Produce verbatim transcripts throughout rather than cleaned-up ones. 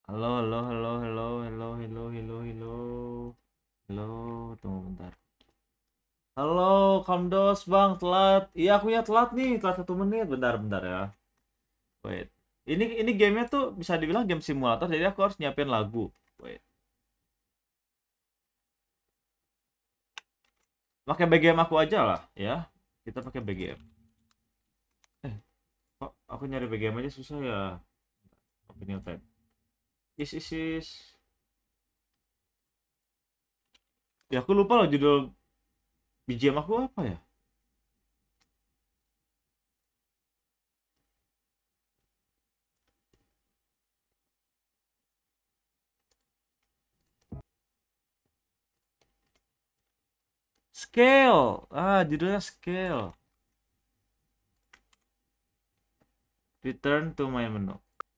Halo, halo, halo, halo, halo, halo, halo, halo, halo, tunggu bentar. Halo, Kamdos, Bang, telat. Iya, aku ya telat nih, telat satu menit. Bentar, bentar ya. Wait. Ini ini gamenya tuh bisa dibilang game simulator, jadi aku harus nyiapin lagu. Wait. Pakai B G M aku aja lah, ya. Kita pakai B G M. Eh, kok aku nyari B G M aja susah ya. Open new tab. Is, is, is. Ya, aku lupa loh judul B G M aku apa ya. Scale. Ah, judulnya Scale. Return to my menu.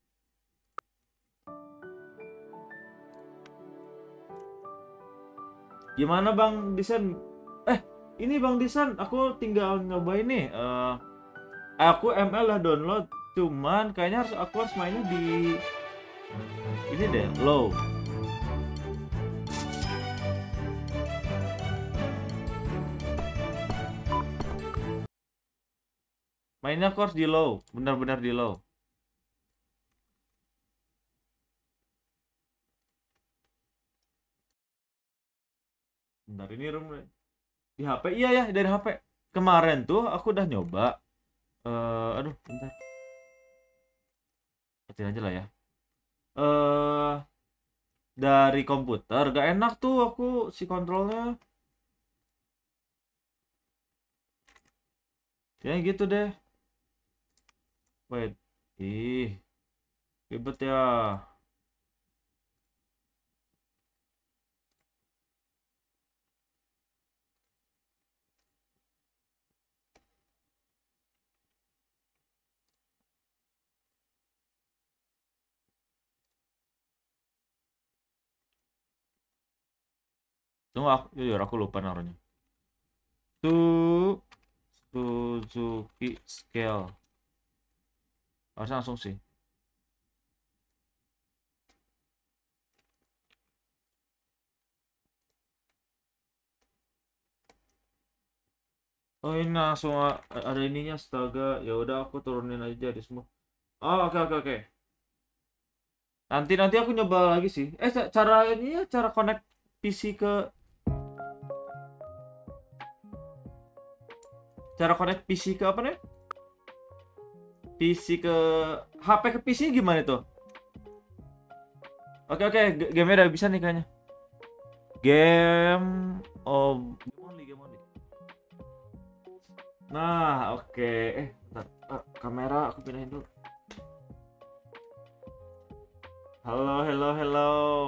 Gimana Bang Desain? Eh, ini Bang Desain, aku tinggal nyobain nih. Eh, aku M L lah download, cuman kayaknya harus aku harus mainnya di ini deh, low. Mainnya aku harus di low, benar-benar di low. Bentar ini room di H P. Iya ya, dari H P. Kemarin tuh aku udah nyoba. Eh, aduh, bentar. Kecil aja lah ya. Eh, dari komputer gak enak tuh aku si kontrolnya. Ya gitu deh. Wait. Ih, ribet ya. Tunggu aku, jujur aku lupa naruhnya. Su Suzuki Scale. Harusnya langsung sih. Oh ini langsung ada ininya, astaga. Ya udah aku turunin aja di semua. Oh oke oke oke. Nanti nanti aku nyoba lagi sih. Eh cara ini ya, cara connect P C ke cara connect P C ke apa nih? P C ke H P ke P C gimana tuh? Oke oke, game udah bisa nih kayaknya. Game oh game only, game only. Nah, oke. Eh, bentar. Ah, kamera aku pindahin dulu. Halo, hello, hello.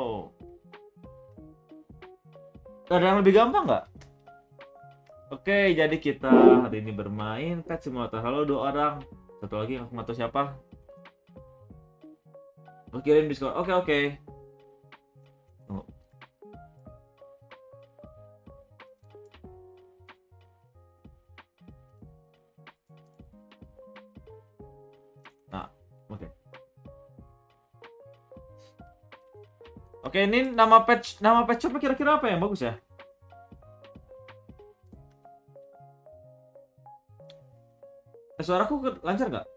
Ada yang lebih gampang nggak? Oke, jadi kita hari ini bermain Pet Simulator. Halo dua orang. Satu lagi aku nggak tahu siapa. Aku kirim Discord. Oke, oke. Tunggu. Nah, oke. Oke, ini nama pet nama pet shop kira-kira apa yang bagus ya? Eh, suaraku ke- lancar nggak?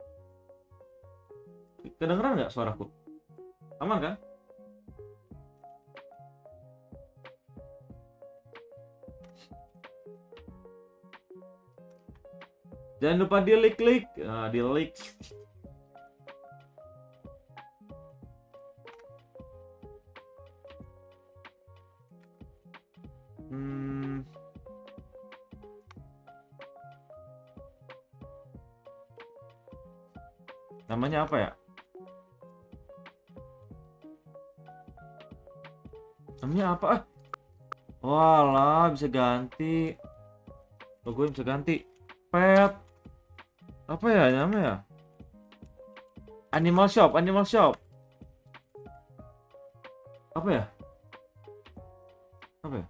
Kedengeran nggak suaraku? Aman kan? Jangan lupa di like like, nah, di like. Hmm, namanya apa ya? Namanya apa? Ah, walah, bisa ganti. Logo bisa ganti. Pet. Apa ya namanya? Animal Shop, Animal Shop. Apa ya? Apa ya?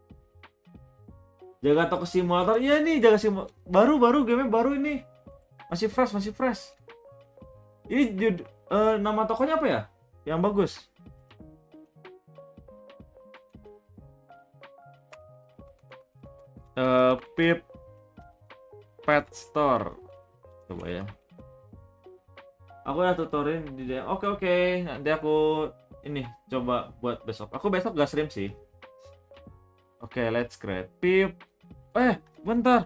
Jaga toko simulator. Iya nih, jaga simulator. Baru-baru game baru ini. Masih fresh, masih fresh. Ini jud- eh, nama tokonya apa ya? yang bagus. Uh, Pip Pet Store. Coba ya. Aku udah tutorin di dia. Oke oke, nanti aku ini coba buat besok. Aku besok gak stream sih. Oke, let's create Pip. Eh, bentar.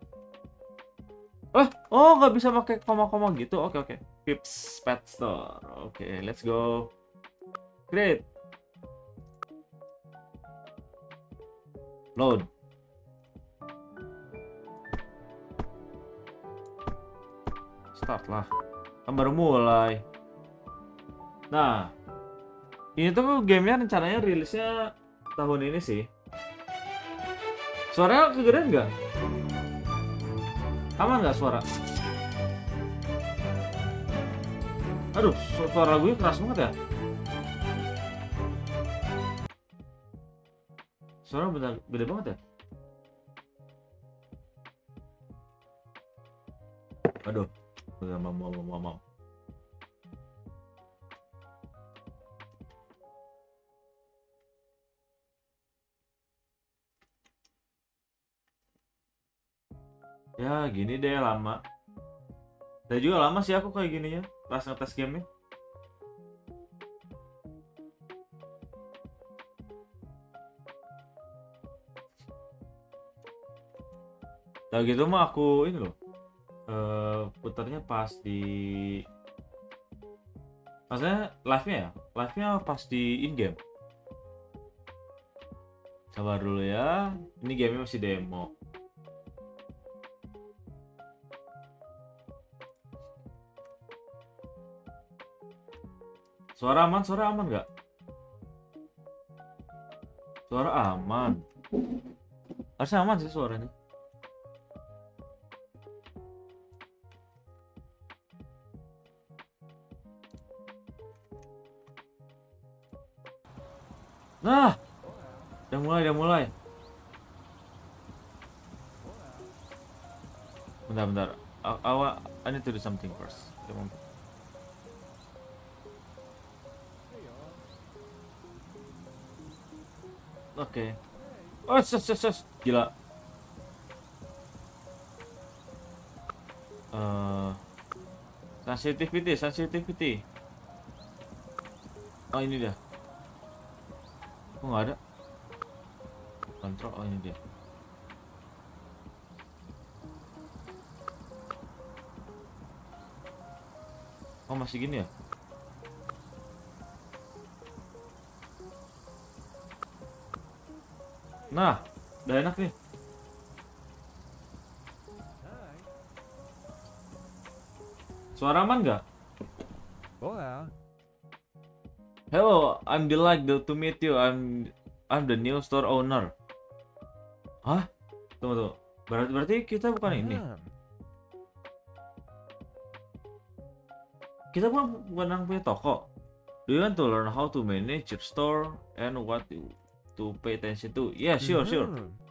Eh, oh nggak bisa pakai koma-koma gitu. Oke oke. Pips Pet Store. Oke, let's go. Create. Load. Start lah. Kan baru mulai. Nah, ini tuh gamenya rencananya rilisnya tahun ini sih. Suaranya kegedean nggak? Aman nggak suara? Aduh, su suara lagunya keras banget ya. Suara bener gede banget ya. Aduh. Mau mau mau mau. Ya gini deh lama. Dan juga lama sih aku kayak gininya pas ngetes gamenya. Nah gitu mah aku ini loh. Uh, putarnya pas di maksudnya live-nya ya live-nya pas di in-game. Sabar dulu ya, ini gamenya masih demo. Suara aman, suara aman nggak? Suara aman, harusnya aman sih suaranya. Nah, udah mulai, udah mulai. Bentar, bentar. Awak, I need to do something first. Oke. Okay. Oh, sus, sus, sus. Gila. Uh, sensitivity, sensitivity. Oh, ini dia. Kok nggak ada? Kontrol, oh ini dia. Oh masih gini ya? Nah, udah enak nih. Suara aman nggak? Hola. Hello, I'm delighted to meet you. I'm I'm the new store owner. Hah? Tunggu tuh. Berarti berarti kita bukan ini. Kita bukan bukan yang punya toko. Do you want to learn how to manage your store and what to, to pay attention to? Yeah, sure, sure.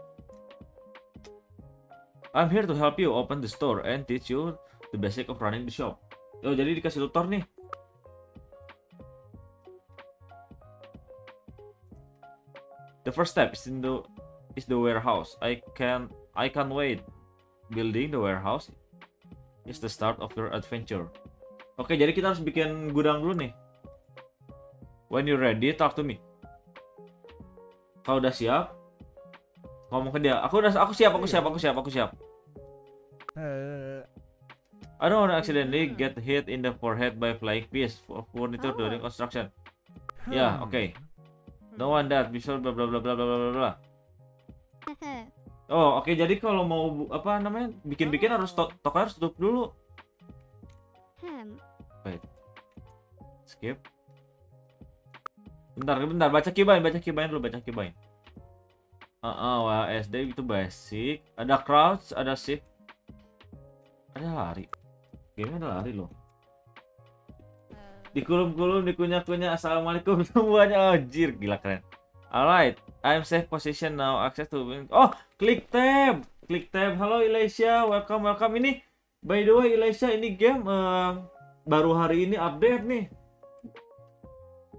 I'm here to help you open the store and teach you the basic of running the shop. Oh, jadi dikasih tutor nih. The first step is in the is the warehouse. I can I can't wait. Building the warehouse is the start of your adventure. Oke, jadi kita harus bikin gudang dulu nih. When you're ready, talk to me. Kau udah siap? Ngomong ke dia. Aku udah aku siap, aku siap, aku siap, aku siap. I don't want to accidentally get hit in the forehead by flying piece of furniture during construction. Ya, yeah, oke. Okay. No one that bisa bla bla bla bla bla bla bla. Oh, oke. Okay, jadi kalau mau apa namanya bikin-bikin harus to toko harus tutup dulu. Wait. Skip. Bentar, bentar. Baca kibain, baca kibain dulu, baca kibain. Ah, uh, uh, S D itu basic. Ada crouch, ada shift. Ada lari. Game ada lari loh. Dikulum-kulum, dikunyah-kunyah. Assalamualaikum semuanya. Anjir, gila keren. Alright, I'm safe position now. Access to. Oh, klik tab, klik tab. Halo Elisha, welcome, welcome. Ini, by the way, Elisha, ini game uh, baru hari ini update nih.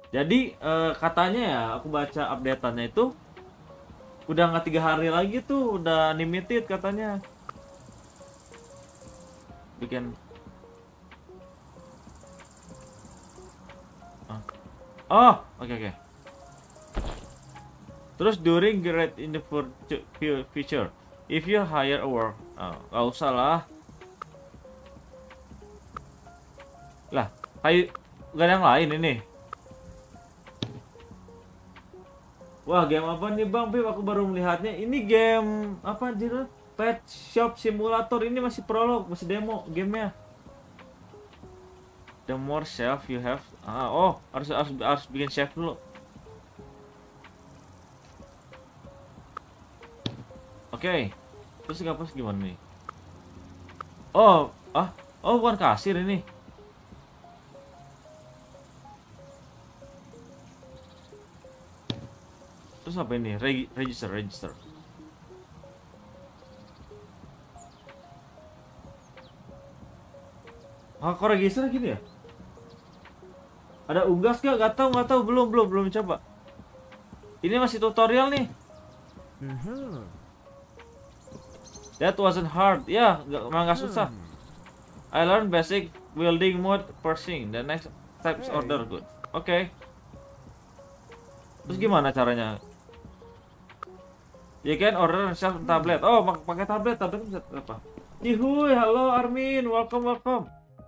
Jadi eh, katanya ya, aku baca update-annya itu udah nggak tiga hari lagi tuh, udah limited katanya. Bikin. Ah. Oh, oke oke. Terus during grade in the fur- fu- future, if you hire a work, oh, nggak usah lah. Lah, kayak gak ada yang lain ini. Wah, game apa nih Bang Pip? Aku baru melihatnya. Ini game apa anjir? Pet Shop Simulator. Ini masih prolog, masih demo gamenya. The more shelf you have. Ah, oh, harus harus harus bikin chef dulu. Oke. Okay. Terus ngapus gimana nih? Oh, ah, oh bukan kasir ini. Terus apa ini? Reg register, register. Ah, kok register gini ya? Ada unggas gak? Gak tau, gak tau. Belum, belum, belum coba. Ini masih tutorial nih. Mm-hmm. That wasn't hard. Ya, yeah, emang gak susah. Hmm. I learned basic building mode parsing. The next step is Hey. order good. Oke. Okay. Terus gimana caranya? You can order yourself tablet. Oh, pakai tablet. Tablet bisa apa? Cihuy, halo Armin. Welcome, welcome.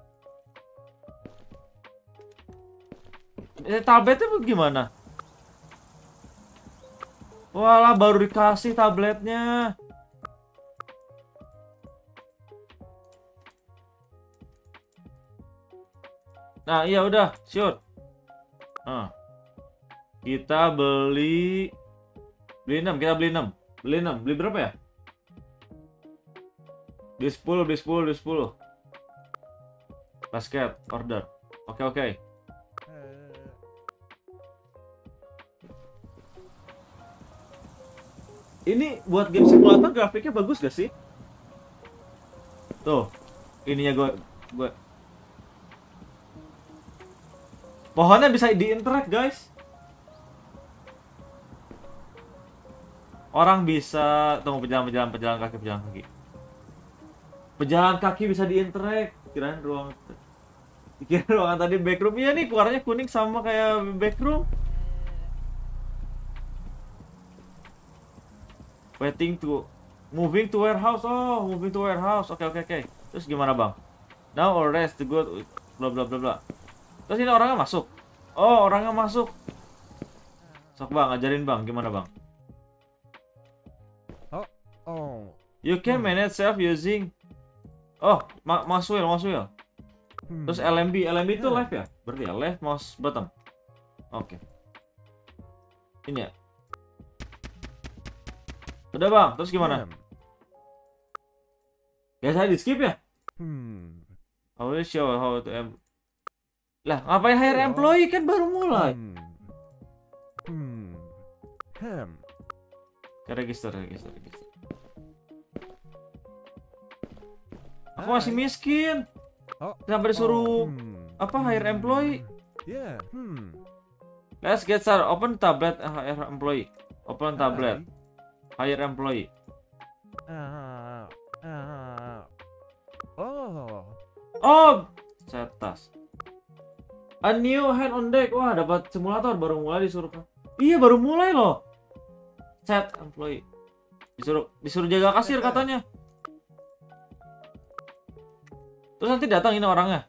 Eh, tabletnya gimana? Walah, baru dikasih tabletnya. Nah, iya udah, sure. Nah, kita beli beli enam, kita beli enam. Beli enam, beli berapa ya? Beli sepuluh, beli sepuluh, beli sepuluh. Basket, order. Oke, oke. Ini buat game simulator grafiknya bagus gak sih? Tuh, ininya gue, gue. Pohonnya bisa di-interact guys. Orang bisa, tunggu pejalan pejalan pejalan kaki pejalan kaki. Pejalan kaki bisa di-interact. Kirain ruang, kira ruangan tadi backroom. Iya nih, warnanya kuning sama kayak backroom. Waiting to moving to warehouse. Oh, moving to warehouse. Oke, okay, oke, okay, oke. Okay. Terus gimana, Bang? Now or rest to go bla bla bla bla. Terus ini orangnya masuk. Oh, orangnya masuk. Sok, Bang, ajarin, Bang. Gimana, Bang? Oh, oh. You can manage self using. Oh, ma mouse wheel, mouse wheel. Hmm. Terus L M B, L M B itu Yeah. left ya? Berarti ya, left mouse button. Oke. Okay. Ini ya. Udah, Bang. Terus gimana? Hmm. Biasa di skip ya? Hmm. I will show how to em lah, ngapain hire Iya. employee kan baru mulai. Hmm. Hmm. Hmm. Ke register, register, register. Aku masih Hai. miskin. Oh. Sampai disuruh Oh. Hmm. apa hire employee. Yeah. Hmm. Let's get started. Open tablet, uh, hire employee. Open tablet, hire employee. Ah. Ah. Oh. Oh, setas. A new hand on deck. Wah, dapat simulator baru mulai disuruh. Iya, baru mulai loh. Set employee. Disuruh disuruh jaga kasir katanya. Terus nanti datang ini orangnya.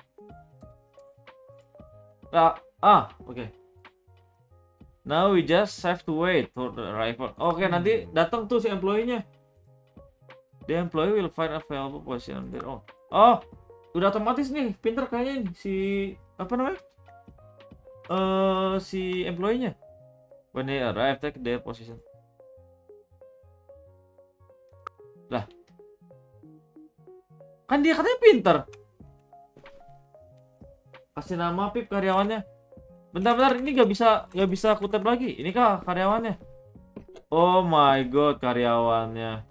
Ah, ah oke. Okay. Now we just have to wait for the arrival. Oke, okay, Hmm. nanti datang tuh si employee-nya. The employee will find available position on their own. Oh, udah otomatis nih, pinter kayaknya nih si apa namanya? Eh uh, si employee-nya. When they arrive, take their position. Lah. Kan dia katanya pinter. Kasih nama Pip karyawannya. Bentar-bentar, ini gak bisa gak bisa aku tap lagi. Ini kah karyawannya? Oh my god, karyawannya.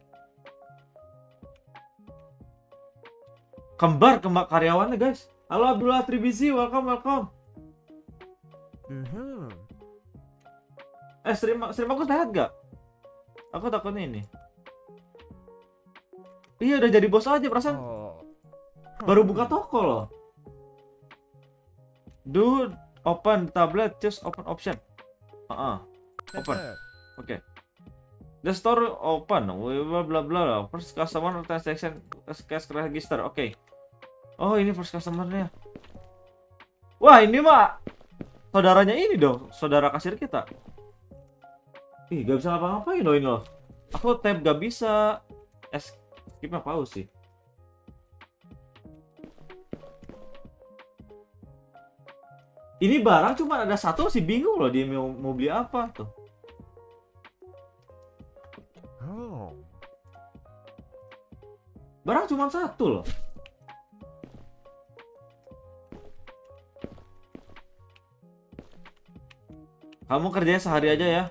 Kembar kembar karyawannya, guys. Halo Abdullah Tribisi, welcome welcome. Mm-hmm. Eh, stream stream aku sehat gak? Aku takutnya ini. Iya udah jadi bos aja perasaan. Oh. Baru buka toko loh. Do open tablet, choose open option. Ah, uh -uh. Open. Oke. Okay. The store open. Blah blah blah. First customer transaction cash register. Oke. Okay. Oh ini first customernya. Wah ini mah saudaranya ini dong, saudara kasir kita. Ih gak bisa ngapa-ngapain loh ini loh. Aku tab gak bisa. Skipnya pause sih. Ini barang cuma ada satu, masih bingung loh dia mau, mau beli apa tuh. Oh. Barang cuma satu loh. Kamu kerjanya sehari aja ya.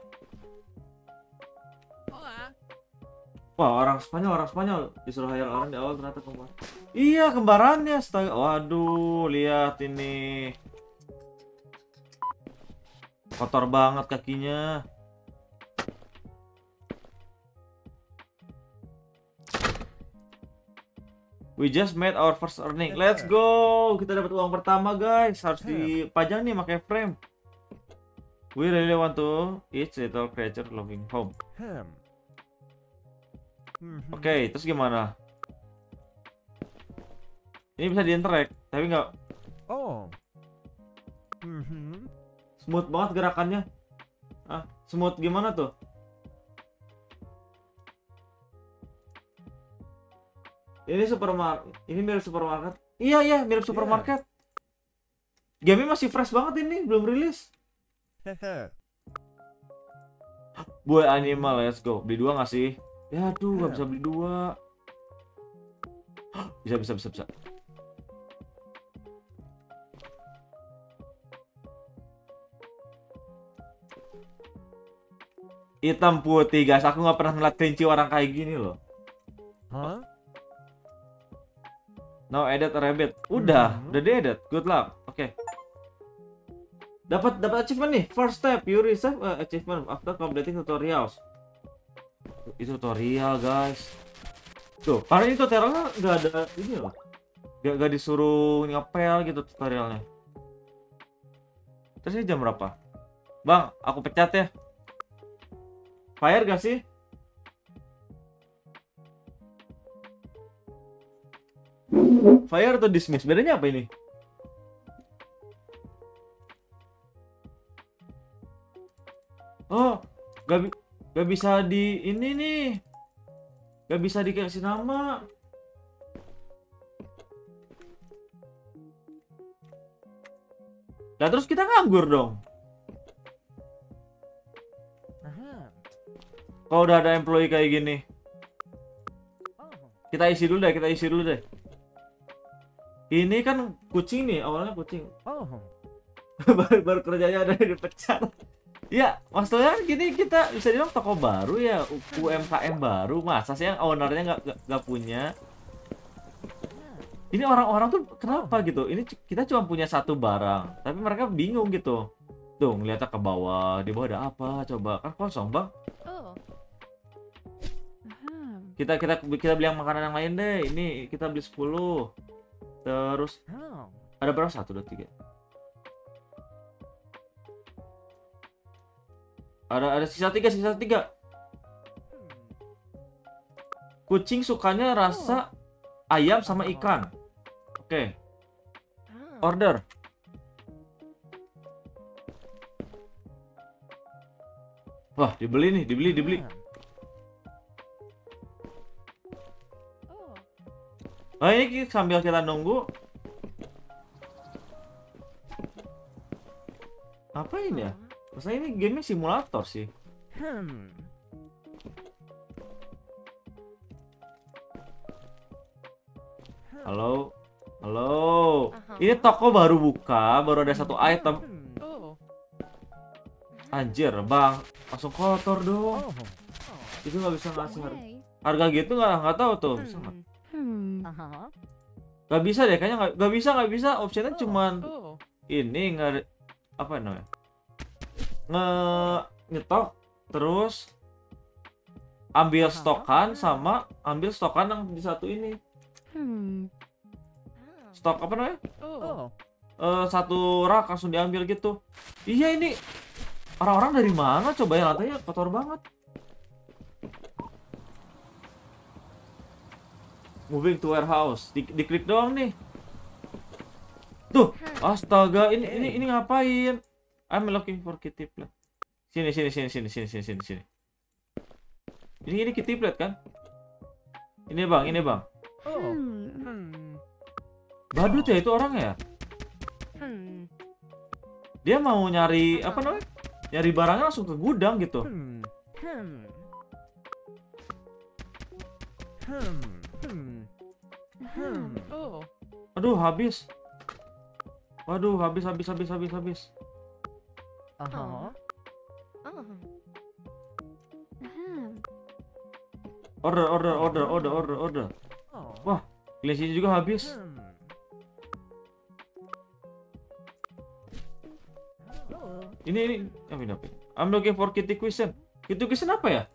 Wah orang Spanyol, orang Spanyol disuruh hire orang di awal ternyata kembar. Iya kembarannya, astaga. Waduh lihat ini. Kotor banget kakinya. We just made our first earning. Let's go. Kita dapat uang pertama guys. Harus dipajang nih pakai frame. We really want to each little creature loving home. Oke, okay, terus gimana? Ini bisa di-interact, tapi nggak. Oh. Mm-hmm. Smooth banget gerakannya. Ah, smooth gimana tuh? Ini supermarket. Ini mirip supermarket. Iya iya, mirip supermarket. Yeah. Game masih fresh banget ini, belum rilis. Buat animal, let's go. Beli dua nggak sih? Ya aduh, nggak bisa beli dua. Bisa bisa bisa bisa. Hitam putih guys, aku nggak pernah ngeliat kelinci orang kayak gini loh. Huh? Now edit a rabbit. Udah, Hmm. udah di edit. Good luck. Oke. Okay. Dapat dapat achievement nih. First step, you receive uh, achievement after completing tutorials. Itu tutorial guys. Tuh, karena ini tutorialnya nggak ada ini loh. Gak, gak disuruh ngepel gitu tutorialnya. Terus ini jam berapa? Bang, aku pecat ya. Fire gak sih? Fire atau dismiss? Bedanya apa ini? Oh, gak, bi gak bisa di ini nih. Gak bisa dikasih nama. Nah terus kita nganggur dong. Kalau udah ada employee kayak gini. Kita isi dulu deh, kita isi dulu deh. Ini kan kucing nih, awalnya kucing. Oh. baru, baru kerjanya ada yang dipecat. Ya, maksudnya gini kita bisa bilang toko baru ya, U M K M baru. Masa sih yang ownernya nggak nggak punya? Ini orang-orang tuh kenapa gitu? Ini kita cuma punya satu barang, tapi mereka bingung gitu. Tuh, ngeliatnya ke bawah, di bawah ada apa? Coba kan kosong bang. Oh. Kita kita kita beli yang makanan yang lain deh. Ini kita beli sepuluh. Terus ada berapa? Satu, dua, tiga. Ada ada sisa tiga, sisa tiga. Kucing sukanya rasa ayam sama ikan. Oke. Order. Wah, dibeli nih, dibeli, dibeli. Oh, ini sambil kita nunggu. Apa ini ya? Masa ini game simulator sih. Hmm. Halo, halo. Ini toko baru buka, baru ada satu item. Oh. Anjir, bang, langsung kotor dong. Oh. Itu nggak bisa ngasih harga. Okay. Harga gitu nggak nggak tahu tuh. Bisa nggak? Hmm. Nggak bisa deh, kayaknya nggak nggak bisa nggak bisa. Optionnya cuman Oh. ini nggak apa namanya? Nge nyetok terus ambil Aha. stokan sama ambil stokan yang di satu ini. Hmm. Stok apa namanya? Oh. Eh, satu rak langsung diambil gitu. Iya ini orang-orang dari mana coba ya, lantainya kotor banget. Moving to warehouse. Di diklik doang nih. Tuh, astaga, ini ini ini ngapain? I'm looking for kitty plant. Sini sini sini sini sini sini sini sini. Ini ini kitty plant kan? Ini bang, ini bang. Oh. Hmm. Hmm. Badut ya itu orang ya? Hmm. Dia mau nyari apa namanya? Nyari barangnya langsung ke gudang gitu. Hmm. Hmm. Hmm. Hmm. Hmm. Oh. Aduh, habis. Waduh, habis habis habis habis habis. Aha. Oh. Hmm. Order order order order order order. Oh. Wah, clean juga habis. Hmm. Oh. Ini ini yang pindah. I'm looking for kitty question. Kitty question apa ya?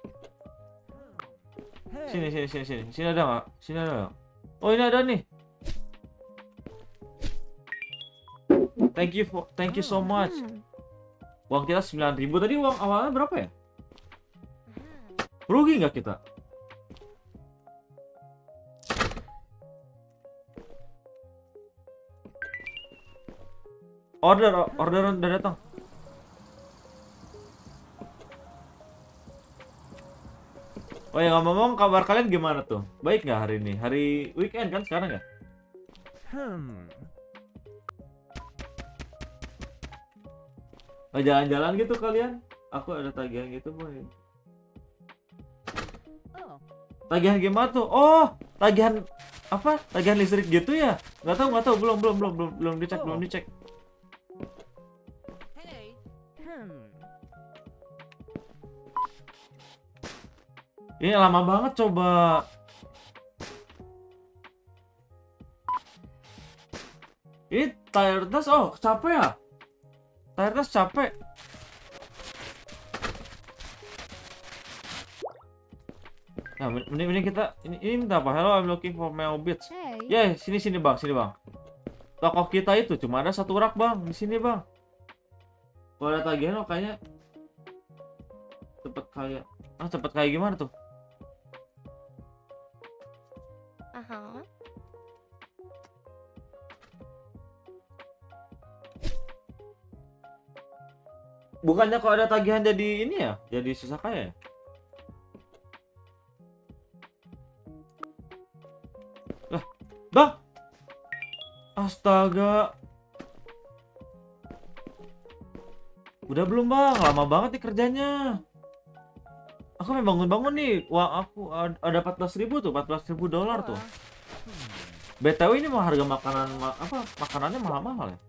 Sini sini sini sini. Sini ada nggak? Sini ada nggak? Oh ini ada nih. Thank you for thank you so much. Hmm. Uang kita sembilan ribu tadi, uang awalnya berapa ya? Rugi nggak kita? Order orderan udah datang. Oh ya, ngomong-ngomong, kabar kalian gimana tuh? Baik nggak hari ini? Hari weekend kan sekarang ya? Hmm. Nggak jalan-jalan gitu kalian? Aku ada tagihan gitu boy. Oh. Tagihan gimana tuh? Oh, tagihan apa? Tagihan listrik gitu ya? Nggak tahu nggak tahu, belum belum belum belum belum dicek belum dicek. Hey. Hmm. Ini lama banget coba. Ini tiredness, oh capek ya? Tiredness capek. Nah, mending mending kita ini ini minta apa? Hello, I'm looking for mail bits. Hey. Ya, sini sini bang, sini bang. Toko kita itu cuma ada satu rak bang, di sini bang. Kalau ada tagihan, oh, kayaknya cepet kayak, ah cepet kayak gimana tuh? Aha. Bukannya kalau ada tagihan jadi ini ya, jadi susah kaya ya? Lah, bang, astaga. Udah belum bang? Lama banget nih kerjanya. Aku main bangun-bangun nih, uang aku ada empat belas ribu tuh, empat belas ribu dolar tuh. B T W ini mah harga makanan ma- apa makanannya mahal-mahal ya?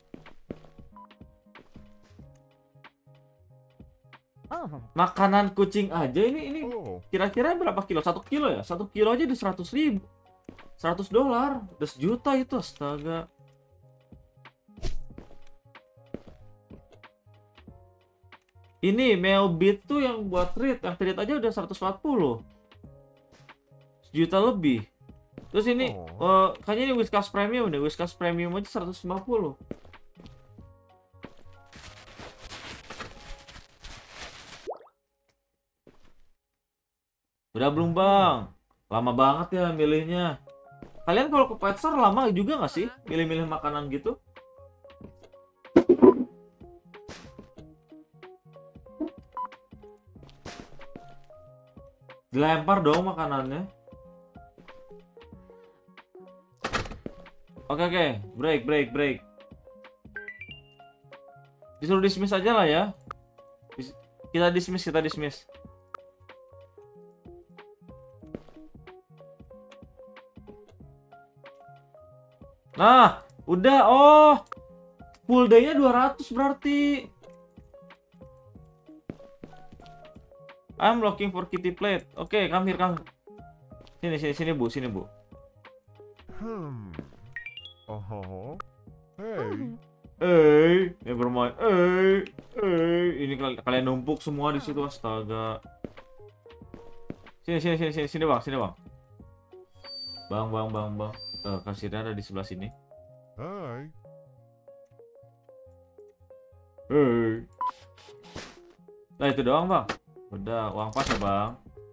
Oh. Makanan kucing aja ini ini Oh. kira-kira berapa kilo? Satu kilo ya? Satu kilo aja di seratus ribu, seratus dolar, udah sejuta itu, astaga. Ini Melbit tuh yang buat treat, yang treat aja udah seratus empat puluh, sejuta lebih. Terus ini Oh. eh, kayaknya ini Whiskas Premium deh, Whiskas Premium aja seratus lima puluh. Udah belum bang? Lama banget ya milihnya. Kalian kalau ke pet store lama juga nggak sih milih-milih makanan gitu? Dilempar dong makanannya. Oke oke, break break break. Disuruh dismiss aja lah ya. Dis- Kita dismiss, kita dismiss. Nah, udah. Oh, full day-nya dua ratus berarti. I'm looking for kitty plate. Oke, come here, come. Sini, sini, sini, Bu. Sini, Bu. Hmm. Oh. Hey. Eh, ini bermain. Eh, eh, ini kal- kalian numpuk semua di situ, astaga. Sini, sini, sini, sini, sini bang, sini bang. Bang, bang, bang, bang. Eh, kasirnya ada di sebelah sini. Hai. Hei. Lah itu doang bang. Udah, uang pas ya bang.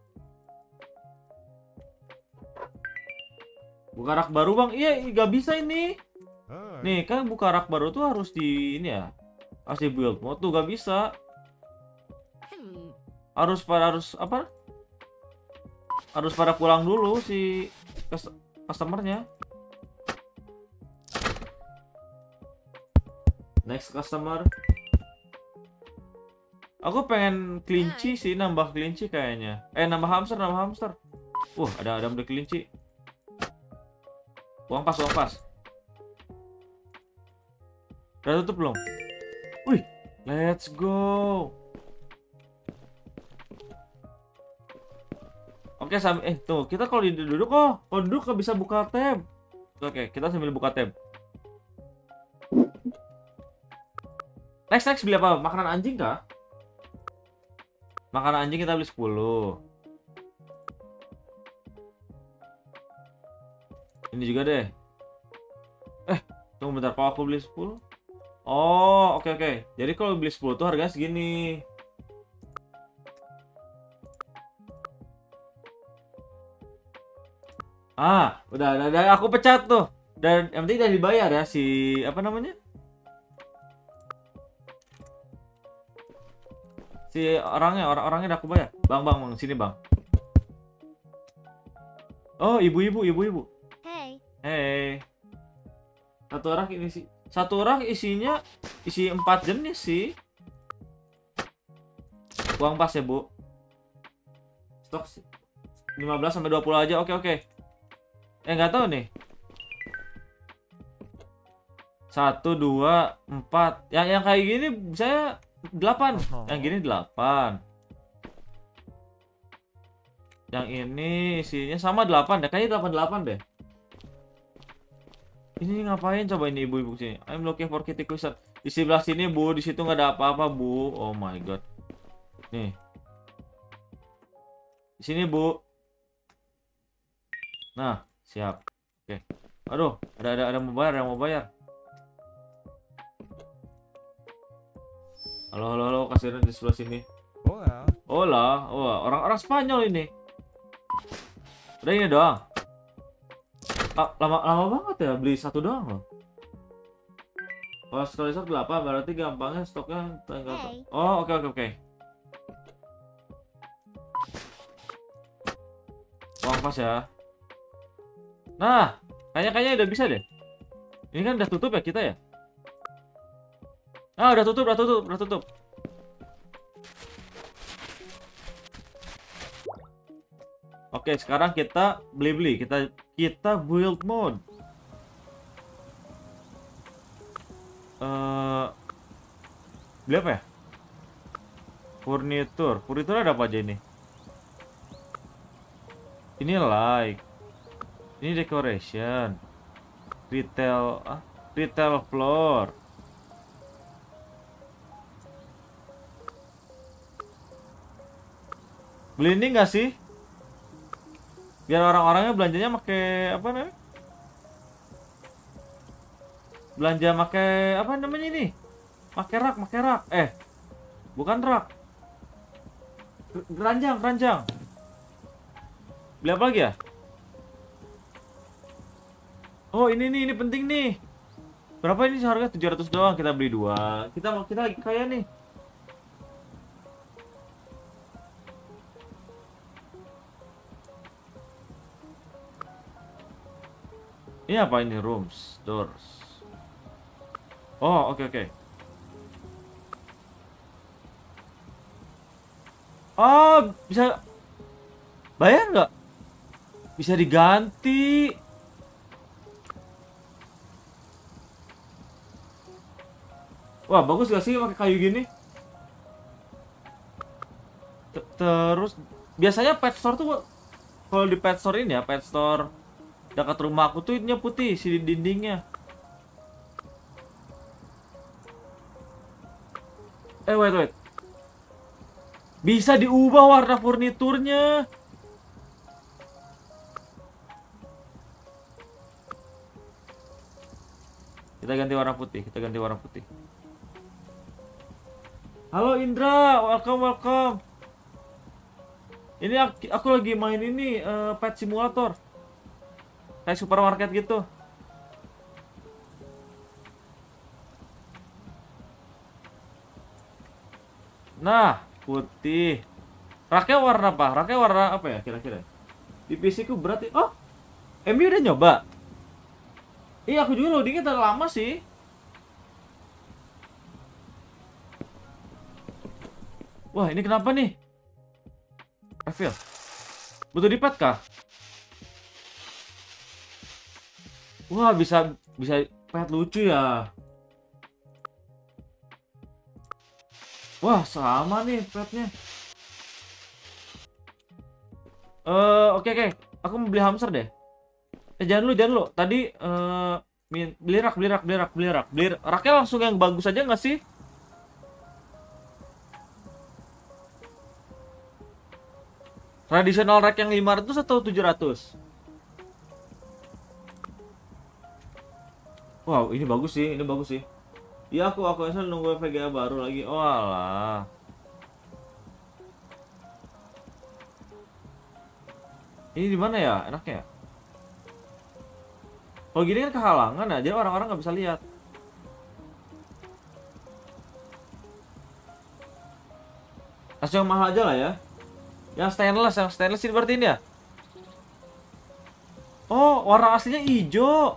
Buka rak baru bang. Iya, nggak bisa ini. Hai. Nih kan buka rak baru tuh harus di ini ya. Harus di build mode tuh, nggak bisa. Hmm. Harus pada harus apa? Harus pada pulang dulu si cus- customernya. Next customer. Aku pengen kelinci sih, nambah kelinci kayaknya. Eh, nambah hamster, nambah hamster. Wah, ada ada udah kelinci. Uang pas, uang pas. Udah tutup belum? Wih, let's go. Oke, sambil eh tuh, kita kalau di- duduk oh, kalau duduk nggak bisa buka tab. Oke, kita sambil buka tab. Next, next beli apa? Makanan anjing kah? Makanan anjing kita beli sepuluh. Ini juga deh. Eh, tunggu bentar. Kalau aku beli sepuluh. Oh, oke oke. Jadi kalau beli sepuluh tuh harganya segini. Ah, udah, udah, udah. Aku pecat tuh. Dan yang penting udah dibayar ya si apa namanya? Si orangnya, orang-orangnya udah aku bayar. Bang, bang, bang, sini bang. Oh, ibu-ibu, ibu-ibu. Hey. Hei. Satu rak ini sih. Satu rak isinya isi empat jenis sih. Uang pas ya, Bu. Stok lima belas sampai dua puluh aja. Oke, oke. Eh, nggak tahu nih. Satu, dua, empat. Yang yang kayak gini saya delapan. Yang gini delapan. Yang ini isinya sama delapan deh. Kayaknya delapan delapan deh. Ini ngapain coba ini ibu-ibu sini? I'm looking for kitty closet. Di sebelah sini, Bu. Di situ nggak ada apa-apa, Bu. Oh my god. Nih. Di sini, Bu. Nah, siap. Oke. Aduh, ada ada ada mau bayar, ada mau bayar. Halo, halo, halo, kasirnya di sebelah sini. Hola. Hola, wah, orang-orang Spanyol ini. Udah ini doang. Ah, lama lama banget ya beli satu doang loh. Kalau sekali stok delapan berarti gampangnya stoknya tinggal. Hey. Oh, oke oke oke. Uang pas ya. Nah, kayaknya kayaknya udah bisa deh. Ini kan udah tutup ya kita ya? Ah, udah tutup, udah tutup, udah tutup. Oke, sekarang kita beli-beli, kita kita build mode. Eh, beli apa ya? Furnitur, furnitur ada apa aja ini? Ini like, ini decoration, retail, ah, retail floor. Beli ini nggak sih? Biar orang-orangnya belanjanya pakai apa namanya? Belanja pakai apa namanya ini? Pakai rak, pakai rak. Eh, bukan rak. Keranjang, keranjang. Beli apa lagi ya? Oh, ini nih, ini penting nih. Berapa ini seharga tujuh ratus doang, kita beli dua. Kita kita lagi kaya nih. Ini apa ini? Rooms, doors. Oh, oke oke. Oh, bisa bayar nggak? Bisa diganti. Wah, bagus gak sih pakai kayu gini? T- Terus biasanya pet store tuh kalau di pet store ini ya, pet store dekat rumah aku tuh ininya putih si dindingnya. Eh wait wait. Bisa diubah warna furniturnya. Kita ganti warna putih, kita ganti warna putih. Halo Indra, welcome welcome. Ini aku, aku lagi main ini uh, Pet Simulator. Kayak supermarket gitu. Nah, putih. Raknya warna apa? Raknya warna apa ya kira-kira? Di P C ku berat ya. Oh, Emi udah nyoba. Iya, aku juga loadingnya terlalu lama sih. Wah, ini kenapa nih? Refill. Butuh dipet kah? Wah, bisa bisa pet lucu ya. Wah, sama nih petnya. Eh, uh, oke okay, oke. Okay. Aku mau beli hamster deh. Eh, jangan lu, jangan lu. Tadi eh uh, beli rak, beli rak, beli rak, beli rak. Beli raknya langsung yang bagus aja nggak sih? Tradisional rack yang lima ratus atau tujuh ratus? Wow, ini bagus sih, ini bagus sih. Iya, aku aku asal nunggu V G A baru lagi. Oh alah. Ini di mana ya? Enaknya ya? Kalau gini kan kehalangan ya, jadi orang-orang nggak bisa lihat. Kasih yang mahal aja lah ya. Yang stainless, yang stainless ini berarti ini ya? Oh, warna aslinya hijau.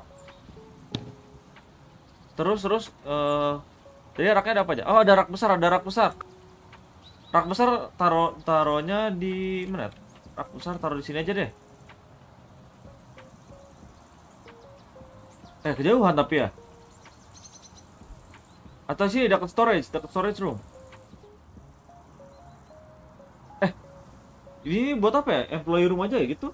Terus terus uh, jadi raknya ada apa aja? Oh, ada rak besar, ada rak besar. Rak besar taruh taruhnya di mana? Rak besar taruh di sini aja deh. Eh, kejauhan tapi ya. Atau sih dekat storage, dekat storage room. Eh, ini buat apa ya? Employee room aja ya gitu?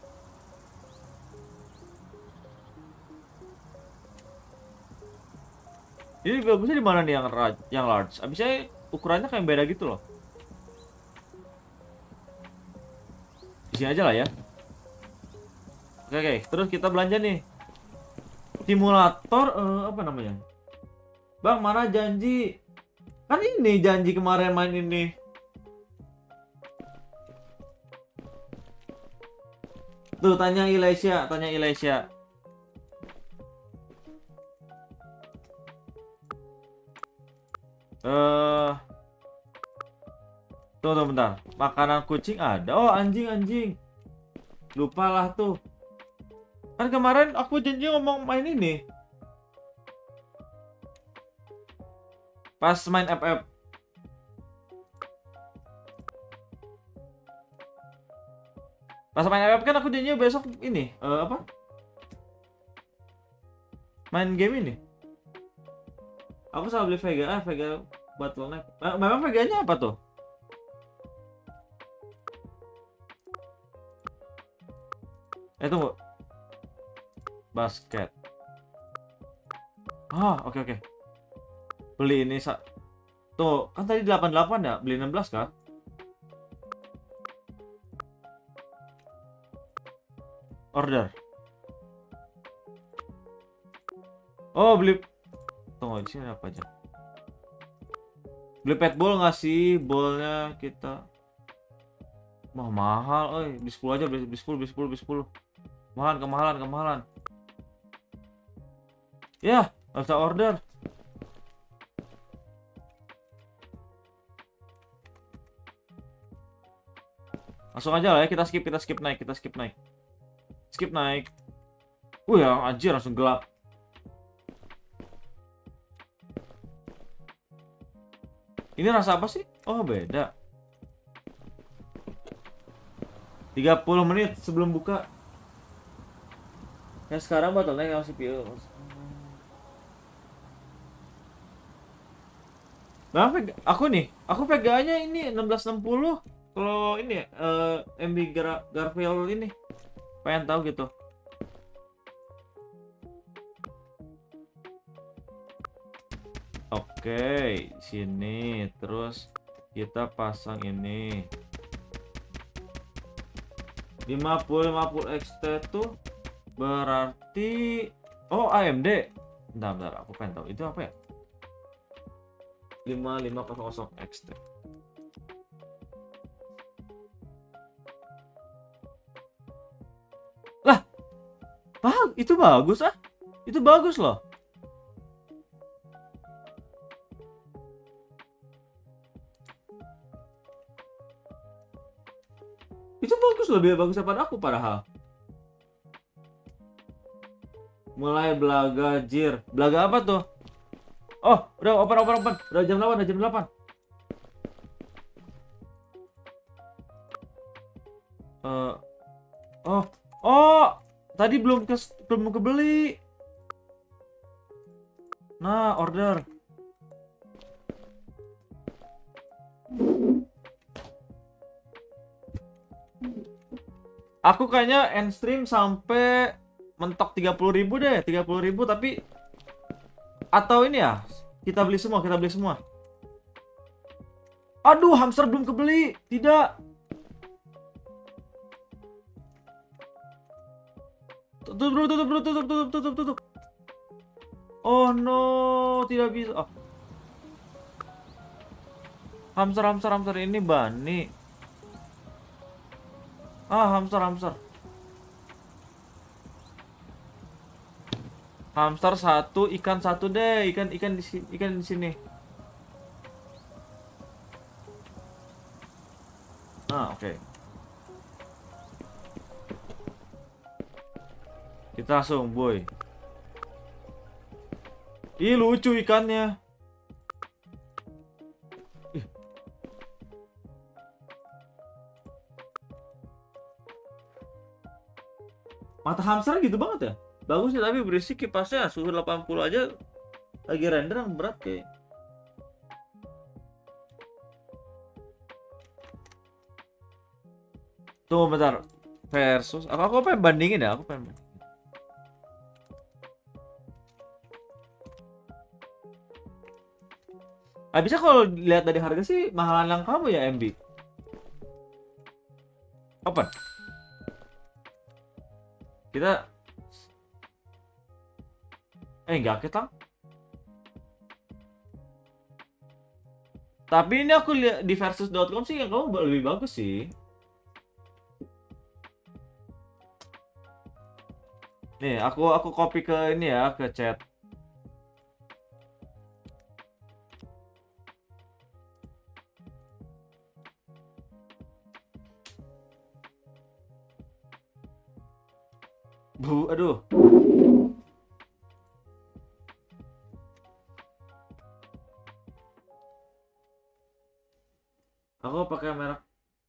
Ini bagusnya di mana nih yang yang large? Abisnya ukurannya kayak beda gitu loh. Di sini aja lah ya. Oke, oke, terus kita belanja nih. Simulator uh, apa namanya? Bang, mana janji? Kan ini janji kemarin main ini. Tuh, tanya Ilaisha, tanya Ilaisha. Eh, uh, tuh, tuh bentar. Makanan kucing ada. Oh, anjing, anjing. Lupa lah tuh. Kan kemarin aku janji ngomong main ini. Pas main F F. Pas main F F kan aku janji besok ini. Uh, apa? Main game ini. Aku salah beli Vega, ah, Vega Bottleneck. Memang Vega-nya apa tuh? Eh, tunggu. Basket. Ah, oke okay, oke. Okay. Beli ini sa tuh, kan tadi delapan puluh delapan ya, beli enam belas kah? Order. Oh, beli. Tunggu, di sini apa aja? Beli pet ball nggak sih? Ballnya kita. Wah, mahal, oi. Beli sepuluh aja, beli, beli sepuluh, beli sepuluh, beli sepuluh. Kemahalan, kemahalan, kemahalan. Ya, nggak bisa order. Langsung aja lah ya, kita skip, kita skip naik, kita skip naik. Skip naik. Wih, yang anjir langsung gelap. Ini rasa apa sih? Oh, beda. tiga puluh menit sebelum buka. Ya sekarang bottleneck yang C P U. Nah, aku nih, aku V G A-nya ini enam belas enam puluh. Kalau ini uh, M B Gar Garfield ini pengen tahu gitu. Oke, sini. Terus kita pasang ini. lima puluh lima puluh X T tuh berarti oh A M D. Bentar, bentar, aku pengen tahu itu apa ya? lima lima nol nol X T. Lah, ah, itu bagus ah. Itu bagus loh. Itu bagus, lebih bagus daripada aku padahal. Mulai belaga jir. Belaga apa tuh? Oh, udah open open open. Udah jam delapan, udah jam delapan. Uh, oh, oh, tadi belum ke belum kebeli. Nah, order. Aku kayaknya end stream sampai mentok tiga puluh ribu deh, tiga puluh ribu tapi atau ini ya, kita beli semua, kita beli semua. Aduh, hamster belum kebeli. Tidak. Tutup dulu, tutup dulu, tutup, tutup, tutup, tutup. Oh no, tidak bisa. Oh. Hamster, hamster, hamster ini bani. Ah, hamster, hamster. Hamster satu, ikan satu deh, ikan ikan di sini, ikan di sini. Ah, oke. Okay. Kita langsung, boy. Ih, lucu ikannya. Ih. Mata hamster gitu banget ya? Bagus sih, tapi berisik kipasnya. Suhu delapan puluh aja lagi render yang berat kayak. Tunggu bentar. Versus. Aku, aku pengen bandingin ya. Aku pengen. Habisnya kalau lihat dari harga sih mahalan yang kamu ya M B. Open. Kita Eh enggak kita. Tapi ini aku lihat di versus dot com sih yang kamu lebih bagus sih. Nih, aku aku copy ke ini ya, ke chat. Bu, aduh. Aku pakai merek.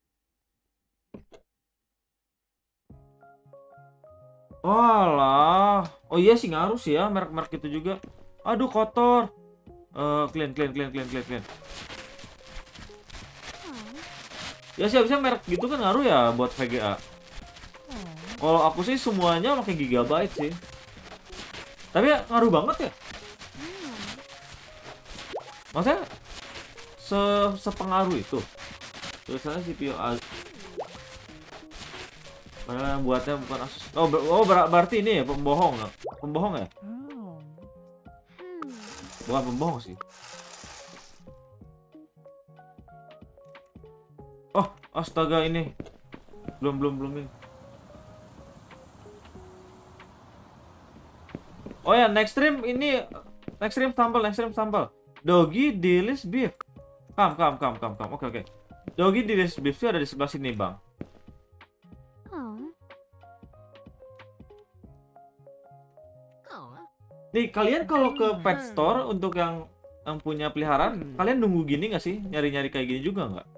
Oh alah. Oh iya sih ngaruh sih ya merek-merek itu juga. Aduh kotor. Uh, clean, clean, clean, clean, clean, clean. Ya sih habisnya merek gitu kan ngaruh ya buat V G A. Kalau aku sih semuanya pakai gigabyte sih. Tapi ya, ngaruh banget ya. Maksudnya se sepengaruh itu. Tulisannya C P U A. Padahal yang buatnya bukan Asus. Oh, ber oh ber berarti ini ya pembohong. Pembohong ya? Oh. Bukan pembohong sih. Oh, astaga ini. Belum belum belum ini. Oh ya, next stream ini next stream sampel, next stream sampel. Doggy Dilis Beef. Kam, kam, kam, kam, kam. Oke, oke. Doggy Dilis Beef itu ada di sebelah sini, Bang. Oh. Oh. Nih, kalian kalau ke pet store untuk yang yang punya peliharaan, kalian nunggu gini nggak sih? Nyari-nyari kayak gini juga nggak?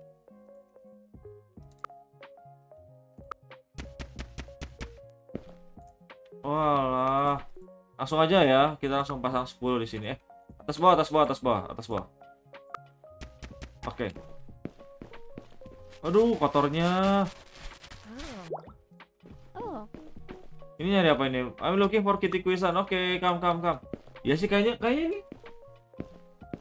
Walah. Langsung aja ya, kita langsung pasang sepuluh di sini. Eh, atas bawah, atas bawah, atas bawah, atas bawah. Oke. Aduh, kotornya. Oh. Ini nyari apa ini? I'm looking for kitty quizzan. Oke, kam kam kam. Ya sih kayaknya kayaknya ini.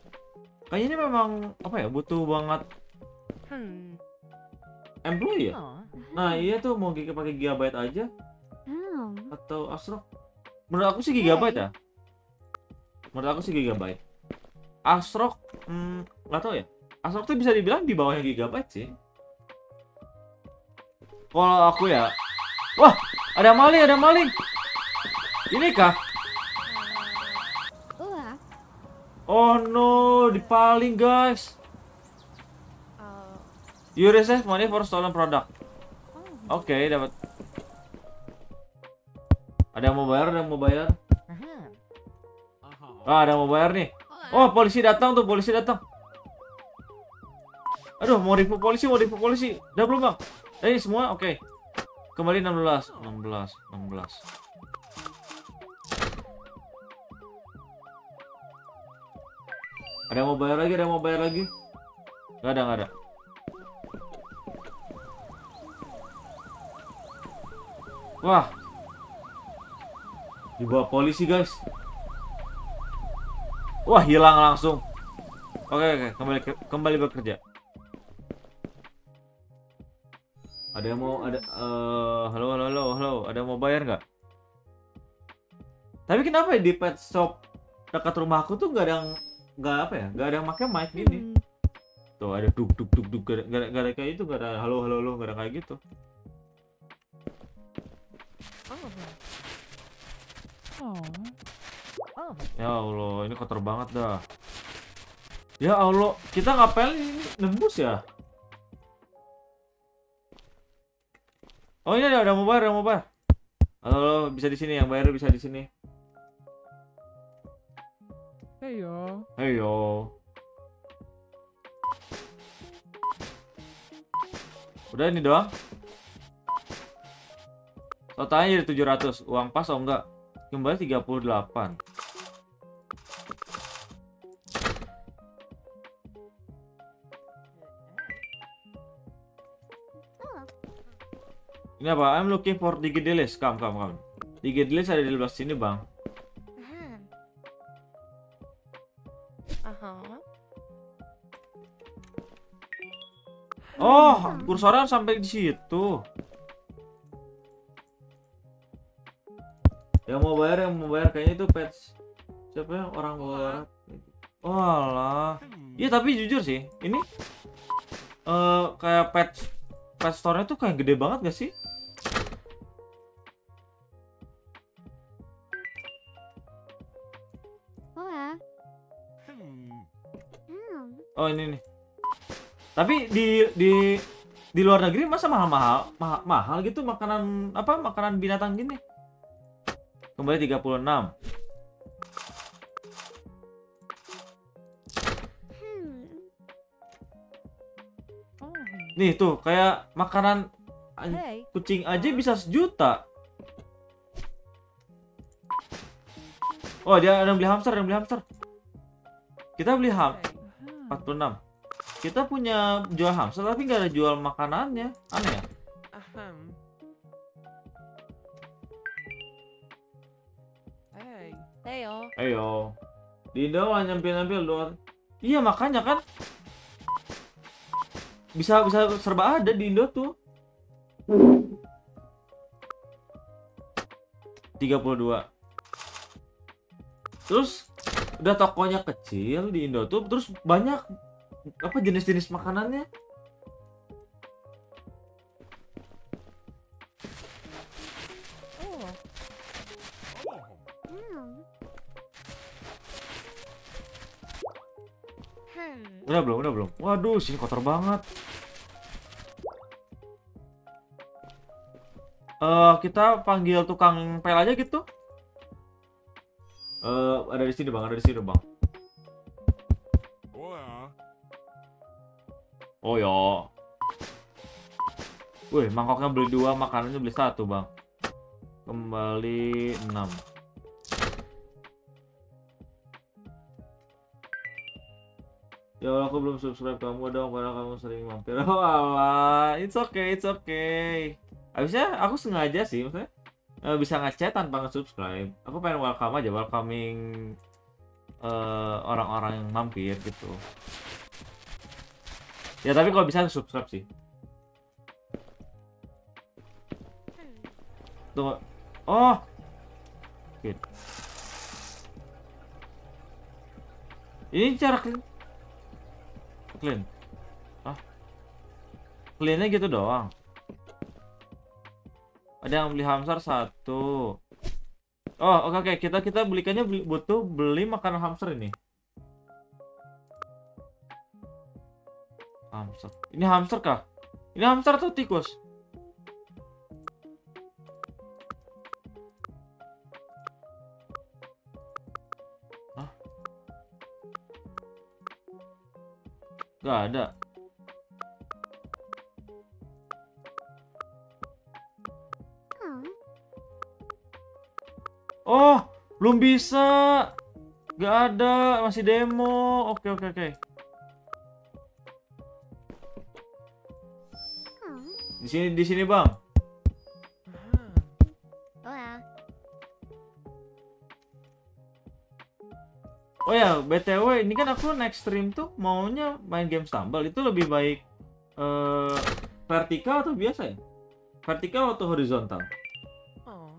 Kayaknya ini memang apa ya, butuh banget Hmm. employee ya. Oh. Nah iya tuh, mau giga pakai gigabyte aja Oh. atau Astrok. Menurut aku sih gigabyte ya. Menurut aku sih gigabyte. Astrok hmm, nggak tahu ya. Astrok tuh bisa dibilang di bawahnya gigabyte sih. Kalau aku ya, wah ada maling, ada maling. Ini kah? Wah. Oh no, dipaling guys. You receive money for stolen product. Oh. Oke, dapat. Ada yang mau bayar, ada yang mau bayar. Aha. Ah, ada yang mau bayar nih. Oh, polisi datang tuh, polisi datang. Aduh, mau report polisi, mau report polisi. Udah belum, Bang? Eh, ini semua oke. Kembali enam belas, enam belas, enam belas. Ada yang mau bayar lagi, ada yang mau bayar lagi? Gak ada, gak ada. Wah. Dibawa polisi, guys. Wah, hilang langsung. Oke, oke, kembali kembali bekerja. Ada yang mau ada eh halo halo halo halo, ada yang mau bayar nggak? Tapi kenapa ya di pet shop dekat rumahku tuh nggak ada yang nggak apa ya? Nggak ada yang pakai mic gini. Hmm. Tuh ada duk duk duk duk, nggak ada, nggak ada kayak itu, nggak ada halo halo halo, nggak ada kayak gitu. Oh. Oh. Ya Allah, ini kotor banget dah. Ya Allah, kita ngapain ini nembus ya? Oh ini ada, ada mau bayar, ada mau bayar. Halo, halo, bisa di sini, yang bayar bisa di sini. Heyo. Heyo. Udah ini doang. Totalnya jadi tujuh ratus. Uang pas atau enggak? Kembali tiga puluh delapan. Ini apa? I'm looking for Digidelis. Come, come, come. Digidelis ada di sebelah sini, Bang. Aha. Oh, kursornya sampai di situ. Yang mau bayar, yang mau bayar kayaknya itu pets. Siapa yang orang barat? Walah. Iya, tapi jujur sih, ini eh kayak pet pet store-nya tuh kayak gede banget gak sih? Wah. Hmm. Hmm. Oh, ini nih. Tapi di di di luar negeri masa mahal-mahal mahal, mahal gitu makanan apa makanan binatang gini. Kembali tiga puluh enam. Hmm. Oh. Nih tuh kayak makanan an- Hey. kucing aja bisa sejuta. Oh, dia ada yang beli hamster, ada yang beli hamster. Kita beli ham empat puluh enam. Kita punya jual hamster tapi nggak ada jual makanannya. Aneh ya? Ahem. Hey. Heyo. Ayo. Di Indo lah nyempil-nyempil doang. Iya makanya kan. Bisa bisa serba ada di Indo tuh. tiga puluh dua. Terus udah tokonya kecil di Indo tuh, terus banyak apa jenis-jenis makanannya. Oh. Hmm. Hmm. Udah belum, udah belum. Waduh, sini kotor banget. Eh, kita panggil tukang pel aja gitu. Eh, ada di sini bang, ada di sini bang. Hola. Oh ya. Wih, mangkoknya beli dua, makanannya beli satu bang. Kembali enam. Ya Allah, aku belum subscribe kamu dong, padahal kamu sering mampir. Oh alah, it's okay, it's okay. Habisnya aku sengaja sih, maksudnya eh, bisa ngechat tanpa nge-subscribe. Aku pengen welcome aja, welcoming eh, orang-orang yang mampir gitu. Ya tapi kalau bisa subscribe sih. Tuh. Oh. Gitu. Ini cara clean. Clean. Ah. Cleannya gitu doang. Ada yang beli hamster satu. Oh, oke oke. Kita kita belikannya beli, butuh beli makanan hamster ini. Hamster. Ini hamster kah? Ini hamster atau tikus? Hah? Gak ada. Oh. Oh, belum bisa. Gak ada, masih demo. Oke oke oke. Oh. Di sini di sini, Bang. Uh-huh. Oh ya. Oh ya, B T W ini kan aku next stream tuh maunya main game Stumble. Itu lebih baik eh, vertikal atau biasa ya? Vertikal atau horizontal? Oh.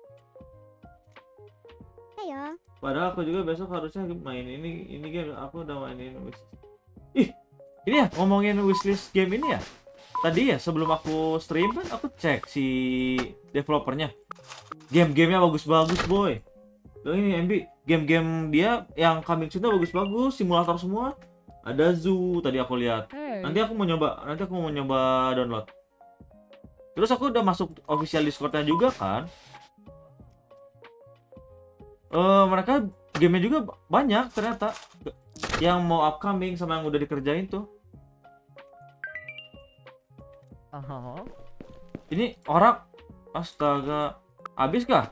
Ayo. Padahal aku juga besok harusnya main ini ini game. Aku udah mainin wish- Ih, ini ya ngomongin wishlist game ini ya. Tadi ya sebelum aku stream kan aku cek si developernya. Game-gamenya bagus-bagus boy. Tuh ini M B, game-game dia yang coming soon-nya bagus-bagus, simulator semua. Ada zoo tadi aku lihat. Hey. Nanti aku mau nyoba, nanti aku mau nyoba download. Terus aku udah masuk official Discord-nya juga kan. Eh mereka game-nya juga banyak ternyata yang mau upcoming sama yang udah dikerjain tuh. Uh-huh. Ini orang astaga, habis kah?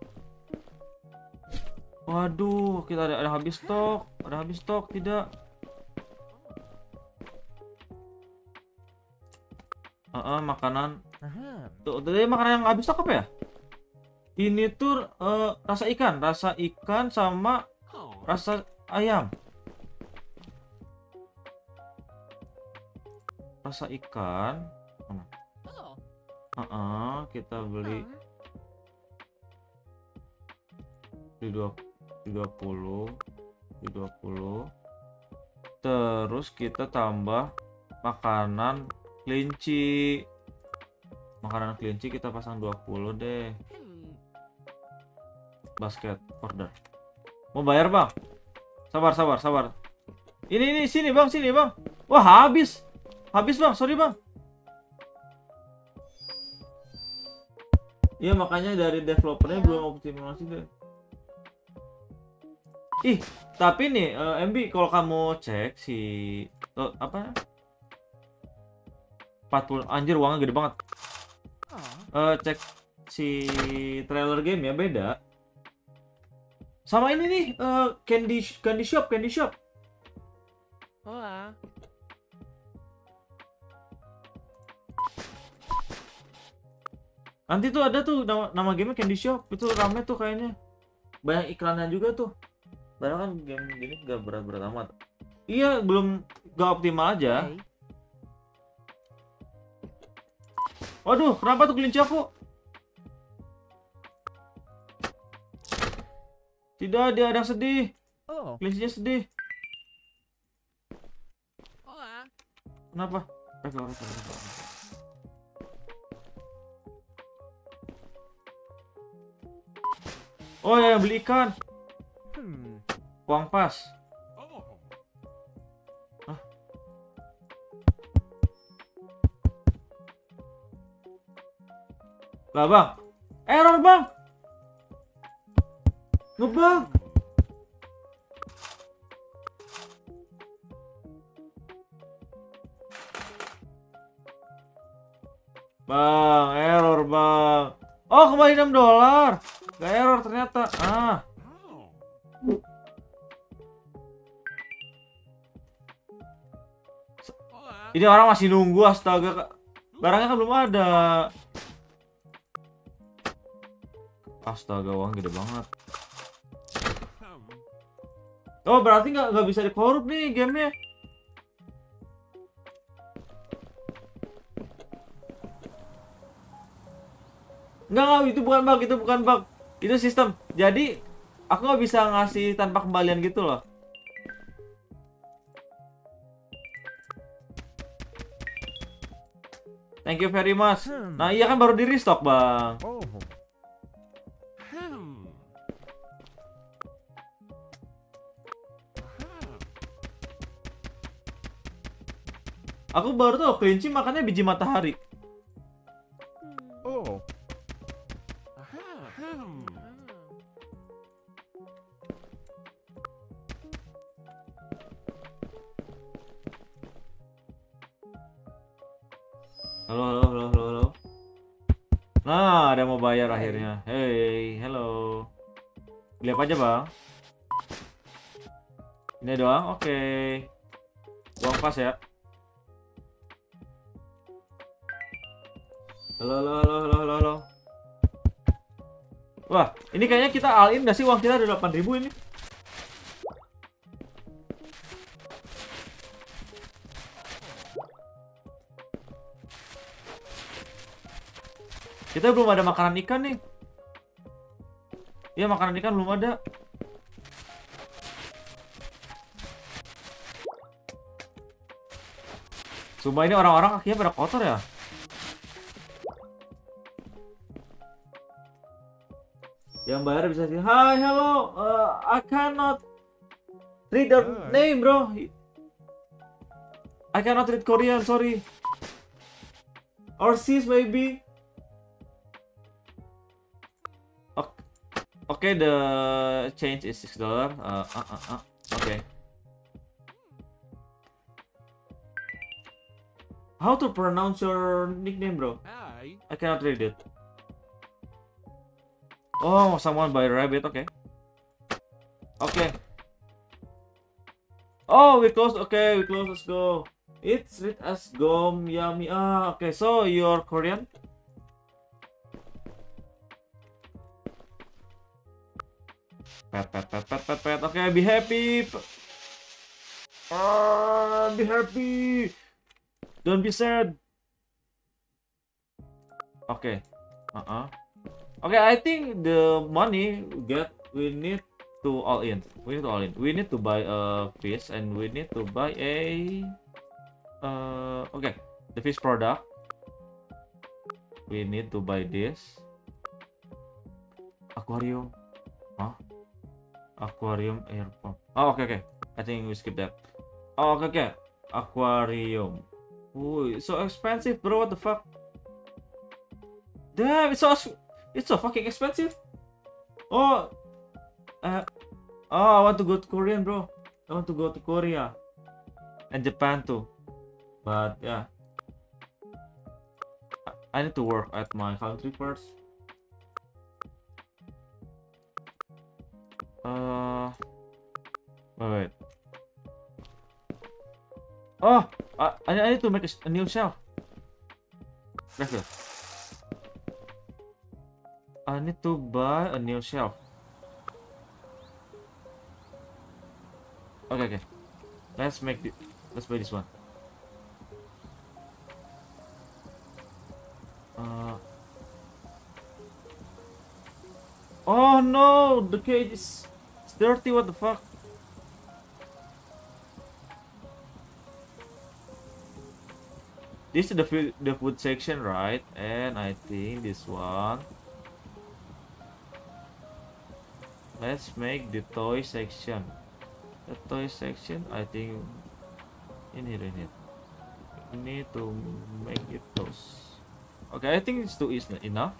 Waduh, kita ada, ada habis stok, ada habis stok tidak? Ah, ah, makanan. Uh-huh. Tuh, tadi makanan yang habis stok apa ya? Ini tuh eh, rasa ikan, rasa ikan sama rasa ayam. Rasa ikan. Mana? Ah, ah, kita beli di dua di dua puluh di dua puluh. Terus kita tambah makanan kelinci. Makanan kelinci kita pasang dua puluh deh. Basket order. Mau bayar, Bang? Sabar, sabar, sabar. Ini ini sini, Bang, sini, Bang. Wah, habis. Habis, Bang. Sorry, Bang. Iya, makanya dari developernya belum optimasi deh. Ih, tapi nih eh, M B kalau kamu cek si eh, apa? empat puluh anjir uangnya gede banget. Eh, cek si trailer game ya beda. Sama ini nih eh, candy candy shop, candy shop. Hola. Nanti tuh ada tuh nama, nama gamenya Candy Shop. Itu rame tuh kayaknya. Banyak iklannya juga tuh. Padahal kan game gini gak berat-berat amat. Iya, belum gak optimal aja. Hey. Waduh, kenapa tuh kelinci aku? Tidak, dia ada yang sedih. Oh. Kelincinya sedih. Hola. Kenapa? Rekor, rekor, rekor. Oh ya, yang beli ikan. Hmm. Uang pas. Hah? Lah, Bang. Error, Bang. Ngebug. Bang, error, Bang. Oh, kembali enam dolar. Gak error ternyata. Ah. Hola. Ini orang masih nunggu, astaga. Barangnya kan belum ada. Astaga, uang gede banget. Oh, berarti nggak nggak bisa dikorup nih gamenya. Nggak, nggak, itu bukan bug, itu bukan bug. Itu sistem. Jadi, aku nggak bisa ngasih tanpa kembalian gitu loh. Thank you very much. Hmm. Nah, iya kan baru di restock, Bang. Oh. Hmm. Aku baru tuh kelinci makannya biji matahari. Oh. Hmm. Halo, halo, halo, halo, halo. Nah, ada mau bayar akhirnya. Hey, hello. Beli apa aja, Bang? Ini doang? Oke. Uang pas ya. Halo, halo, halo, halo, halo, halo. Wah, ini kayaknya kita all in nggak sih? Uang kita ada delapan ribu ini. Kita belum ada makanan ikan nih. Iya, makanan ikan belum ada. Sumpah ini orang-orang kakinya pada kotor ya. Yang bayar bisa sih. Hi, hello. Uh, I cannot read the Hi. name, bro. I cannot read Korean, sorry. Or sis maybe. Okay, the change is six dollar. Uh, uh, uh, uh. Okay. How to pronounce your nickname, bro? Hi. I cannot read it. Oh, someone buy rabbit. Okay. Okay. Oh, we close. Okay, we close. Let's go. It's read as gom yummy. Ah, okay. So you're Korean? Pet, pet, pet, pet, pet, pet. Okay, be happy. Ah, be happy. Don't be sad. Okay. Uh-uh. Okay, I think the money we get, we need to all in. We need to all in. We need to buy a fish and we need to buy a uh okay, the fish product. We need to buy this. Aquarium. Huh? Aquarium air pump. Oh, okay, okay. I think we skip that. Oh, okay, okay. Aquarium. Ooh, it's so expensive, bro. What the fuck? Damn, it's so it's so fucking expensive. Oh, uh, oh, I want to go to Korean, bro. I want to go to Korea and Japan too. But yeah, I need to work at my country first. Uh, wait, wait. Oh, I, I need to make a, a new shelf. Let's go. I need to buy a new shelf. Okay, okay. Let's make the. Let's buy this one. Uh. Oh no! The cage is dirty. What the fuck? This is the food, the food section, right? And I think this one. Let's make the toy section. The toy section, I think in here, in here. We need to make it those. Okay, I think it's too easy enough.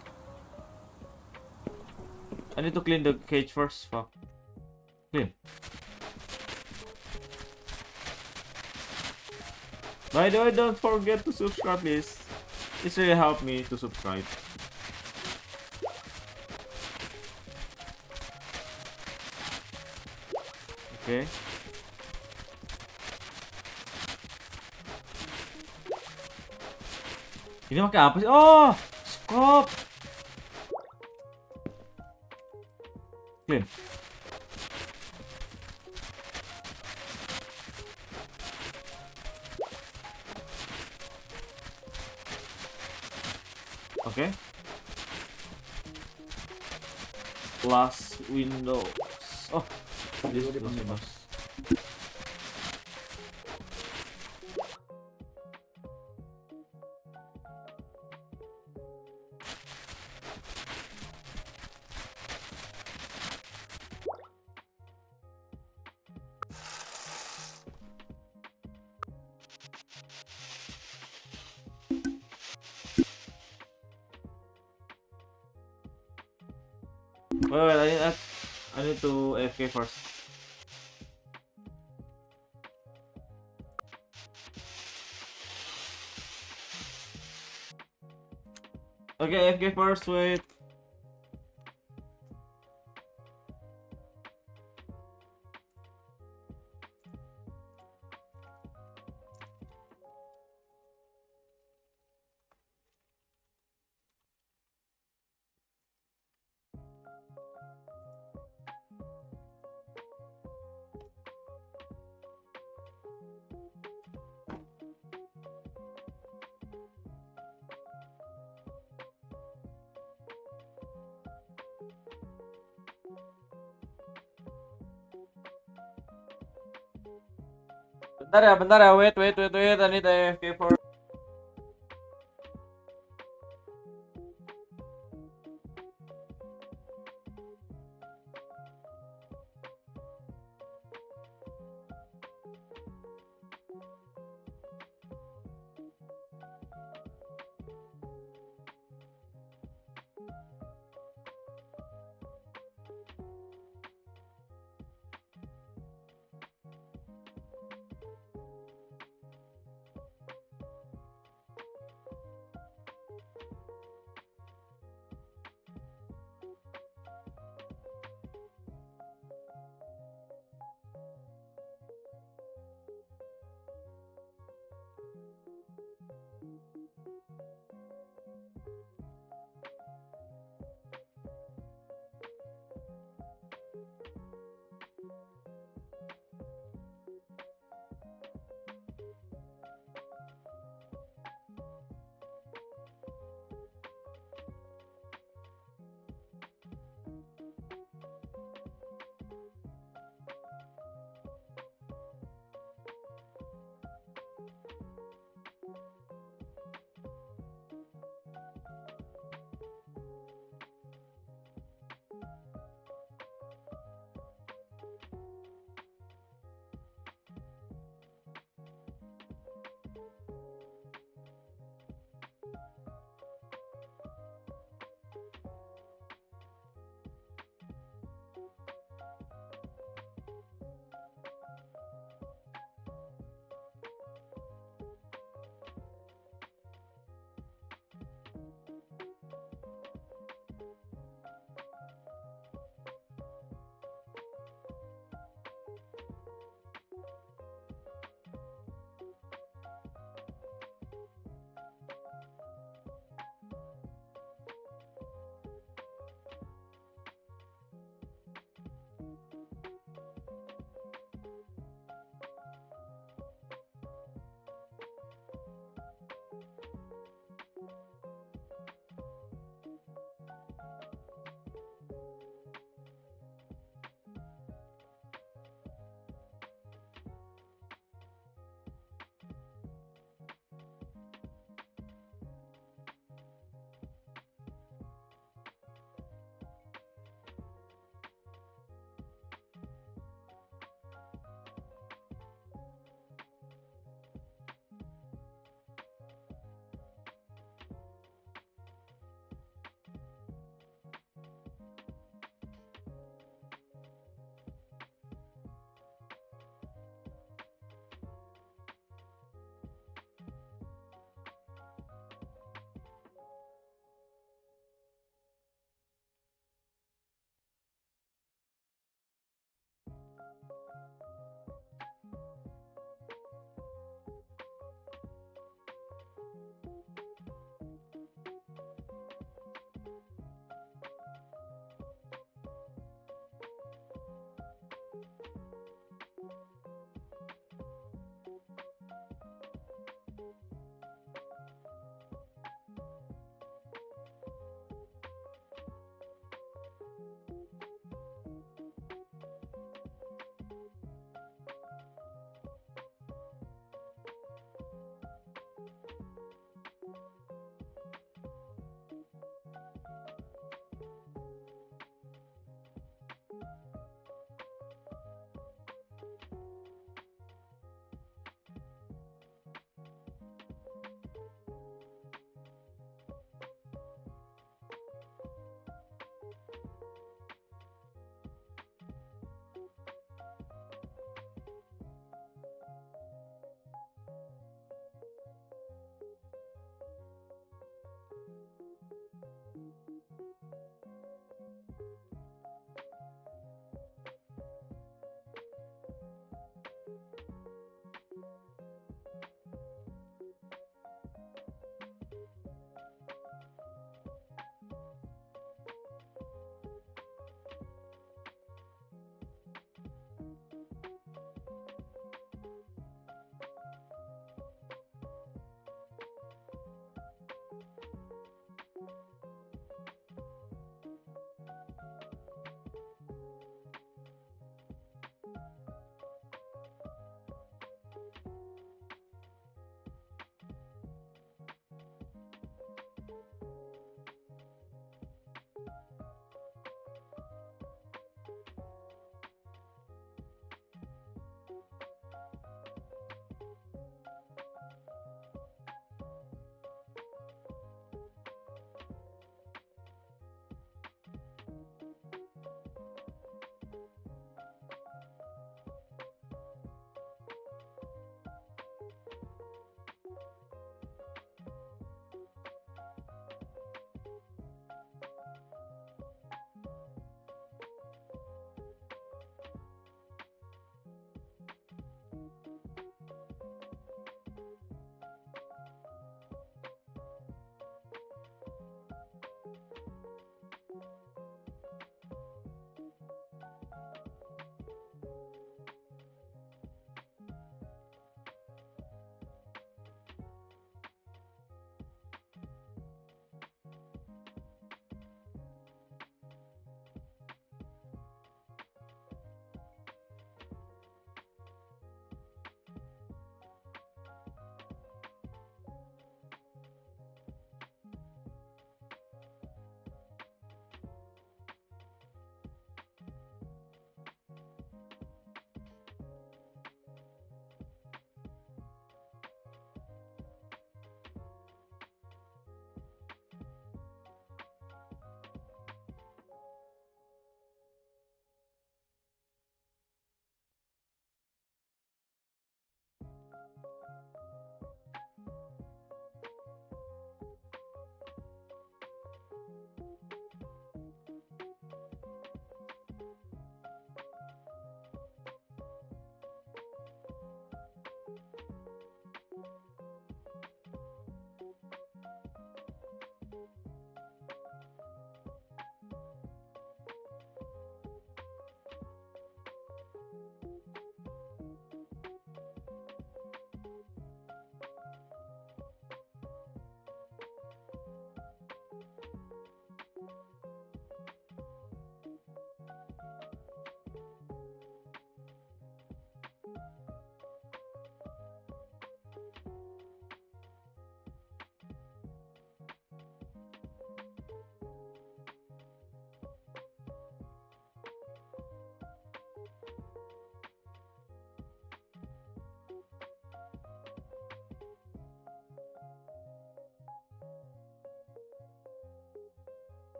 I need to clean the cage first. Fuck. Clean. By the way, don't forget to subscribe, please. It's really helped me to subscribe. Okay. Ini pakai apa sih? Oh, scope. Clean. Oke. Plus Windows. Oh, this plus Windows. Wait, wait, I need, I need to A F K first. Okay, A F K first, wait. Bentar ya, bentar ya, wait, wait, wait, wait, I need A F K first.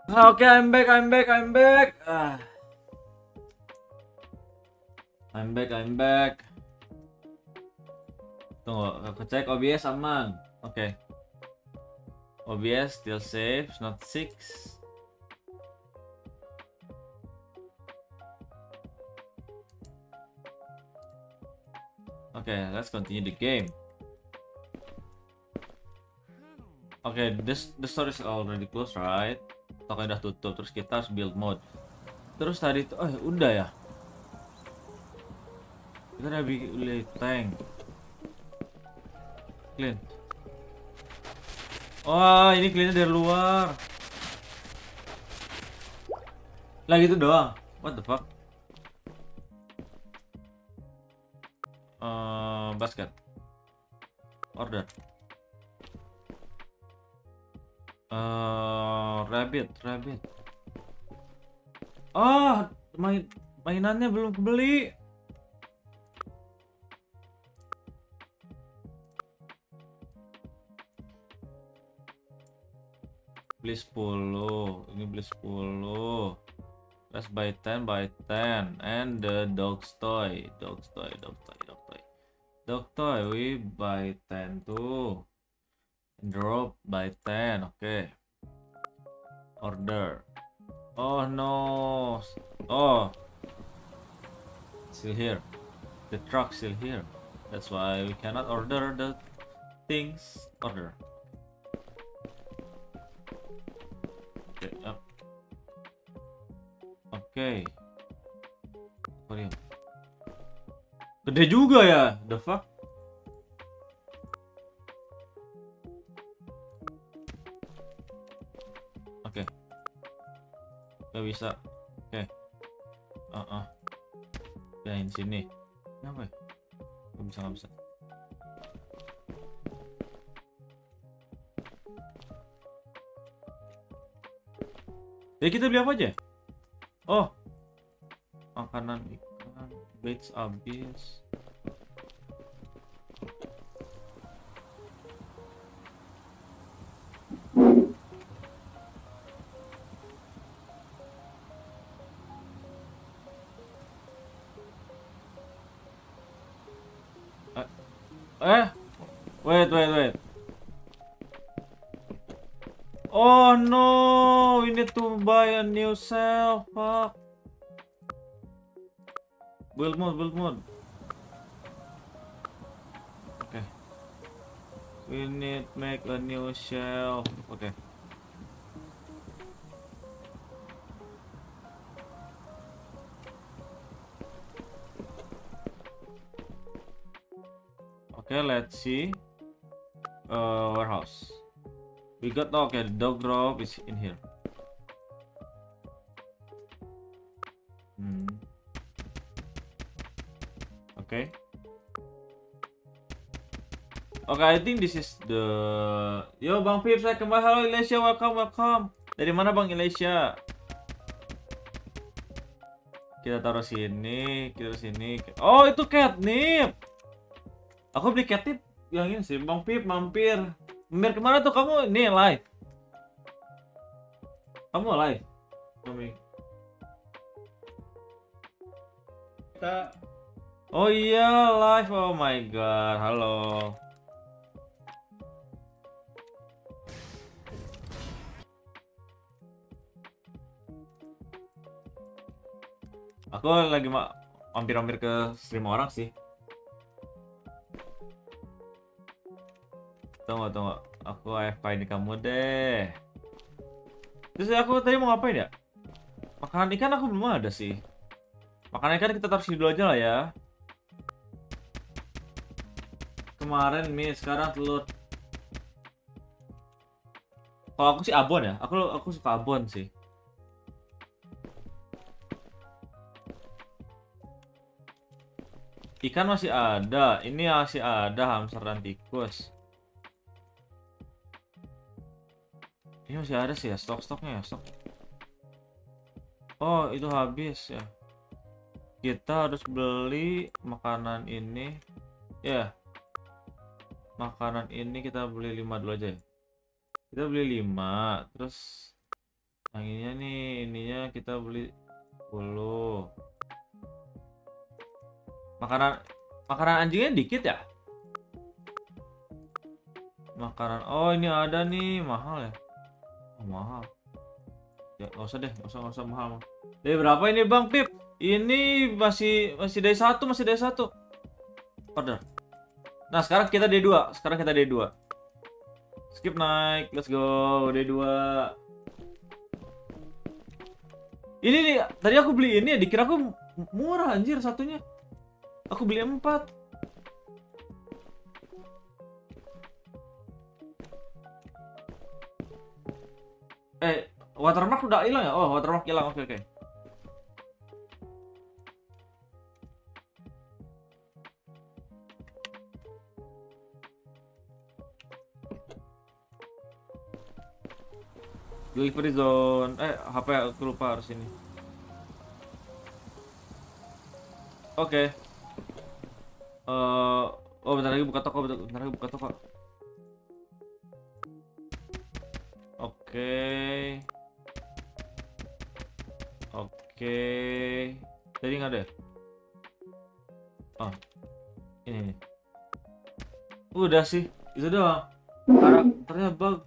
Ah, Oke, I'm back, I'm back, I'm back. Ah. I'm back, I'm back. Tunggu, aku cek O B S aman. Oke. O B S still safe, not six. Oke, let's continue the game. Oke, okay, this the store is already closed, right? Toko udah tutup, terus kita harus build mode. Terus tadi itu, oh udah ya. Kita udah bikin tank. Clean. Wah, ini cleannya dari luar. Lah gitu doang. What the fuck? Uh, basket. Order. Uh, rabbit, rabbit. Oh, main mainannya belum kebeli. Beli sepuluh, ini beli sepuluh. Let's buy ten, buy ten. And the dog's toy, dog's toy, dog toy, dog toy. Dog toy, we buy ten too. Drop by ten, oke. Okay. Order. Oh no. Oh. Still here. The truck still here. That's why we cannot order the things. Order. Oke, okay, up. Oke. Okay. Aquarium. Gede juga ya. The fuck? Oke. Okay. Gak bisa. Oke. Okay. Uh -uh. Pindahin sini. Kenapa ya? Gak bisa, gak bisa. Jadi kita beli apa aja? Oh. Makanan ikan. Baits habis. Eh, wait, wait, wait. Oh no, we need to buy a new cell. Fuck. Build mode, build mode. Okay. We need make a new shell. Okay. Okay, let's see. Uh, warehouse. We got okay. The dog drop is in here. Hmm. Okay. Okay, I think this is the. Yo, Bang Pip, saya kembali. Halo, Elisha, welcome, welcome. Dari mana, Bang Elisha? Kita taruh sini, kita taruh sini. Oh, itu catnip. Aku beli catnip yang ini sih, Bang Pip mampir. Mampir kemana tuh kamu? Ini live. Kamu live? Mami. Kita. Oh iya, live. Oh my god. Halo. Aku lagi mampir-mampir ke stream orang sih. Tunggu, tunggu. Aku A F K ini kamu deh. Terus aku tadi mau ngapain ya? Makanan ikan aku belum ada sih. Makanan ikan kita taruh sini dulu aja lah ya. Kemarin mie, sekarang telur. Kalau aku sih abon ya. Aku aku suka abon sih. Ikan masih ada. Ini masih ada hamster dan tikus. Ini masih ada sih ya, stok-stoknya ya, stok. Oh, itu habis ya. Kita harus beli makanan ini. Ya. Makanan ini kita beli lima dulu aja ya. Kita beli lima, terus Yang ininya nih, ininya kita beli sepuluh. Makanan makanan anjingnya dikit ya? Makanan, oh ini ada nih, mahal ya? Oh, mahal. Ya nggak usah deh, nggak usah nggak usah mahal. Dari berapa ini bang Pip? Ini masih masih day satu, masih day satu. Order. Nah sekarang kita day dua, sekarang kita day dua. Skip naik, let's go day dua. Ini nih, tadi aku beli ini ya, dikira aku murah anjir satunya. Aku beli empat. Eh, watermark udah hilang ya? Oh, watermark hilang. Oke, oke. Delivery zone. Eh, H P aku lupa harus ini. Oke. Eh, oh bentar lagi buka toko, bentar, bentar lagi buka toko. Oke. Oke. Jadi nggak ada ya? Oh, ini nih. Udah sih, itu doang. Karakternya bug.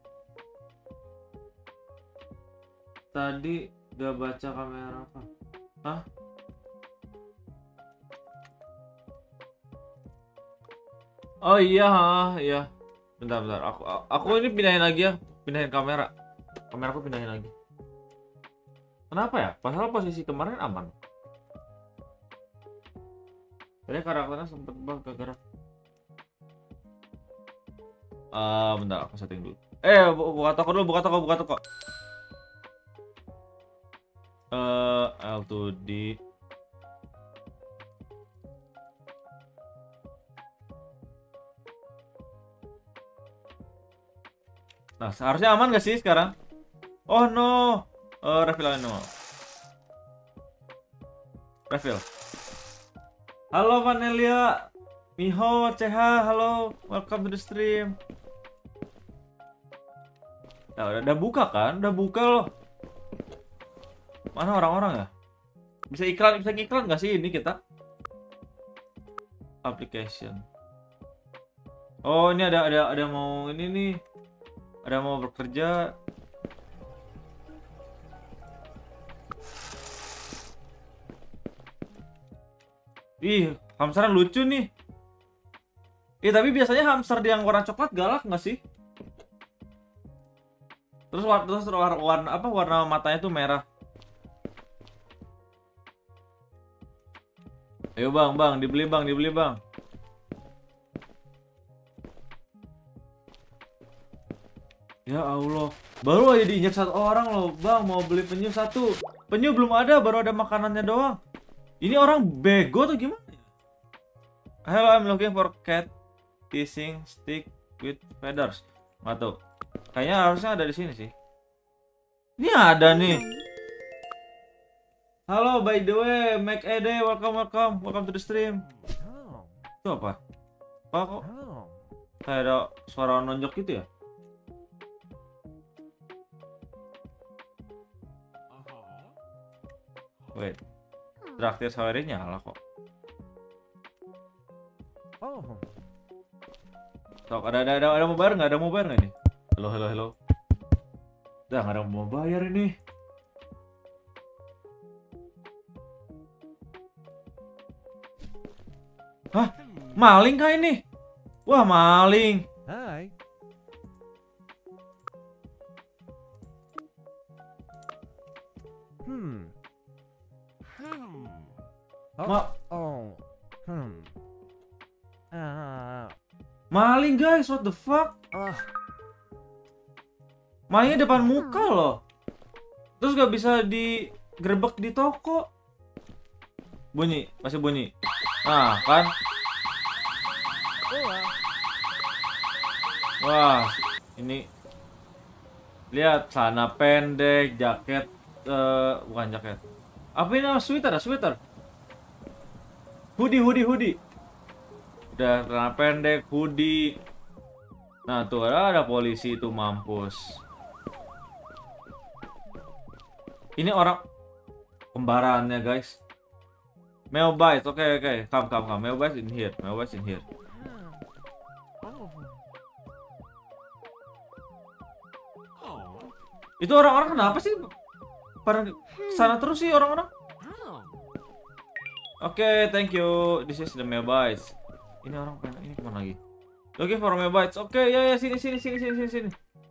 Tadi gak baca kamera apa? Hah? Oh iya, ha, iya. Bentar, bentar. Aku, aku ini pindahin lagi ya, pindahin kamera. Kamera aku pindahin lagi. Kenapa ya? Padahal posisi kemarin aman. Tadi karakternya sempet bug gara-gara. Ah, bentar, aku setting dulu. Eh, bu- buka toko dulu, buka toko, buka toko. Eh, L two D. Nah, seharusnya aman gak sih sekarang? Oh no. Eh, refill aja no. Refill. Halo Vanelia. Miho, C H, halo. Welcome to the stream. Nah, udah, udah buka kan? Udah buka loh. Mana orang-orang ya? Bisa iklan, bisa iklan nggak sih ini kita? Application. Oh, ini ada ada ada mau ini nih. Ada mau bekerja. Ih, hamsteran lucu nih. Ih, tapi biasanya hamster yang warna coklat galak nggak sih? Terus warna terus warna, warna apa? Warna matanya tuh merah. Ayo bang, bang, dibeli bang, dibeli bang. Ya Allah, baru aja diinjak satu orang loh, bang. Mau beli penyu satu, penyu belum ada, baru ada makanannya doang. Ini orang bego tuh gimana? Hello, I'm looking for cat fishing stick with feathers. Nggak tuh, kayaknya harusnya ada di sini sih. Ini ada nih. Halo, by the way, Mac Ede, welcome, welcome, welcome to the stream. Oh. Itu apa? Apa kok Oh. kayak ada suara nonjok gitu ya? Wait, traktir sahurnya nyala kok. Oh. Sok, ada ada ada, ada mau bayar nggak? Ada mau bayar nggak nih? Halo, halo, halo. Udah nggak ada mau bayar ini. Hah? Maling kah ini? Wah, maling. Hi. Hmm. Hmm. Oh. Ma Oh. Hmm. Ah. maling guys, what the fuck? Ah. Malingnya depan muka loh. Terus gak bisa digerebek di toko. Bunyi, masih bunyi. Nah, kan? Oh. Wah, ini lihat celana pendek, jaket, eh, bukan jaket. Apa ini nama sweater? Sweater. Hoodie, hoodie, hoodie. Udah celana pendek, hoodie. Nah, tuh ada, ada polisi itu mampus. Ini orang kembarannya guys. Meowbite, oke oke, come come come. Meowbite in here, Meowbite in here. Oh. Oh. Itu orang-orang kenapa sih? Pada sana terus sih orang-orang. Oh. Oke, thank you. This is the Meowbite. Ini orang pengen ini kemana lagi? Looking for Meowbites. Oke, ya ya sini sini sini sini sini sini.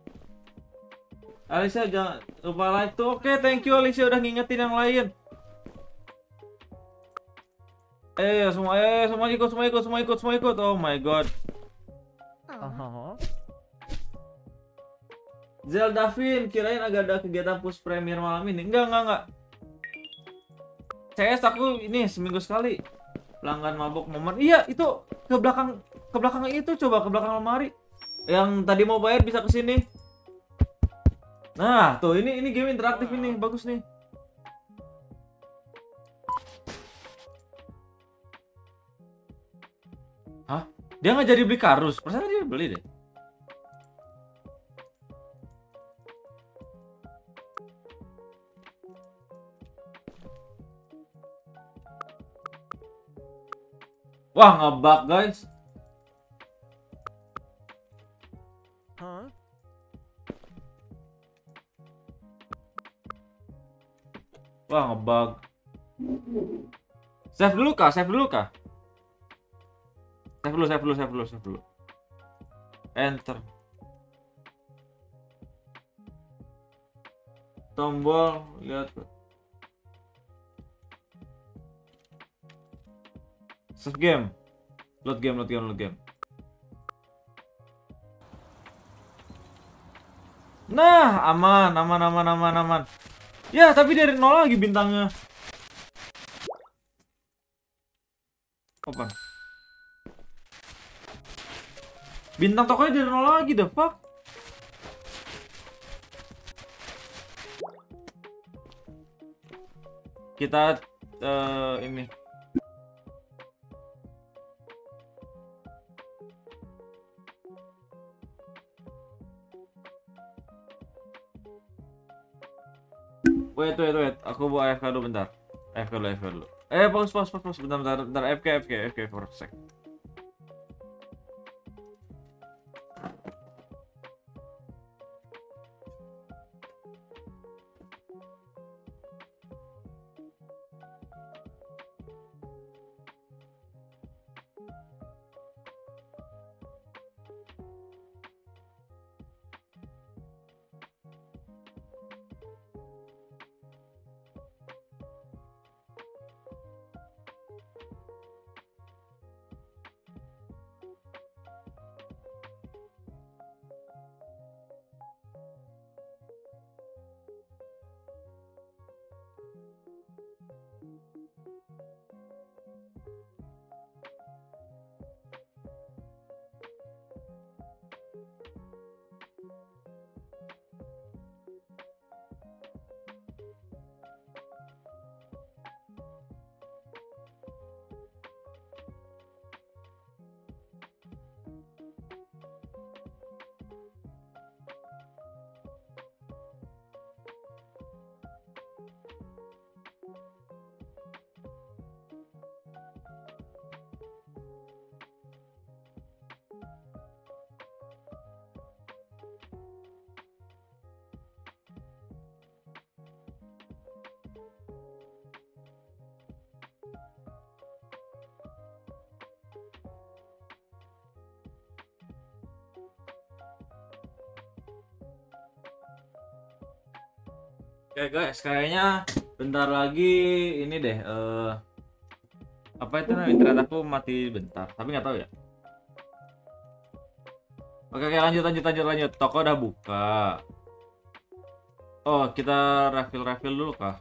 Alicia jangan lupa like tuh. Oke, thank you Alicia udah ngingetin yang lain. Eh, semua eh semua ikut, semua ikut, semua ikut, semua ikut. Oh my god. Uh-huh. Zelda Vin, kirain agak ada kegiatan push premier malam ini. Enggak, enggak, enggak. C S aku ini seminggu sekali. Pelanggan mabok momen. Iya, itu ke belakang ke belakang itu coba ke belakang lemari. Yang tadi mau bayar bisa ke sini. Nah, tuh ini ini game interaktif ini, bagus nih. Hah? Dia nggak jadi beli karus. Perasaan dia beli deh. Wah, ngebug guys. Huh? Wah, ngebug. Save dulu kah? Save dulu kah? Save dulu, save dulu, save dulu, save dulu. Enter. Tombol, lihat. Save game. Load game, load game, load game. Nah, aman, aman, aman, aman, aman. Ya, tapi dari nol lagi bintangnya. Apa? Bintang tokonya dari nol lagi, the fuck? Kita uh, ini. Wait, wait, wait. Aku buat A F K dulu bentar. A F K dulu, A F K dulu. Eh, pause, pause, pause, pause. Bentar, bentar, bentar. A F K, A F K, A F K for a sec. Oke guys, kayaknya bentar lagi ini deh. eh apa itu namanya? Internet aku mati bentar, tapi nggak tahu ya. Oke, oke, lanjut, lanjut, lanjut, lanjut. Toko udah buka. Oh, kita refill, refill dulu kah?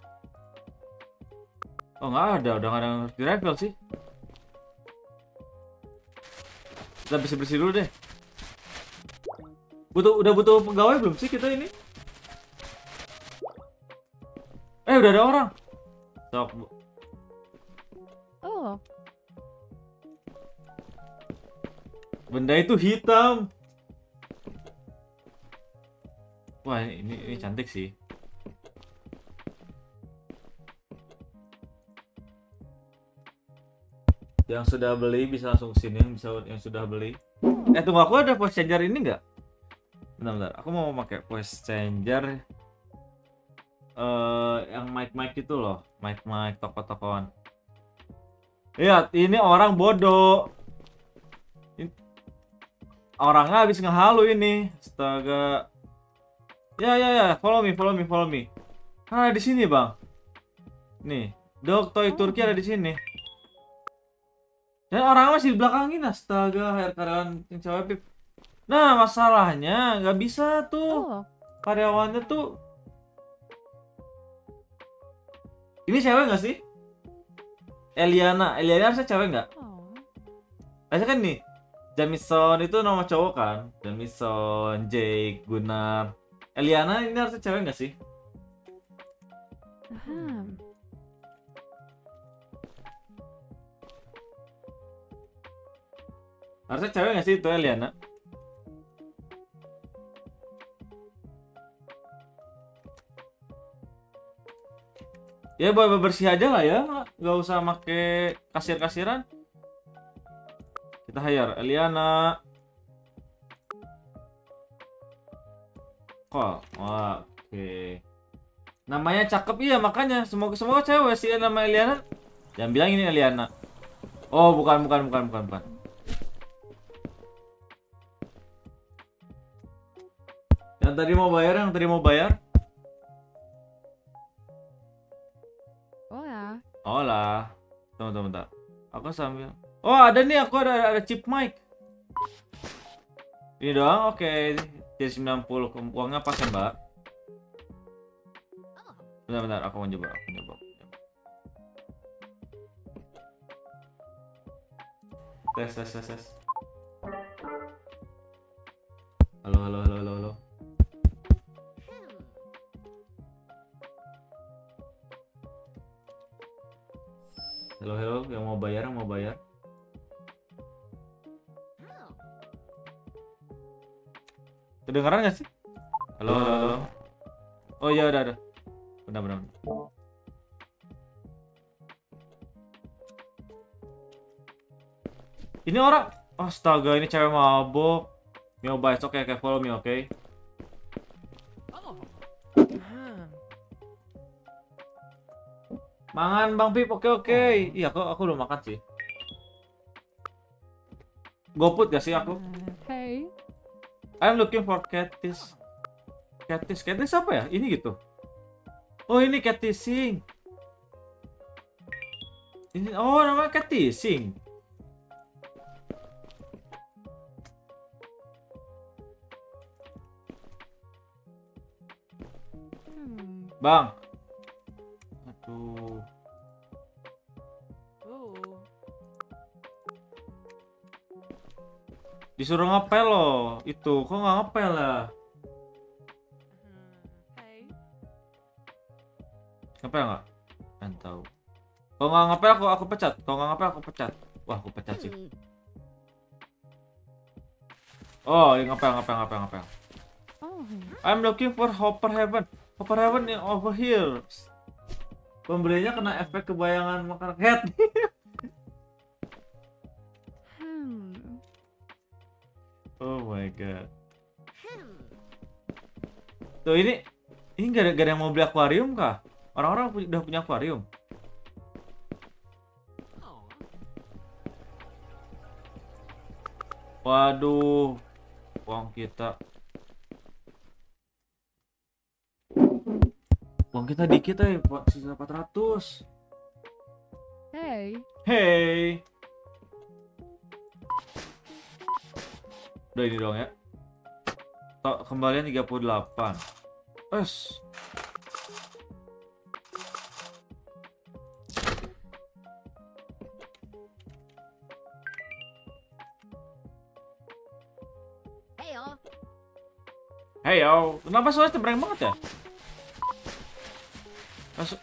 Oh, nggak ada, udah nggak ada yang harus di refill sih. Kita bersih bersih dulu deh. Butuh, udah butuh pegawai belum sih kita ini? Eh, udah ada orang. Sok, Bu. Oh. Benda itu hitam. Wah, ini, ini, ini cantik sih. Yang sudah beli bisa langsung sini, yang bisa yang sudah beli. Eh tunggu, aku ada voice changer ini nggak? Bentar-bentar, aku mau pakai voice changer. Eh, yang mic-mic itu loh, mic-mic toko-tokoan. Lihat, ini orang bodoh. Ini, orangnya habis ngehalu ini. Astaga. Ya ya ya, follow me, follow me, follow me. Kan ada di sini, Bang. Nih, Dog Toy Turki ada di sini. Dan orangnya masih di belakangin, astaga, air karyawan yang cewek Pip. Nah, masalahnya nggak bisa tuh. Oh. Karyawannya tuh. Ini cewek nggak sih? Eliana, Eliana harusnya cewek nggak? Oh. Harusnya kan nih, Jamison itu nama cowok kan? Jamison, Jake, Gunnar. Eliana ini harusnya cewek nggak sih? Hmm. Harusnya cewek nggak sih itu Eliana? Ya buat bersih aja lah ya, nggak usah make kasir-kasiran. Kita hire Eliana. Kok? Wah, oke. Namanya cakep iya makanya semoga semoga cewek sih nama Eliana. Jangan bilang ini Eliana. Oh bukan bukan bukan bukan bukan. Yang tadi mau bayar, yang tadi mau bayar. Oh ya. Oh lah, tunggu tunggu bentar. Aku sambil. Oh ada nih, aku ada ada chip mic. Ini doang, oke. Jadi sembilan puluh uangnya pas ya Mbak. Bentar bentar, aku mau coba, aku mau coba. Tes tes tes tes. Halo halo halo halo halo. Halo halo, yang mau bayar, yang mau bayar. Kedengeran nggak sih? Halo halo halo. Oh iya udah ada. Benar benar. Ini orang, astaga ini cewek mabok. Mio Bites, oke oke follow me oke. Hmm. Mangan Bang Pip, oke oke. Iya aku aku udah makan sih. GoFood gak sih aku? Hey. I'm looking for catfish. Catfish, catfish apa ya? Ini gitu. Oh ini catfishing. Ini oh namanya catfishing. Hmm. Bang. Aduh. Oh. Disuruh ngepel loh. Itu kok nggak ngepel lah. Hmm. Hey. Ngepel nggak? Kan tahu. Kalau nggak ngepel aku aku pecat. Kalau nggak ngepel aku pecat. Wah aku pecat sih. Hmm. Oh ini ngepel ngepel ngepel ngepel. Oh. I'm looking for Hopper Heaven. Hopper Heaven in over here. Pembelinya kena efek kebayangan makan head. Hmm. Oh my god. Tuh ini ini gak ada, gak ada yang mau beli akuarium kah? Orang-orang pu- udah punya akuarium. Waduh, uang kita. Uang kita dikit eh, buat sisa empat ratus. Hey. Hey. Udah ini doang ya. Tok kembalian tiga puluh delapan. Es. Heyo. Hey yo, kenapa soalnya tebreng banget ya? Masuk.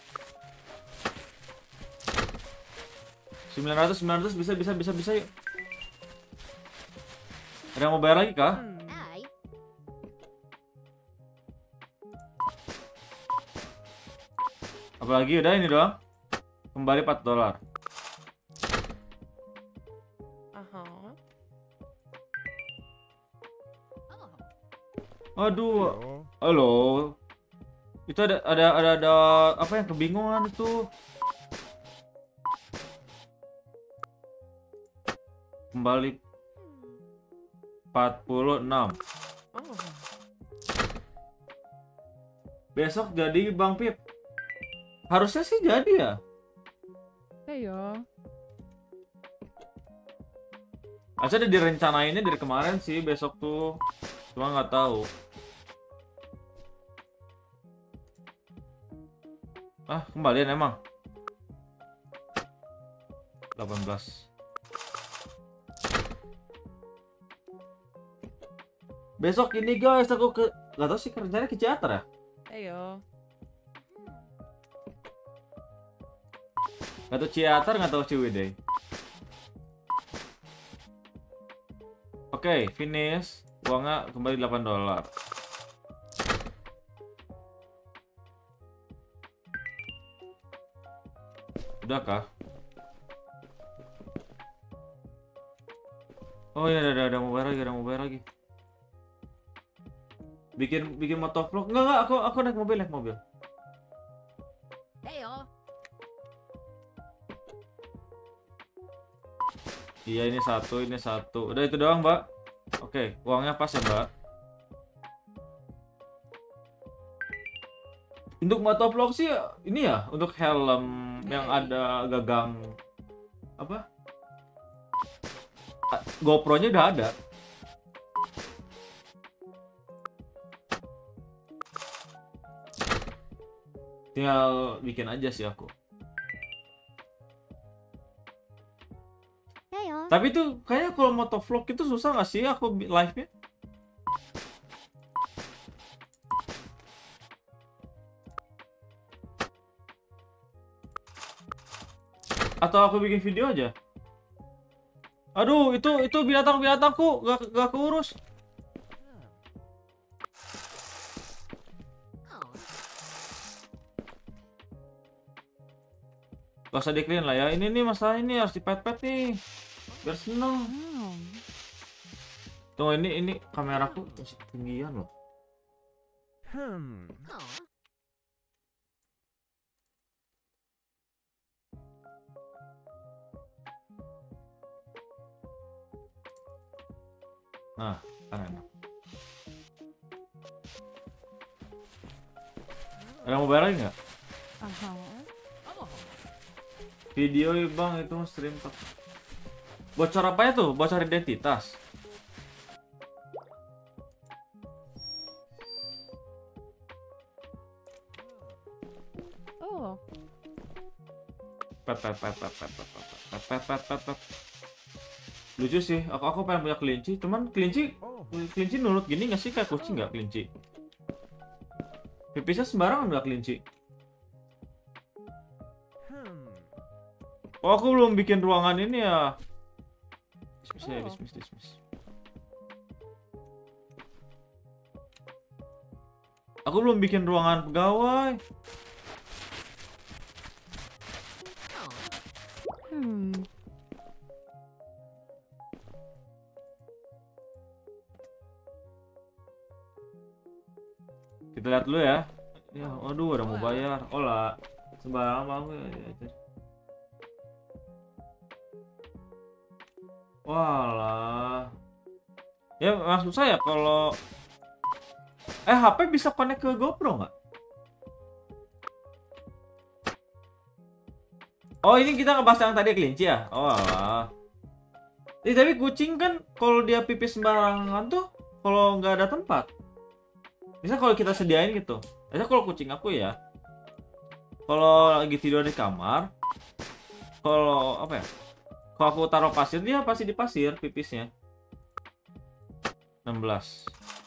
sembilan ratus sembilan ratus bisa bisa bisa bisa yuk. Ada yang mau bayar lagi kah? Hmm. Hai. Apalagi udah ini doang. Kembali empat dolar. Uh-huh. Oh. Aduh, Hello. halo. Itu ada ada ada ada apa yang kebingungan itu. Kembali empat puluh enam. Oh. Besok jadi Bang Pip. Harusnya sih jadi ya. Heyo. Harusnya udah direncanainnya dari kemarin sih besok tuh. Cuma nggak tahu. Ah, kembalian emang. delapan belas. Besok ini guys, aku ke nggak tahu sih rencananya ke teater ya. Heyo. Nggak tahu teater, nggak tahu Ciwidey. Oke, finish. Uangnya kembali delapan dolar. Udah kah? Oh iya, ada, ada, ada mau bayar lagi, ada mau bayar lagi. Bikin bikin motovlog. Enggak, enggak, aku aku naik mobil, naik mobil. Heyo. Iya, ini satu, ini satu. Udah itu doang, Mbak. Oke, uangnya pas ya, Mbak. Untuk motovlog sih ini ya, untuk helm yang ada gagang apa? Ah, GoPro-nya udah ada. Tinggal bikin aja sih aku. Heyo. Tapi tuh kayaknya kalau motovlog itu susah nggak sih aku bi- live-nya? Atau aku bikin video aja? Aduh, itu itu binatang-binatangku gak, gak keurus. Oh. Gak usah di clean lah ya. Ini nih masalah ini harus dipet-pet nih. Biar seneng. Wow. Tunggu, ini ini kameraku masih ketinggian loh. Hmm. Oh. Nah, kan enak. Ada mau bayar lagi nggak? Uh-huh. Video ya, bang itu stream tak. Bocor apa ya tuh? Bocor identitas. Oh. Pet pet pet pet pet pet pet pet pet pet pet pet. Lucu sih. Aku aku pengen punya kelinci. Cuman kelinci Oh. kelinci nurut gini nggak sih kayak kucing nggak kelinci? Pipisnya sembarangan nggak kelinci? Hmm. Oh, aku belum bikin ruangan ini ya. Dismiss ya, Oh. dismiss, dismiss. Aku belum bikin ruangan pegawai. Hmm. Kita lihat dulu ya. Ya, waduh, udah mau bayar. Oh lah, sembarang banget ya. ya. Walah. Ya maksud saya kalau eh H P bisa connect ke GoPro nggak? Oh ini kita ngebahas yang tadi kelinci ya? Oh alah. Eh, tapi kucing kan kalau dia pipis sembarangan tuh kalau nggak ada tempat. Bisa kalau kita sediain gitu. Biasanya kalau kucing aku ya, kalau lagi tidur di kamar, kalau apa ya? Kalau aku taruh pasir dia pasti di pasir pipisnya. enam belas.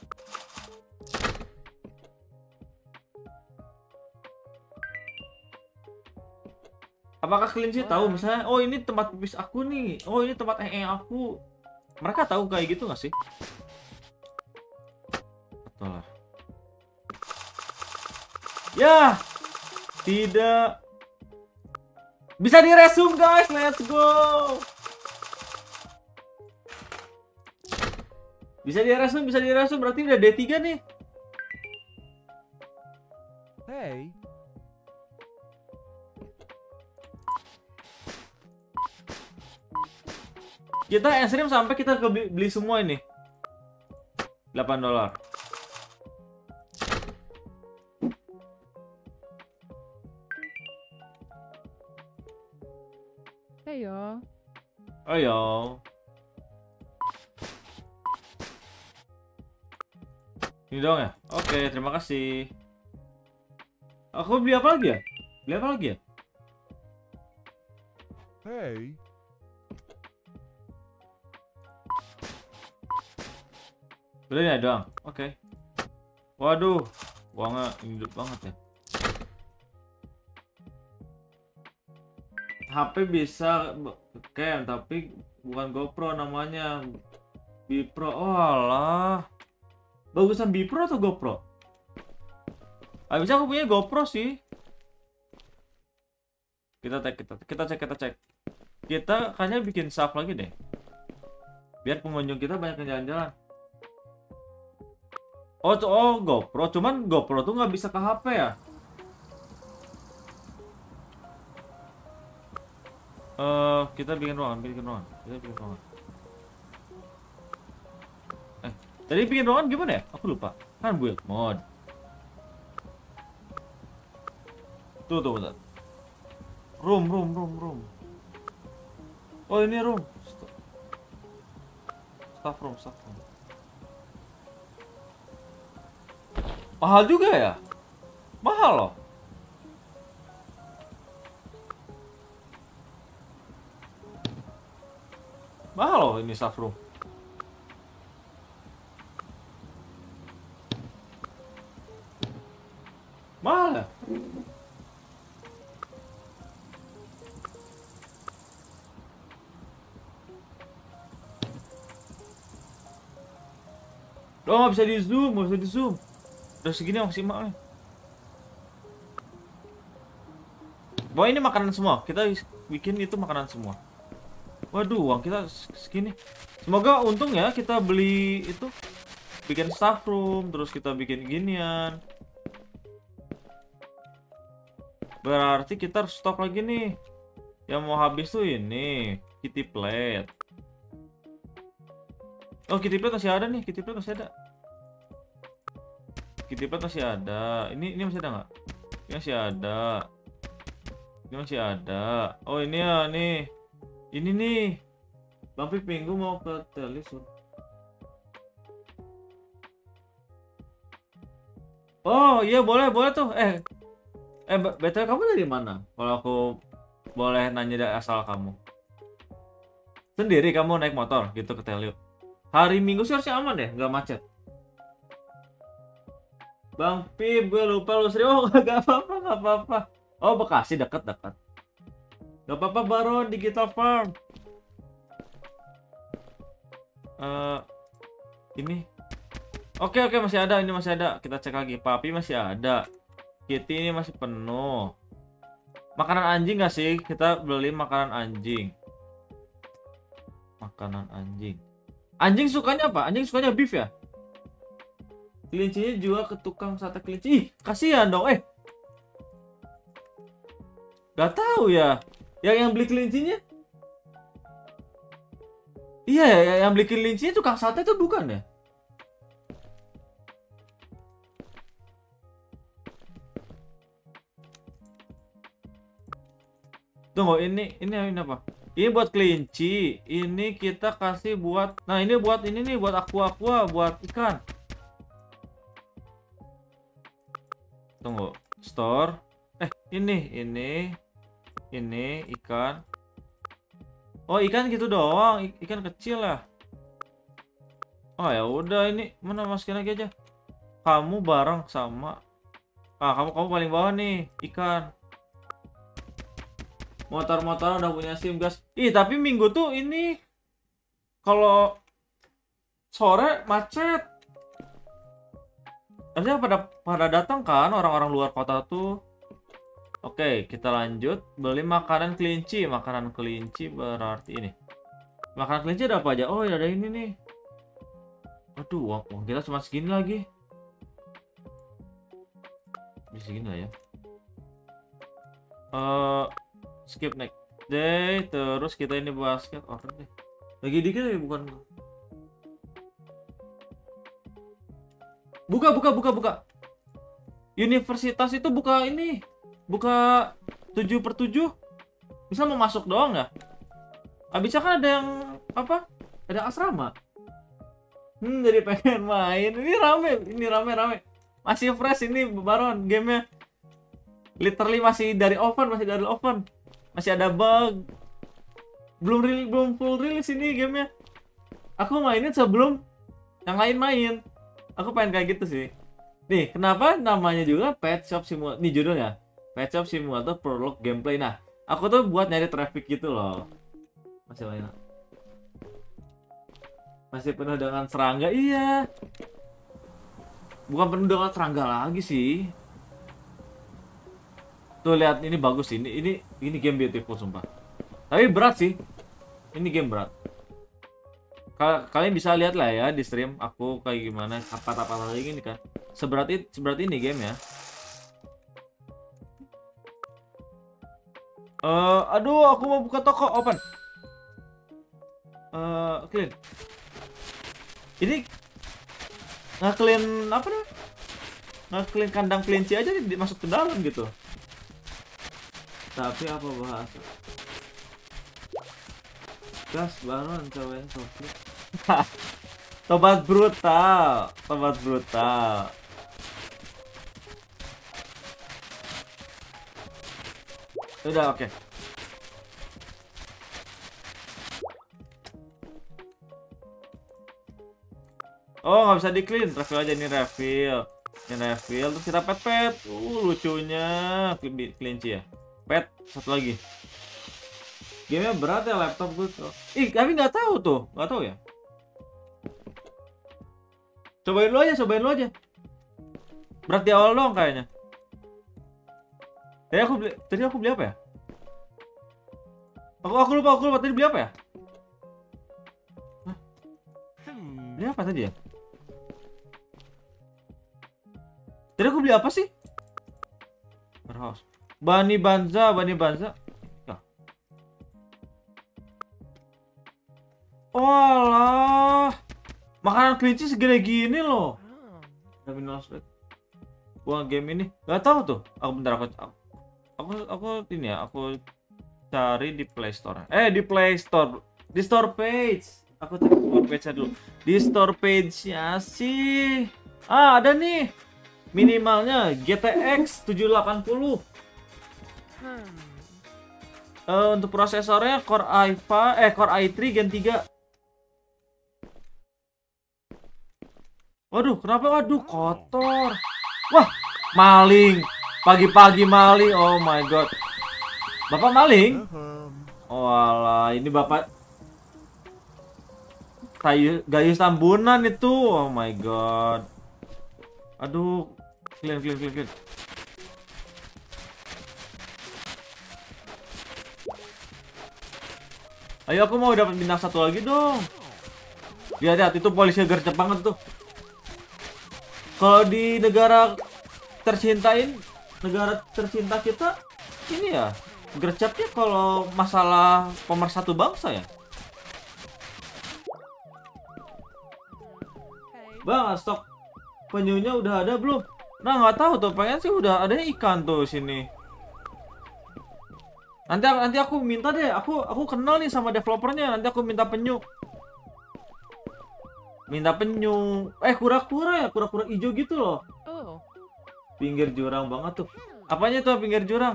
Apakah kelinci tahu misalnya, oh ini tempat pipis aku nih, oh ini tempat ee aku. Mereka tahu kayak gitu nggak sih? Betul lah. Ya, tidak. Bisa diresum guys, let's go. Bisa di-erase, bisa di-erase, berarti udah D tiga nih. Hey. Kita ekstrim sampai kita ke beli, beli semua ini. delapan dolar. Ayo. Ayo. Ini dong ya? Oke, terima kasih. Aku beli apa lagi ya? Beli apa lagi ya? Hey. Udah ini doang. Oke. Waduh, uangnya hidup banget ya. H P bisa cam tapi bukan GoPro namanya. Bipro. Oh alah. Bagusan Bipro atau GoPro? Ah, bisa aku punya GoPro sih. Kita cek, kita kita cek, kita cek. Kita kayaknya bikin save lagi deh. Biar pengunjung kita banyak yang jalan-jalan. Oh, cu- oh GoPro, cuman GoPro tuh nggak bisa ke H P ya? Eh, kita bikin ruangan, bikin ruangan, kita bikin ruangan. Eh, tadi bikin ruangan gimana ya? Aku lupa. Kan build mode. Tuh, tuh, bentar. Room, room, room, room. Oh, ini room. St- Staff room, staff room. Mahal juga ya? Mahal loh. Mahal loh ini staff room. Mahal ya? Oh, nggak bisa di zoom, nggak bisa di zoom. Udah segini maksimal nih. Wah, ini makanan semua. Kita bikin itu makanan semua. Waduh, uang kita segini. Semoga untung ya kita beli itu. Bikin staff room, terus kita bikin ginian. Berarti kita harus stok lagi nih. Yang mau habis tuh ini. Kitty plate. Oh, kitty plate masih ada nih. Kitty plate masih ada. Kitty plate masih ada. Ini ini masih ada nggak? Ini masih ada. Ini masih ada. Oh, ini ya nih. Ini nih. Bang Pip minggu mau ke Telisur. Oh, iya boleh, boleh tuh. Eh. Eh, B T W kamu dari mana? Kalau aku boleh nanya dari asal kamu. Sendiri kamu naik motor gitu ke Telio. Hari Minggu sih harusnya aman deh, nggak macet. Bang Pip, gue lupa lu serius. Oh, nggak apa-apa, nggak apa-apa. Oh, Bekasi dekat-dekat. Nggak apa-apa, Baron Digital Farm. Uh, ini. Oke, oke, masih ada. Ini masih ada. Kita cek lagi. Papi masih ada. Kitty ini masih penuh. Makanan anjing nggak sih? Kita beli makanan anjing. Makanan anjing. Anjing sukanya apa? Anjing sukanya beef ya? Kelincinya juga ke tukang sate kelinci. Ih, kasihan dong. Eh. Gak tahu ya. Yang yang beli kelincinya? Iya ya, yang beli kelincinya tukang sate itu bukan ya? Tunggu, ini ini ini apa? Ini buat kelinci. Ini kita kasih buat. Nah, ini buat ini nih, buat aqua-aqua, buat ikan. Tunggu, store. Eh, ini, ini, ini ikan. Oh, ikan gitu doang. I- ikan kecil ya. Oh ya udah, ini mana masukin lagi aja. Kamu bareng sama. Ah, kamu kamu paling bawah nih, ikan. Motor-motor udah punya SIM gas. Ih, tapi minggu tuh ini kalau sore macet. Harusnya pada pada datang kan orang-orang luar kota tuh. Oke, kita lanjut beli makanan kelinci. Makanan kelinci berarti ini. Makanan kelinci ada apa aja? Oh, ada ini nih. Aduh, uang, uang kita cuma segini lagi. Bisa segini lah ya. Eh, skip next day, terus kita ini basket. Oh, deh. Lagi dikit ya bukan. Buka, buka, buka, buka. Universitas itu buka ini. Buka tujuh per tujuh. Bisa mau masuk doang nggak? Abisnya kan ada yang apa? Ada asrama. Hmm, jadi pengen main. Ini rame, ini rame-rame. Masih fresh ini Baron gamenya. Literally masih dari oven, masih dari oven. Masih ada bug. Belum real, belum full rilis ini gamenya. Aku mainin sebelum yang lain main. Aku pengen kayak gitu sih. Nih, kenapa namanya juga Pet Shop Simulator? Nih judulnya, Pet Shop Simulator Prologue Gameplay. Nah, aku tuh buat nyari traffic gitu loh. Masih lain. Masih penuh dengan serangga, iya. Bukan penuh dengan serangga lagi sih. Tuh lihat, ini bagus ini. Ini ini game beautiful sumpah. Tapi berat sih. Ini game berat. Kal kalian bisa lihat lah ya di stream aku kayak gimana apa-apa lagi ini kan. Seberat itu, seberat ini game ya. Eh, uh, aduh, aku mau buka toko, open. Eh, uh, clean. Ini nggak clean apa nih? Nggak clean kandang kelinci aja nih, masuk ke dalam gitu. Tapi apa bahasa? Gas Baron cobain kopi. Tobat brutal, tobat brutal. Udah oke. Okay. Oh nggak bisa di clean, refill aja ini refill, ini refill terus kita pet pet. Uh lucunya kelinci ya. Pet satu lagi. Gamenya berat ya laptop gue tuh. Ih kami nggak tahu tuh, nggak tahu ya. Cobain lu aja, cobain lu aja. Berat di awal doang kayaknya. Tadi aku beli, tadi aku beli apa ya? Aku aku lupa, aku lupa tadi beli apa ya? Hah? Beli apa tadi ya? Tadi aku beli apa sih? Warehouse. Bani Banza, Bani Banza. Ya. Walah. Makanan kelinci segede gini loh. Terminal spek. Gua game ini nggak tahu tuh. Aku bentar aku aku aku ini ya, aku cari di Play Store. Eh di Play Store, di store page. Aku cek store page-nya dulu. Di store page-nya sih. Ah, ada nih. Minimalnya G T X tujuh delapan nol. Hmm. Uh, untuk prosesornya Core i lima eh Core i tiga Gen tiga. Waduh, kenapa? Waduh, kotor. Wah, maling. Pagi-pagi maling. Oh my god. Bapak maling? Oh alah, ini bapak Tayu, Gayus Tambunan itu. Oh my god. Aduh, clean clean clean clean. Ayo aku mau dapat bintang satu lagi dong. Lihat-lihat itu polisi gercep banget tuh. Kalau di negara tercintain, negara tercinta kita ini ya gercepnya kalau masalah pemersatu bangsa ya. Bang, stok penyunya udah ada belum? Nah nggak tahu tuh, pengen sih udah ada ikan tuh sini. Nanti nanti aku minta deh, aku aku kenal nih sama developernya. Nanti aku minta penyu. Minta penyu. Eh kura-kura ya, kura-kura hijau gitu loh. Oh. Pinggir jurang banget tuh. Apanya tuh pinggir jurang?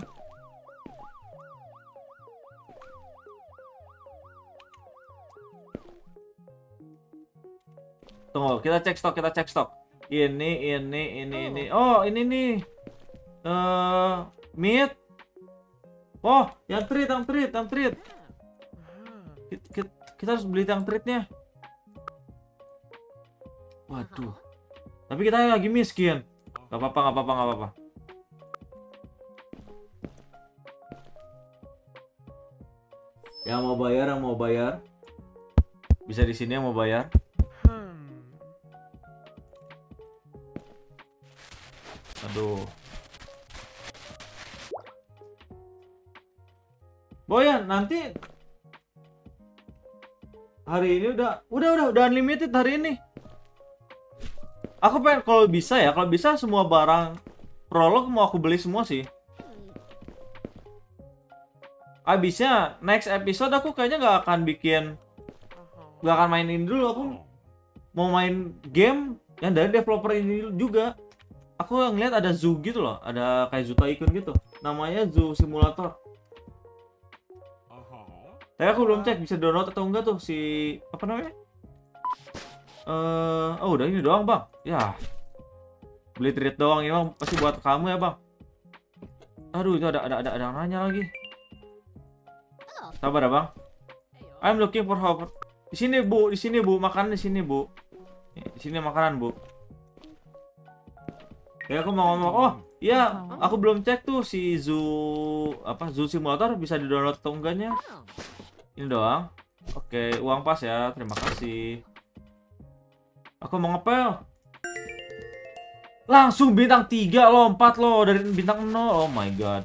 Tunggu, kita cek stok, kita cek stok. Ini, ini, ini, ini. Oh, ini nih. Eh, uh, meat. Oh, yang treat, yang treat, yang treat. Kita, kita, kita harus beli yang treatnya. Waduh. Tapi kita lagi miskin. Gak apa-apa, gak apa-apa, gak apa-apa. Yang mau bayar, yang mau bayar. Bisa di sini yang mau bayar. Aduh. Boyan, nanti hari ini udah udah udah udah unlimited hari ini. Aku pengen kalau bisa ya, kalau bisa semua barang prolog mau aku beli semua sih. Abisnya next episode aku kayaknya nggak akan bikin, nggak akan mainin dulu. Aku mau main game yang dari developer ini juga. Aku ngeliat ada zoo gitu loh, ada kayak zoo tycoon gitu. Namanya Zoo Simulator. Tapi aku belum cek bisa download atau enggak tuh si apa namanya? Eh, oh udah ini doang bang. Ya, beli treat doang ini bang, pasti buat kamu ya bang. Aduh itu ada ada ada ada yang nanya lagi. Sabar ya bang. I'm looking for hover. Di sini bu, di sini bu, makanan di sini bu. Di sini makanan bu. Ya aku mau ngomong, oh iya, aku belum cek tuh si Zoo apa Zoo Simulator bisa di download atau enggaknya. Ini doang. Oke, uang pas ya. Terima kasih. Aku mau ngepel. Langsung bintang tiga lompat loh dari bintang nol. Oh my god.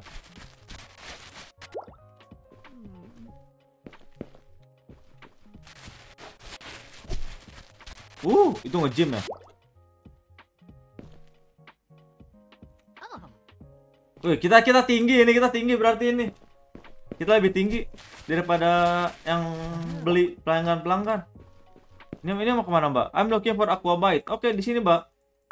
Uh, itu nge-gym ya. Wih, kita kita tinggi ini, kita tinggi berarti ini. Kita lebih tinggi daripada yang beli pelanggan-pelanggan. Ini ini mau kemana mbak? I'm looking for aqua bite. Oke di sini mbak.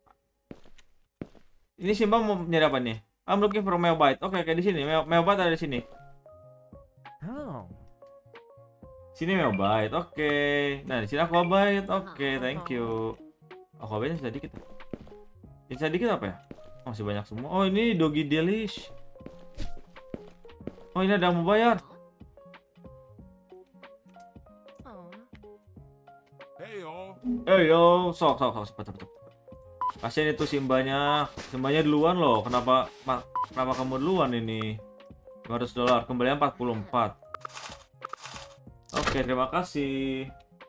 Ini Simba mau nyari apa nih? I'm looking for meo bite. Oke kayak di sini. Meo, meo bite ada di sini. Oh. Sini meo bite. Oke. Nah di sini aqua bite. Oke thank you. Aqua bite sedikit. Ini sedikit apa ya? Oh, masih banyak semua. Oh ini doggy delish. Oh ini ada yang mau bayar. Heyo. Eh yo, sok sok sok cepat cepat. Kasian itu Simbanya. Simbanya duluan loh. Kenapa ma, kenapa kamu duluan ini? lima ratus dolar, kembalian empat puluh empat. Oke, terima kasih.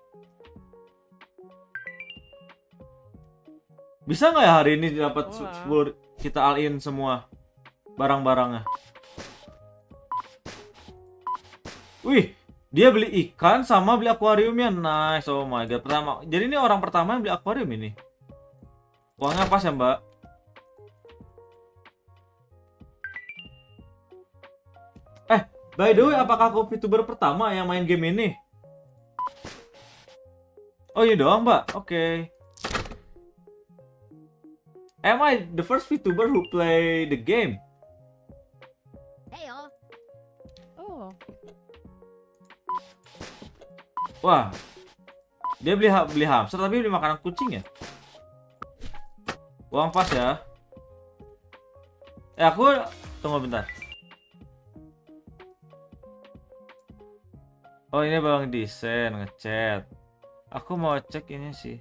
Bisa nggak ya hari ini dapat sepuluh kita all in semua barang-barangnya? Wih, dia beli ikan sama beli akuariumnya. Nice, oh my god. Pertama, jadi ini orang pertama yang beli akuarium ini. Uangnya pas ya mbak? Eh, by the way, apakah aku VTuber pertama yang main game ini? Oh ini doang mbak, oke. Okay. Am I the first VTuber who play the game? Oh. Wah, dia beli ha beli hamster tapi beli makanan kucing ya? Uang pas ya? Eh aku tunggu bentar. Oh ini bang desain ngechat. Aku mau cek ini sih.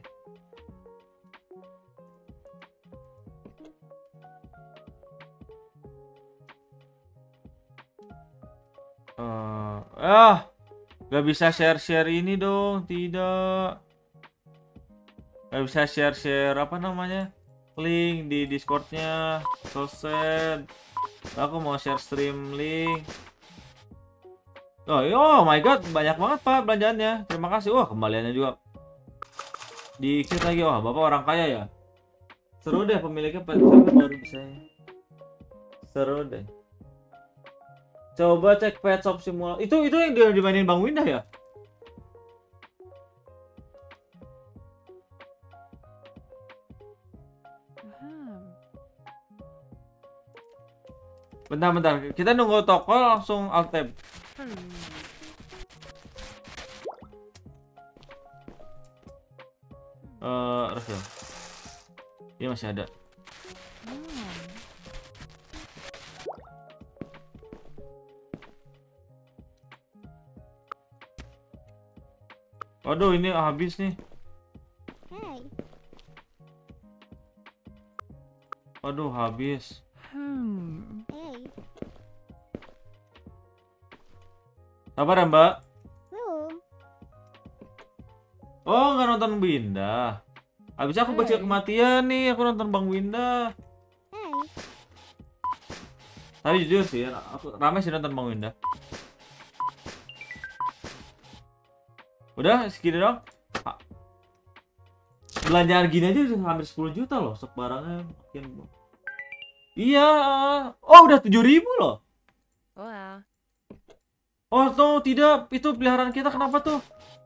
Uh, ah. Gak bisa share-share ini dong, tidak. Gak bisa share-share apa namanya, link di Discordnya, so sad. Aku mau share stream link. Oh, oh my god, banyak banget pak belanjaannya. Terima kasih. Wah kembaliannya juga dikit lagi. Wah bapak orang kaya ya. Seru deh pemiliknya baru bisa. Seru deh. Coba cek Pet Shop Simulator. Itu itu yang dia dimainin Bang Windah ya? Bentar-bentar. Kita nunggu toko langsung alt tab. Eh, refill. Ini masih ada. Waduh, ini habis nih. Hey. Waduh, habis. Hmm. Hey. Sabar ya, Mbak. Belum. Oh, nggak nonton Winda. Habis aku baca Hey. kematian nih, aku nonton Bang Winda. Hey. Tapi jujur sih, aku rame sih nonton Bang Winda. Udah segini dong. Ah. Belanjaan gini aja udah hampir sepuluh juta loh, stok barangnya makin. Iya. Oh, udah tujuh ribu loh. Wah. Oh, tuh tidak, itu peliharaan kita kenapa tuh?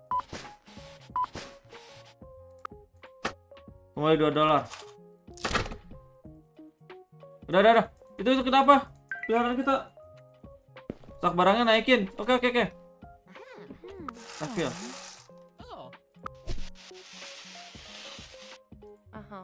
Kembali dua dolar. Udah, udah, udah. Itu itu kenapa? Peliharaan kita. Stok barangnya naikin. Oke, oke, oke. Akil. Oh. Aha.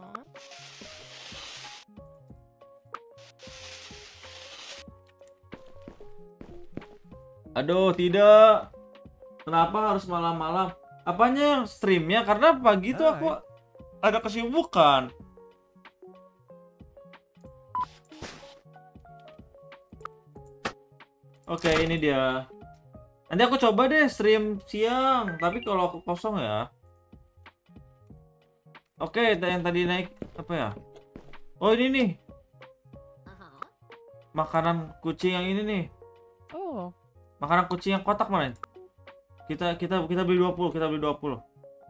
Aduh, tidak. Kenapa harus malam-malam? Apanya yang streamnya? Karena pagi tuh aku ada kesibukan. Oke, ini dia. Nanti aku coba deh stream siang. Tapi kalau aku kosong ya. Oke, yang tadi naik apa ya? Oh, ini nih. Makanan kucing yang ini nih. Oh. Makanan kucing yang kotak mana? Kita kita kita beli dua puluh, kita beli dua puluh.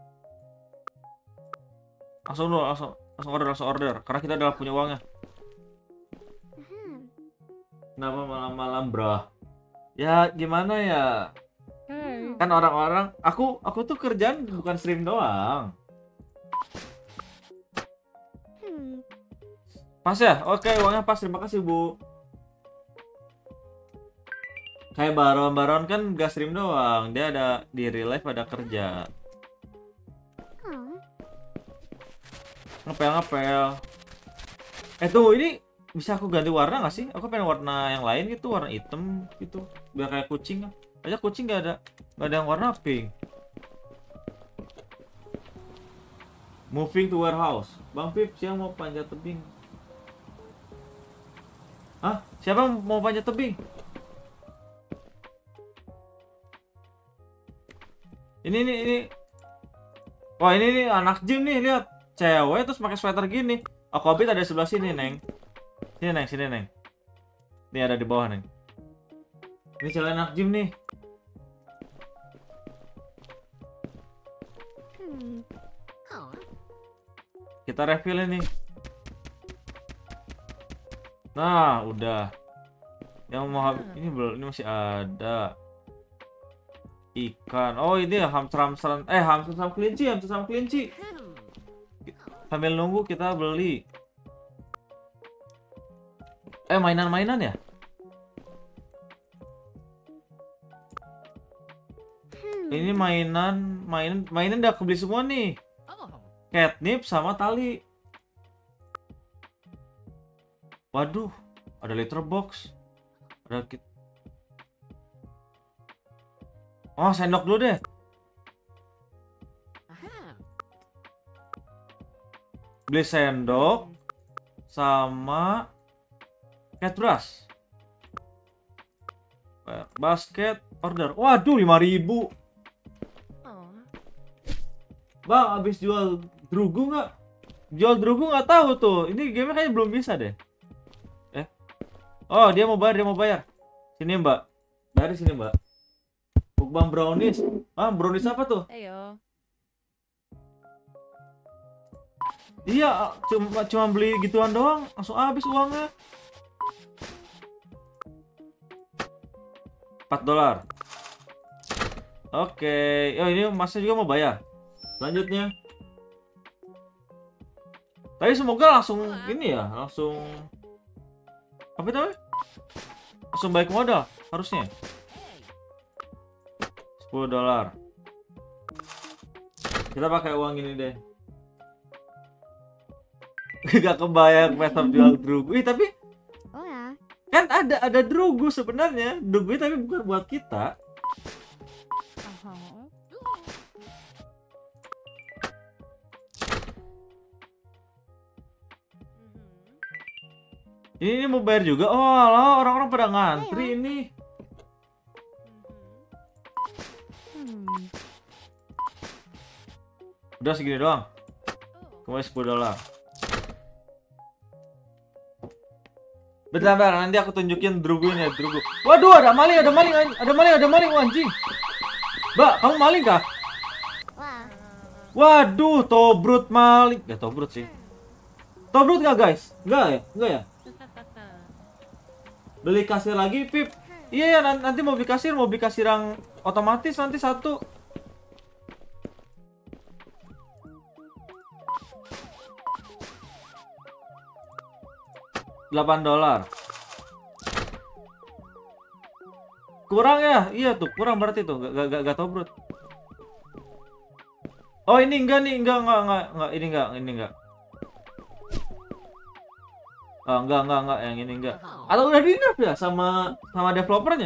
Langsung dulu, langsung langsung order, langsung order karena kita udah punya uangnya. Kenapa malam-malam, bro? Ya gimana ya? Hey. Kan orang-orang, aku aku tuh kerjaan bukan stream doang. Hmm. Pas ya? Oke, uangnya pas. Terima kasih, Bu. Kayak Baron-Baron kan gak stream doang, dia ada di real life, ada kerja. Oh. Ngepel-ngepel. Eh tuh, ini bisa aku ganti warna gak sih? Aku pengen warna yang lain gitu, warna hitam gitu. Biar kayak kucing. Aja kucing gak ada, gak ada yang warna pink. Moving to warehouse. Bang Pip, siapa mau panjat tebing? Hah? Siapa mau panjat tebing? Ini nih, ini. Wah, ini nih anak gym nih, lihat. Cewek terus pakai sweater gini. Aku habis ada di sebelah sini, Neng. Sini, Neng, sini, Neng. Ini ada di bawah, Neng. Ini cewek anak gym nih. Hmm. Kita refill ini. Nah, udah. Yang mau habis ini belum, ini masih ada. Ikan. Oh, ini ya hamster-hamsteran. Eh, hamster sama kelinci, hamster sama kelinci. Sambil nunggu kita beli. Eh, mainan-mainan ya? Hmm. Ini mainan, mainan, mainan udah aku beli semua nih. Oh. Catnip sama tali. Waduh, ada litter box. Ada kit. Oh, sendok dulu deh. Beli sendok sama cat brush. Basket order. Waduh, lima ribu. Oh. Bang, habis jual drugu nggak? Jual drugu nggak tahu tuh. Ini game kayaknya belum bisa deh. Eh. Oh, dia mau bayar, dia mau bayar. Sini, Mbak. Bayar di sini, Mbak. Bang brownies. Ah, brownies apa tuh? Ayo. Iya, cuma cuma beli gituan doang, langsung habis uangnya. empat dolar. Oke, oh ini masnya juga mau bayar. Selanjutnya. Tapi semoga langsung ini ya, langsung apa itu namanya? Langsung baik modal harusnya. sepuluh dolar. Kita pakai uang ini deh. Gak kebayang Peter jual drugu. Ih, tapi Oh ya. kan ada ada drugu sebenarnya. Drugu tapi bukan buat kita. Aha. Ini, ini mau bayar juga. Oh, alah, orang-orang pada ngantri ini. Hmm. Udah segini doang. Kembali sepuluh dolar. Bentar, bentar, nanti aku tunjukin drugunya, drugu. Waduh, ada maling, ada maling, anj- ada maling, ada maling, oh, anjing. Mbak, kamu maling kah? Wah. Waduh, Tobrut maling. Ya Tobrut sih. Tobrut nggak guys? Nggak ya? Nggak ya? Beli kasir lagi, Pip. Iya ya, nan- nanti mau beli kasir, mau beli kasir yang otomatis nanti satu. delapan dolar. Kurang ya? Iya tuh, kurang berarti tuh. Gak, gak, gak, gak Tobrut. Oh ini enggak nih, enggak, enggak, enggak, enggak, ini enggak, ini enggak. Oh, enggak, enggak, enggak, yang ini enggak. Atau udah di nerf ya sama sama developernya?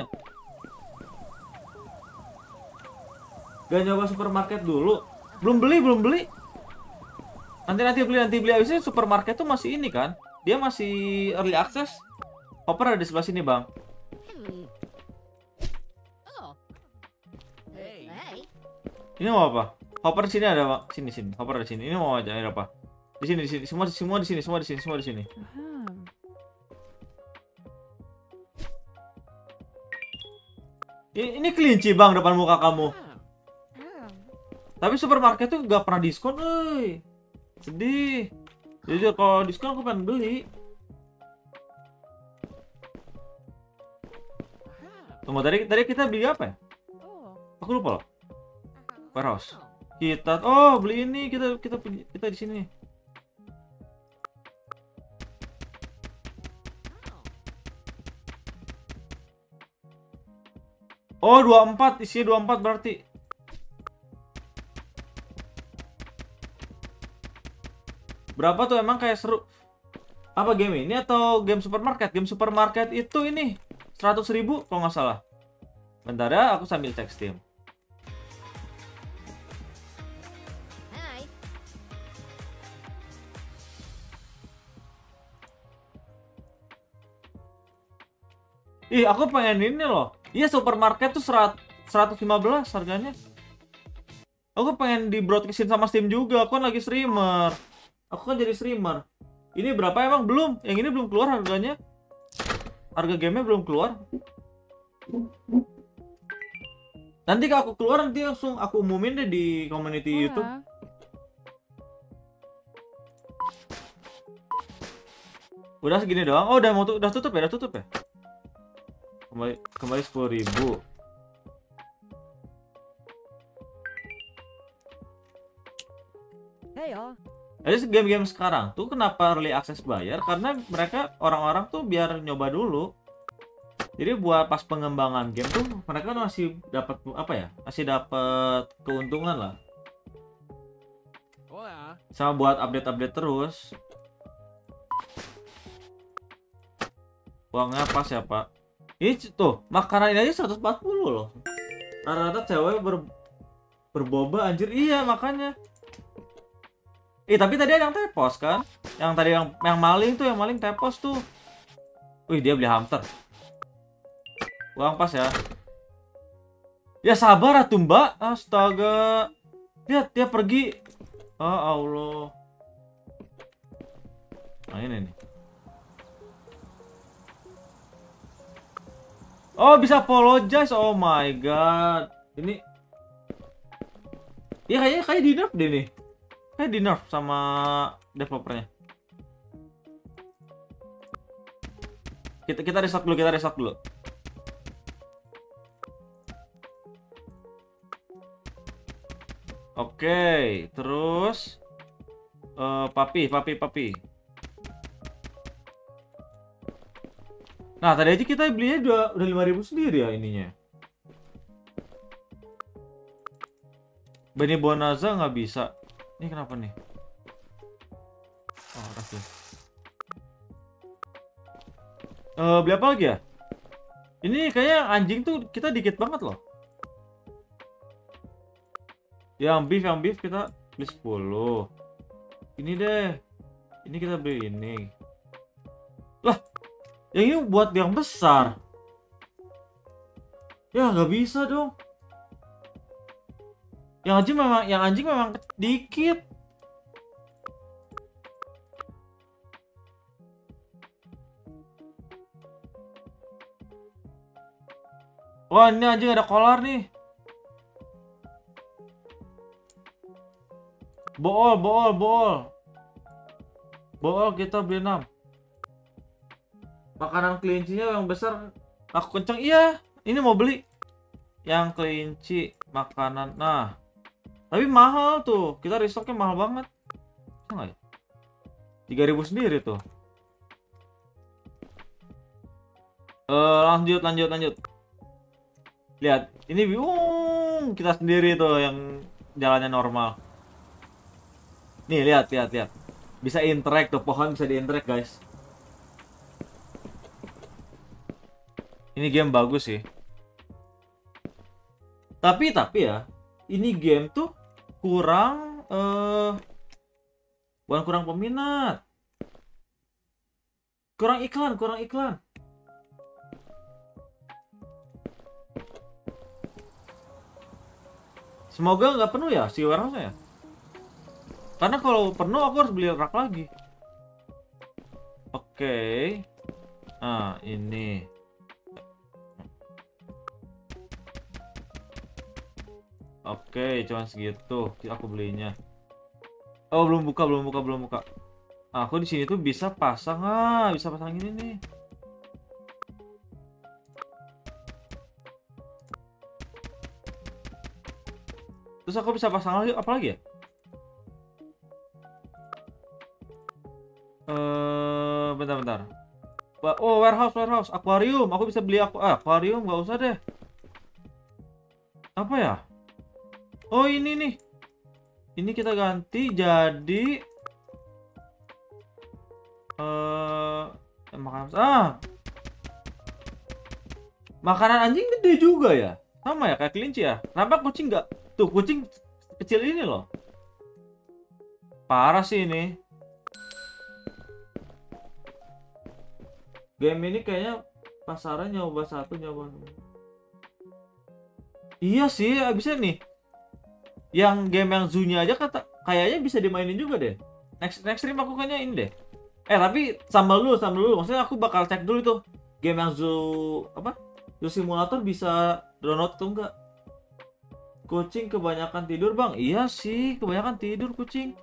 Gak nyoba supermarket dulu? Belum beli, belum beli. Nanti nanti beli, nanti beli. Abisnya supermarket tuh masih ini kan? Dia masih early access. Hopper ada di sebelah sini, Bang. Hmm. Oh. Hey. Hey. Ini mau apa? Hopper di sini ada, Bang. Sini, sini. Hopper di sini. Ini mau aja, ini apa? Di sini, di sini. Semua semua di sini, semua di sini, semua di sini. Hmm. Ini, ini kelinci, Bang, depan muka kamu. Oh. Tapi supermarket tuh gak pernah diskon, euy. Sedih. Jujur kalau diskon aku pengen beli. Tunggu, tadi tadi kita beli apa ya? Oh. Aku lupa loh. Warehouse. Kita oh beli ini, kita kita kita di sini. Oh, dua puluh empat, isinya dua puluh empat berarti. Berapa tuh emang kayak seru? Apa game ini atau game supermarket? Game supermarket itu ini seratus ribu kalau nggak salah. Bentar ya, aku sambil teks tim. Hai. Ih, aku pengen ini loh. Iya, supermarket tuh seratus lima belas harganya. Aku pengen di broadcastin sama Steam juga. Aku kan lagi streamer. Aku kan jadi streamer. Ini berapa emang? Belum. Yang ini belum keluar harganya. Harga gamenya belum keluar. Nanti kalau aku keluar nanti langsung aku umumin deh di community Oh, YouTube. ya. Udah segini doang. Oh, udah mau tu- udah tutup ya? Udah tutup ya? Kembali kembali sepuluh ribu. Hey y'all. Jadi game-game sekarang tuh kenapa early access bayar? Karena mereka orang-orang tuh biar nyoba dulu. Jadi buat pas pengembangan game tuh mereka masih dapat apa ya? Masih dapat keuntungan lah. Oh ya. Sama buat update-update terus. Uangnya pas ya, Pak. Ini c- tuh, makanan ini aja seratus empat puluh loh. Rata-rata cewek ber berboba anjir. Iya, makanya. Eh, tapi tadi ada yang tepos kan? Yang tadi yang yang maling tuh, yang maling tepos tuh. Wih, dia beli hamster. Uang pas ya. Ya sabar atuh, Mbak. Astaga. Lihat dia pergi. Oh Allah. Nah, ini nih. Oh, bisa apologize. Oh my god. Ini ya kayaknya kayak di nerf deh nih. Kayak di nerf sama developernya. Kita kita reset dulu, kita reset dulu. Oke, terus eh papi, papi, papi. Nah, tadi aja kita belinya udah udah lima ribu sendiri ya ininya. Benny Bonaza nggak bisa. Ini kenapa nih? Oh, kasih. Eh, beli apa lagi ya? Ini kayaknya anjing tuh kita dikit banget loh. Yang beef, yang beef kita beli sepuluh. Ini deh. Ini kita beli ini. Lah, yang ini buat yang besar. Ya nggak bisa dong. Yang anjing memang, yang anjing memang dikit. Wah, ini anjing ada kolar nih. Bool, bool, bool. Bool kita beli enam. Makanan kelincinya yang besar aku kenceng. Iya, ini mau beli. Yang kelinci makanan. Nah, tapi mahal tuh. Kita restocknya mahal banget. Bisa nggak ya? tiga ribu sendiri tuh. Eh, lanjut, lanjut, lanjut. Lihat, ini bingung kita sendiri tuh yang jalannya normal. Nih, lihat, lihat, lihat. Bisa interact tuh, pohon bisa di-interact, guys. Ini game bagus sih. Tapi, tapi ya, ini game tuh kurang eh bukan kurang peminat. Kurang iklan, kurang iklan. Semoga nggak penuh ya si warehouse-nya ya. Karena kalau penuh aku harus beli rak lagi. Oke. Nah, ini. Oke, cuma segitu aku belinya. Oh, belum buka, belum buka, belum buka. Aku di sini tuh bisa pasang, ah, bisa pasang ini nih. Terus aku bisa pasang lagi apa lagi ya? Eh, bentar-bentar. Oh, warehouse, warehouse, akuarium. Aku bisa beli aku, ah, akuarium nggak usah deh. Apa ya? Oh, ini nih. Ini kita ganti jadi eh makanan ah. Makanan anjing gede juga ya. Sama ya kayak kelinci ya. Kenapa kucing nggak? Tuh, kucing kecil ini loh. Parah sih ini. Game ini kayaknya pasaran nyoba satu, nyoba dua. Iya sih, abisnya nih. Yang game yang zoo-nya aja kata kayaknya bisa dimainin juga deh. Next next stream aku kayaknya ini deh. Eh tapi sambal dulu, sambal dulu. Maksudnya aku bakal cek dulu tuh game yang zoo apa? Zoo simulator bisa download tuh enggak? Kucing kebanyakan tidur, Bang. Iya sih, kebanyakan tidur kucing.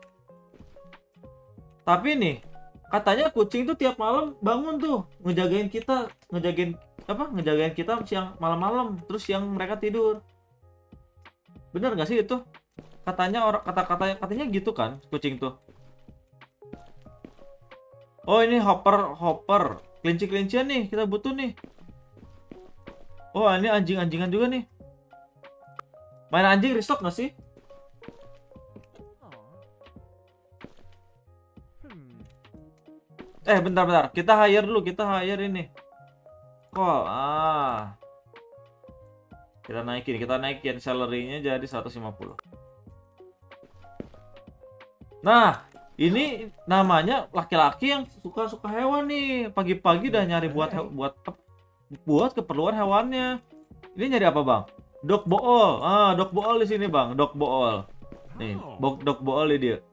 Tapi nih, katanya kucing tuh tiap malam bangun tuh, ngejagain kita, ngejagain apa? Ngejagain kita siang malam-malam, terus siang mereka tidur. Bener nggak sih itu? Katanya orang kata-katanya katanya gitu kan, kucing tuh. Oh, ini hopper, hopper. Kelinci-kelincian nih, kita butuh nih. Oh, ini anjing-anjingan juga nih. Main anjing restock nggak sih? Eh, bentar-bentar. Kita hire dulu. Kita hire ini. Call. Ah. Kita naikin. Kita naikin salary-nya jadi seratus lima puluh. Nah, ini namanya laki-laki yang suka-suka hewan nih. Pagi-pagi udah nyari buat buat buat keperluan hewannya. Ini nyari apa, Bang? Dog bool. Ah, dog bool di sini, Bang. Dog bool. Nih, dog dog bool ini dia.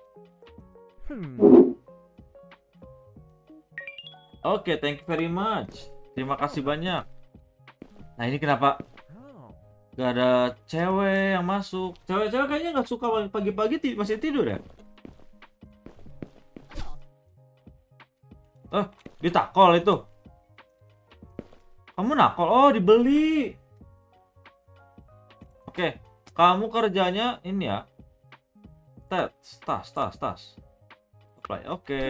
Oke, okay, thank you very much. Terima kasih banyak. Nah, ini kenapa gak ada cewek yang masuk? Cewek-cewek kayaknya nggak suka pagi-pagi ti masih tidur ya? Eh, ditakol itu. Kamu nakol? Oh, dibeli. Oke, kamu kerjanya ini ya. Tas, tas, tas, tas. Apply. Oke.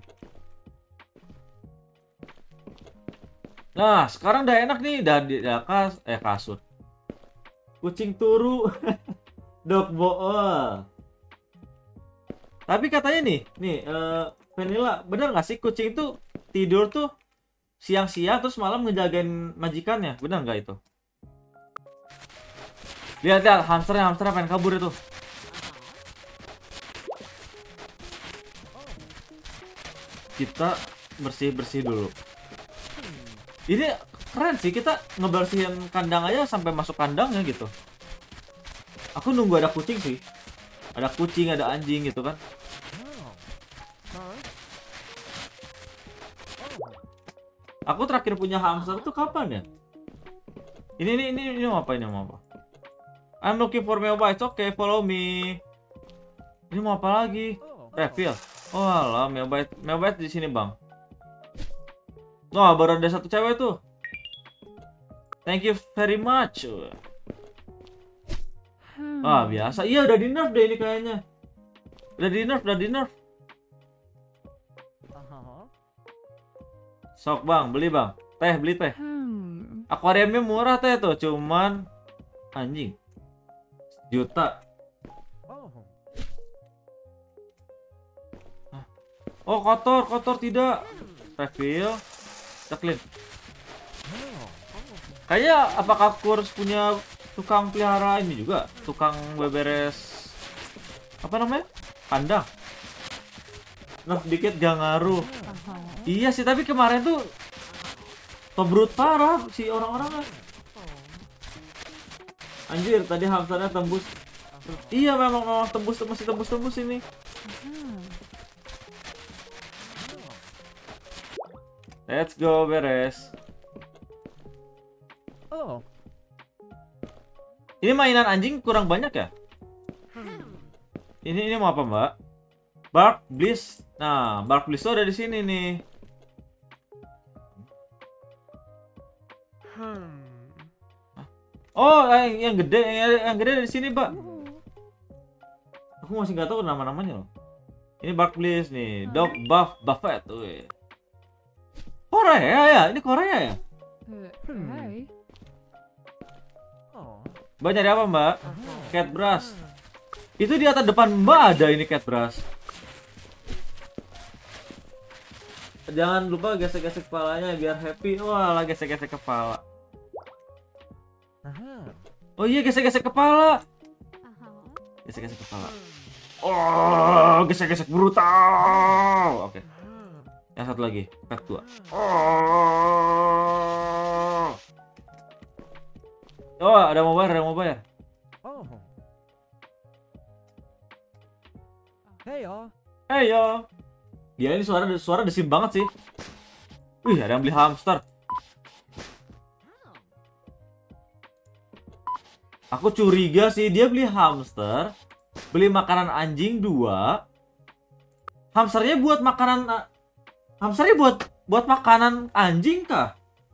Nah, sekarang udah enak nih, udah di ya, kas eh kasur. Kucing turu. Dog bool. Tapi katanya nih, nih uh, Vanilla, bener nggak sih kucing itu tidur tuh siang-siang terus malam ngejagain majikannya? Bener nggak itu? Lihat lihat hamsternya, hamsternya pengen kabur itu. Kita bersih-bersih dulu. Ini keren sih, kita ngebersihin kandang aja sampai masuk kandangnya gitu. Aku nunggu ada kucing sih. Ada kucing, ada anjing gitu kan. Aku terakhir punya hamster tuh kapan ya? Ini ini ini ini mau apa ini mau apa? I'm looking for Meobites. Oke, follow me. Ini mau apa lagi? Oh. Refill. Oh alah, Meobite. Meobite di sini, Bang. Wah, baru ada satu cewek tuh. Thank you very much. Hmm. Ah, biasa. Iya, udah di nerf deh ini kayaknya. Udah di nerf, udah di nerf. Uh-huh. Sok, Bang, beli, Bang. Teh, beli teh. Hmm. Akuariumnya murah teh tuh, cuman anjing. Juta. Oh. Oh, kotor, kotor tidak. Refill. Kita clean. Oh. Kayaknya apakah kurs punya tukang pelihara ini juga? Tukang beberes apa namanya? Kandang. Nerf dikit gak ngaruh. Uh-huh. Iya sih, tapi kemarin tuh tobrut parah si orang-orangnya. Anjir, tadi hamsternya tembus. Iya, memang memang tembus masih tembus-tembus ini. Hmm. Let's go beres. Oh. Ini mainan anjing kurang banyak ya? Ini ini mau apa, Mbak? Bark Bliss. Nah, Bark Bliss tuh ada di sini nih. Hmm. Oh, yang, yang gede, yang, yang gede ada di sini, Mbak. Aku masih nggak tahu nama-namanya loh. Ini Bark Bliss nih, Dog Buff Buffet tuh. Korea ya? Ini Korea ya? Uh, Hmm. Hai. Oh. Mbak nyari apa, Mbak? Cat brush. Itu di atas depan Mbak ada ini cat brush. Jangan lupa gesek-gesek kepalanya biar happy. Wah, lah gesek-gesek kepala. Uh-huh. Oh iya, gesek-gesek kepala. Uh-huh. Gesek-gesek kepala. Oh, gesek-gesek brutal. Oke. Yang satu lagi, pet dua. Oh. Oh, ada mau bayar, ada mau bayar. Oh. Hey y'all. Hey yo. Gila, ini suara suara desim banget sih. Wih, ada yang beli hamster. Aku curiga sih dia beli hamster, beli makanan anjing dua. Hamsternya buat makanan hamsternya buat buat makanan anjing kah?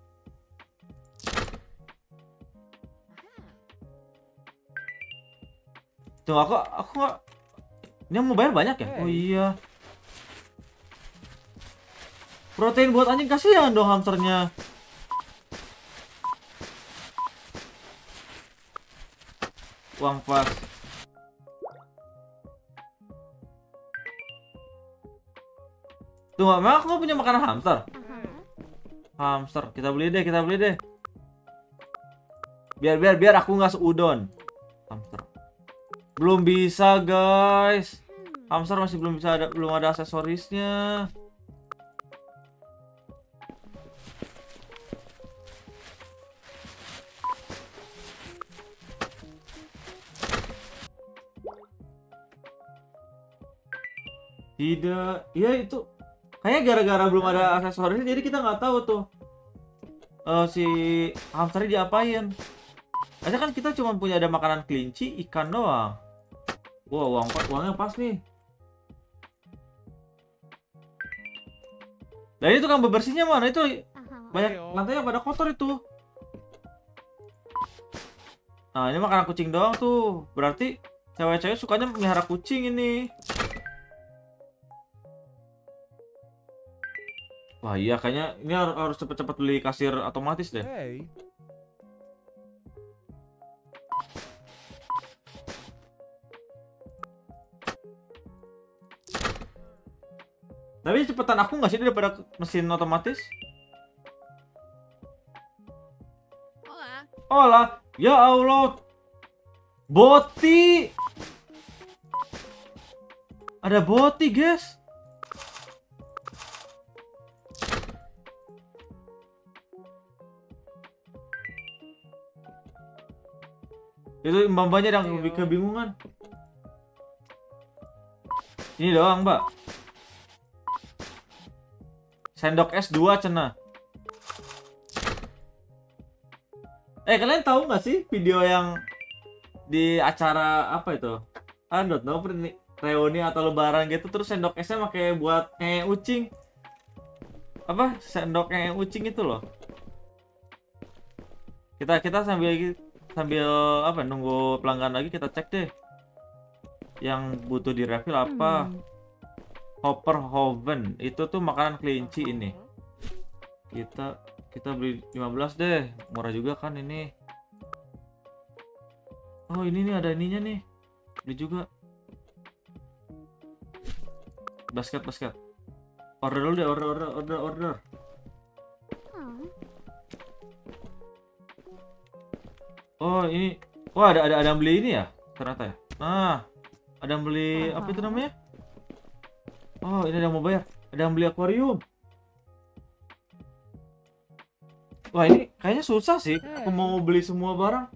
Tuh, aku aku nggak. Ini yang mau bayar banyak ya? Oh iya. Protein buat anjing, kasihan dong hamsternya. Uang pas. Tuh, memang aku nggak punya makanan hamster. Uh-huh. Hamster, kita beli deh, kita beli deh. Biar biar biar aku nggak seudon. Hamster. Belum bisa, guys. Hamster masih belum bisa ada, belum ada aksesorisnya. Tidak, ya itu kayaknya gara-gara belum ada aksesorisnya, jadi kita nggak tahu tuh eh, si hamsternya diapain. Aja kan kita cuma punya ada makanan kelinci, ikan doang. Wow, uang uangnya pas nih. Dan ini tukang bebersihnya mana itu? Uh-huh. Banyak lantainya pada kotor itu. Nah, ini makanan kucing doang tuh. Berarti cewek-cewek sukanya melihara kucing ini. Wah iya, kayaknya ini har- harus cepet-cepet beli kasir otomatis deh. Hey. Tapi cepetan aku nggak sih daripada mesin otomatis? Hola. Olah, ya Allah. Boti. Ada boti, guys. Itu mbak-mbaknya yang kebi- kebingungan. Ini doang, Mbak. Sendok es dua cenah. Eh kalian tahu nggak sih video yang di acara apa itu? I don't know, reuni atau lebaran gitu terus sendok esnya pakai buat kayak ucing. Apa? Sendok kayak ucing itu loh. Kita kita sambil sambil apa nunggu pelanggan lagi kita cek deh. Yang butuh di refill apa? Hmm. Hopperhoven itu tuh makanan kelinci ini. Kita kita beli lima belas deh. Murah juga kan ini. Oh, ini nih ada ininya nih. Beli juga. Basket basket. Order dulu deh, order order order order. Aw. Oh, ini. Wah, ada ada ada yang beli ini ya? Ternyata ya. Nah, ada yang beli apa itu namanya? Oh, ini ada yang mau bayar. Ada yang beli akuarium. Wah, ini kayaknya susah sih. Aku mau beli semua barang.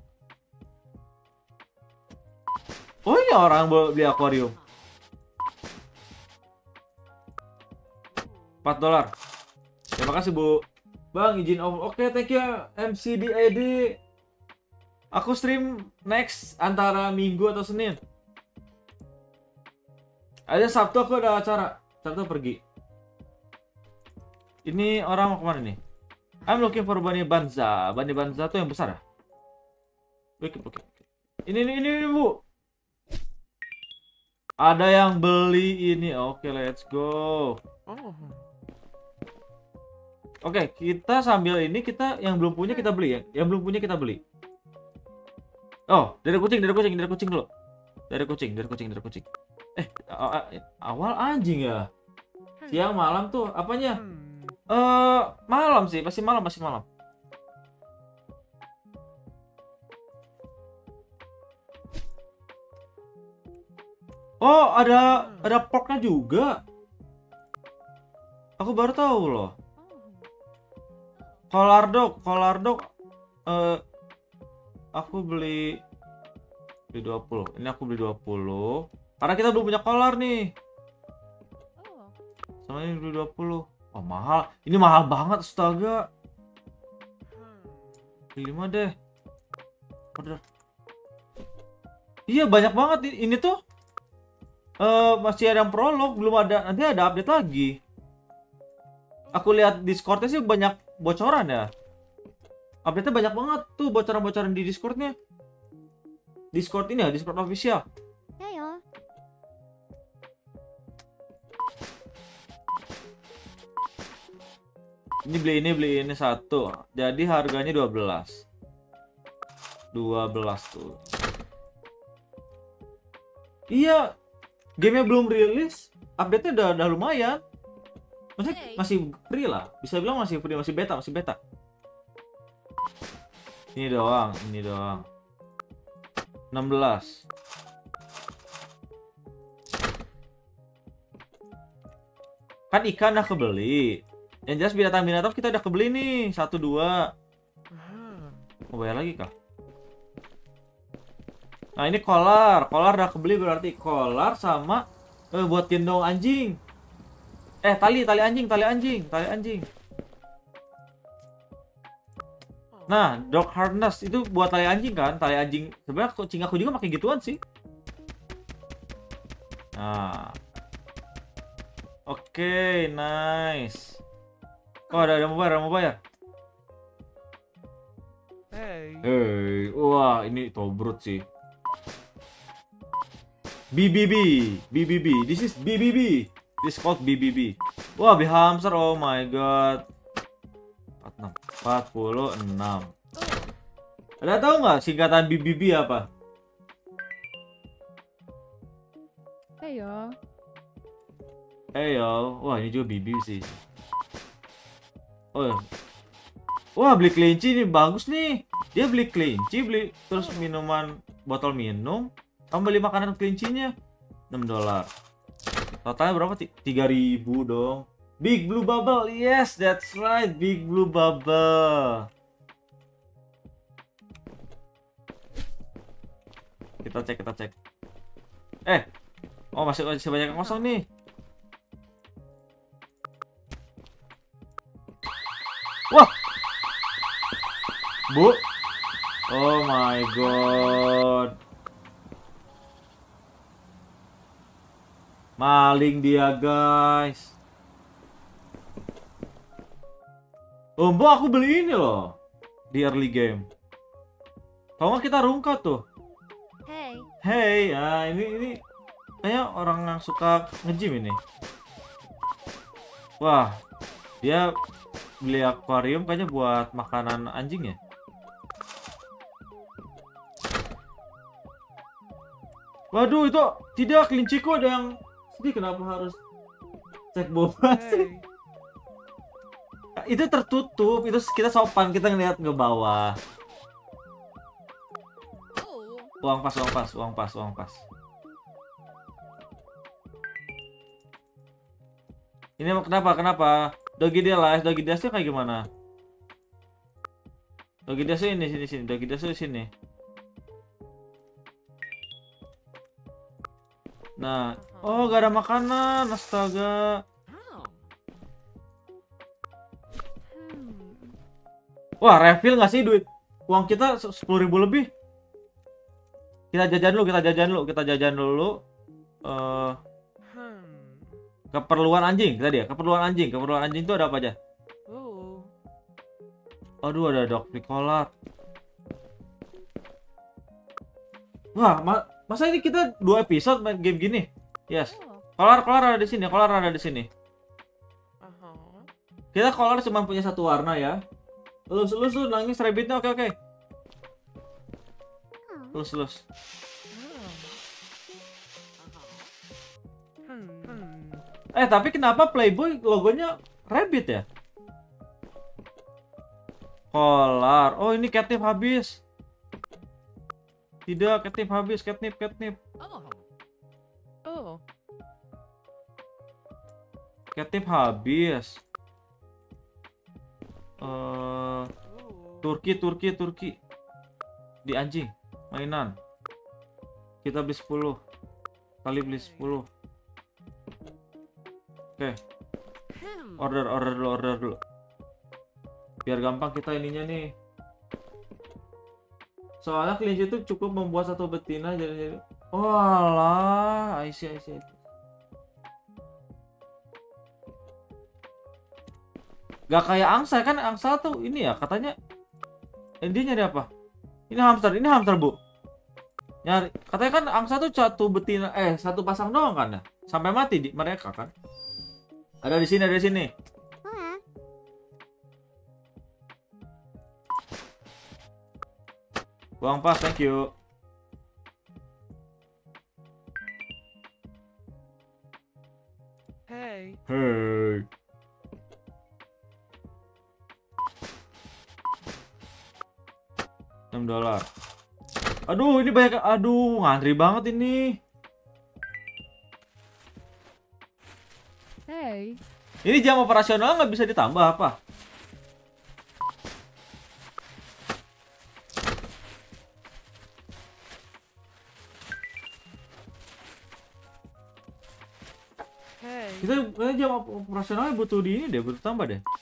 Oh iya, orang beli akuarium. empat dolar. Terima kasih, Bu. Bang, izin off. Oke, thank you M C D I D. Aku stream next antara Minggu atau Senin. Ada Sabtu aku ada acara. Sabtu pergi. Ini orang mau kemana nih? I'm looking for Bani Banza. Bani Banza tuh yang besar ya? Oke, oke. Ini, ini, ini, ini, Bu. Ada yang beli ini. Oke, let's go. Oh. Oke, kita sambil ini kita yang belum punya kita beli ya. Yang belum punya kita beli. Oh, dari kucing, dari kucing, dari kucing dulu. Dari kucing, dari kucing, dari kucing. Eh, awal anjing ya. Siang malam tuh apanya? Hmm. Eh, malam sih, pasti malam, pasti malam. Oh, ada ada porknya juga. Aku baru tahu loh. Collar dog, collar dog. Eh, aku beli beli dua puluh. Ini aku beli dua puluh. Karena kita belum punya collar nih. Sama ini beli dua puluh. Oh, mahal. Ini mahal banget, astaga. Beli lima deh. Order. Iya, banyak banget ini tuh. Eh, masih ada yang prolog, belum ada. Nanti ada update lagi. Aku lihat Discord-nya sih banyak bocoran ya. Update-nya banyak banget tuh bocoran-bocoran di Discord-nya. Discord ini ya, Discord official. Heyo. Ini beli ini beli ini satu. Jadi harganya dua belas. dua belas tuh. Iya. Game-nya belum rilis, update-nya udah, udah lumayan. Maksudnya Hey. masih free lah. Bisa bilang masih free, masih beta, masih beta. Ini doang, ini doang. enam belas. Kan ikan udah kebeli. Yang jelas binatang-binatang kita udah kebeli nih. Satu, dua. Mau bayar lagi kah? Nah, ini collar. Collar udah kebeli berarti collar sama eh, buat gendong anjing. Eh, tali, tali anjing, tali anjing, tali anjing. Nah, dog harness itu buat tali anjing kan? Tali anjing. Sebenarnya kucing aku juga pakai gituan sih. Nah. Oke, nice. Oh, ada, ada mau bayar, ada mau bayar. Hey. Hey, wah, ini tobrut sih. B B B, B B B, this is B B B, this is called B B B. Wah, beli hamster, oh my god. empat puluh enam. Ada tahu nggak singkatan B B B apa? Heyo. Eh yo, wah ini juga B B B sih. Oh, ya. Wah, beli kelinci ini bagus nih. Dia beli kelinci, beli terus minuman botol minum. Kamu beli makanan kelincinya enam dolar. Totalnya berapa? tiga ribu dong. Big Blue Bubble. Yes, that's right. Big Blue Bubble. Kita cek, kita cek. Eh. Oh, masih masih banyak yang kosong nih. Wah. Bu. Oh my god. Maling dia, guys. Oh, mbak, aku beli ini loh di early game. Kalau nggak kita rungkat tuh. Hey. Hey, ah ini ini kayak orang yang suka nge-gym ini. Wah, dia beli akuarium kayaknya buat makanan anjing ya. Waduh, itu tidak, kelinciku ada yang sedih, kenapa harus cek boba sih? Itu tertutup, itu kita sopan, kita ngeliat ke bawah. Uang pas, uang pas, uang pas, uang pas. Ini kenapa, kenapa? Dogi dia live, dogi dia kayak gimana? Dogi dia ini, sini, sini, dogi dia sini. Nah, oh gak ada makanan, astaga. Wah, refill nggak sih duit? Uang kita sepuluh ribu lebih. Kita jajan dulu, kita jajan dulu, kita jajan dulu. Uh, keperluan anjing, tadi ya, keperluan anjing, keperluan anjing itu ada apa aja? Aduh, ada dog picolat. Wah, ma masa ini kita dua episode main game gini? Yes. Kolar, kolar ada di sini, kolar ada di sini. Kita kolar cuma punya satu warna ya. Lulus, lulus, lulus, nangis rabbitnya, oke, oke. Lulus, lulus. Eh, tapi kenapa Playboy logonya rabbit ya? Kolar. Oh, ini catnip habis. Tidak, catnip habis, catnip, catnip. Oh. Catnip habis. Uh, Turki, Turki, Turki. Di anjing, mainan. Kita beli sepuluh. Kali beli sepuluh. Oke. Order, order dulu, order dulu. Biar gampang kita ininya nih. Soalnya kelinci itu cukup membuat satu betina jadi. Oh alah, I see, I see. Gak kayak angsa kan, angsa tuh ini ya katanya. Eh, dia nyari apa? Ini hamster, ini hamster bu. Nyari, katanya kan angsa tuh satu betina, eh satu pasang doang kan ya. Sampai mati di mereka kan. Ada di sini, ada di sini. Hola. Uang pas, thank you. Hey. Hey. enam dolar. Aduh, ini banyak. Aduh, ngantri banget ini. Hey. Ini jam operasional nggak bisa ditambah apa? Hey. Kita kayaknya jam op- operasionalnya butuh di ini deh, butuh tambah deh.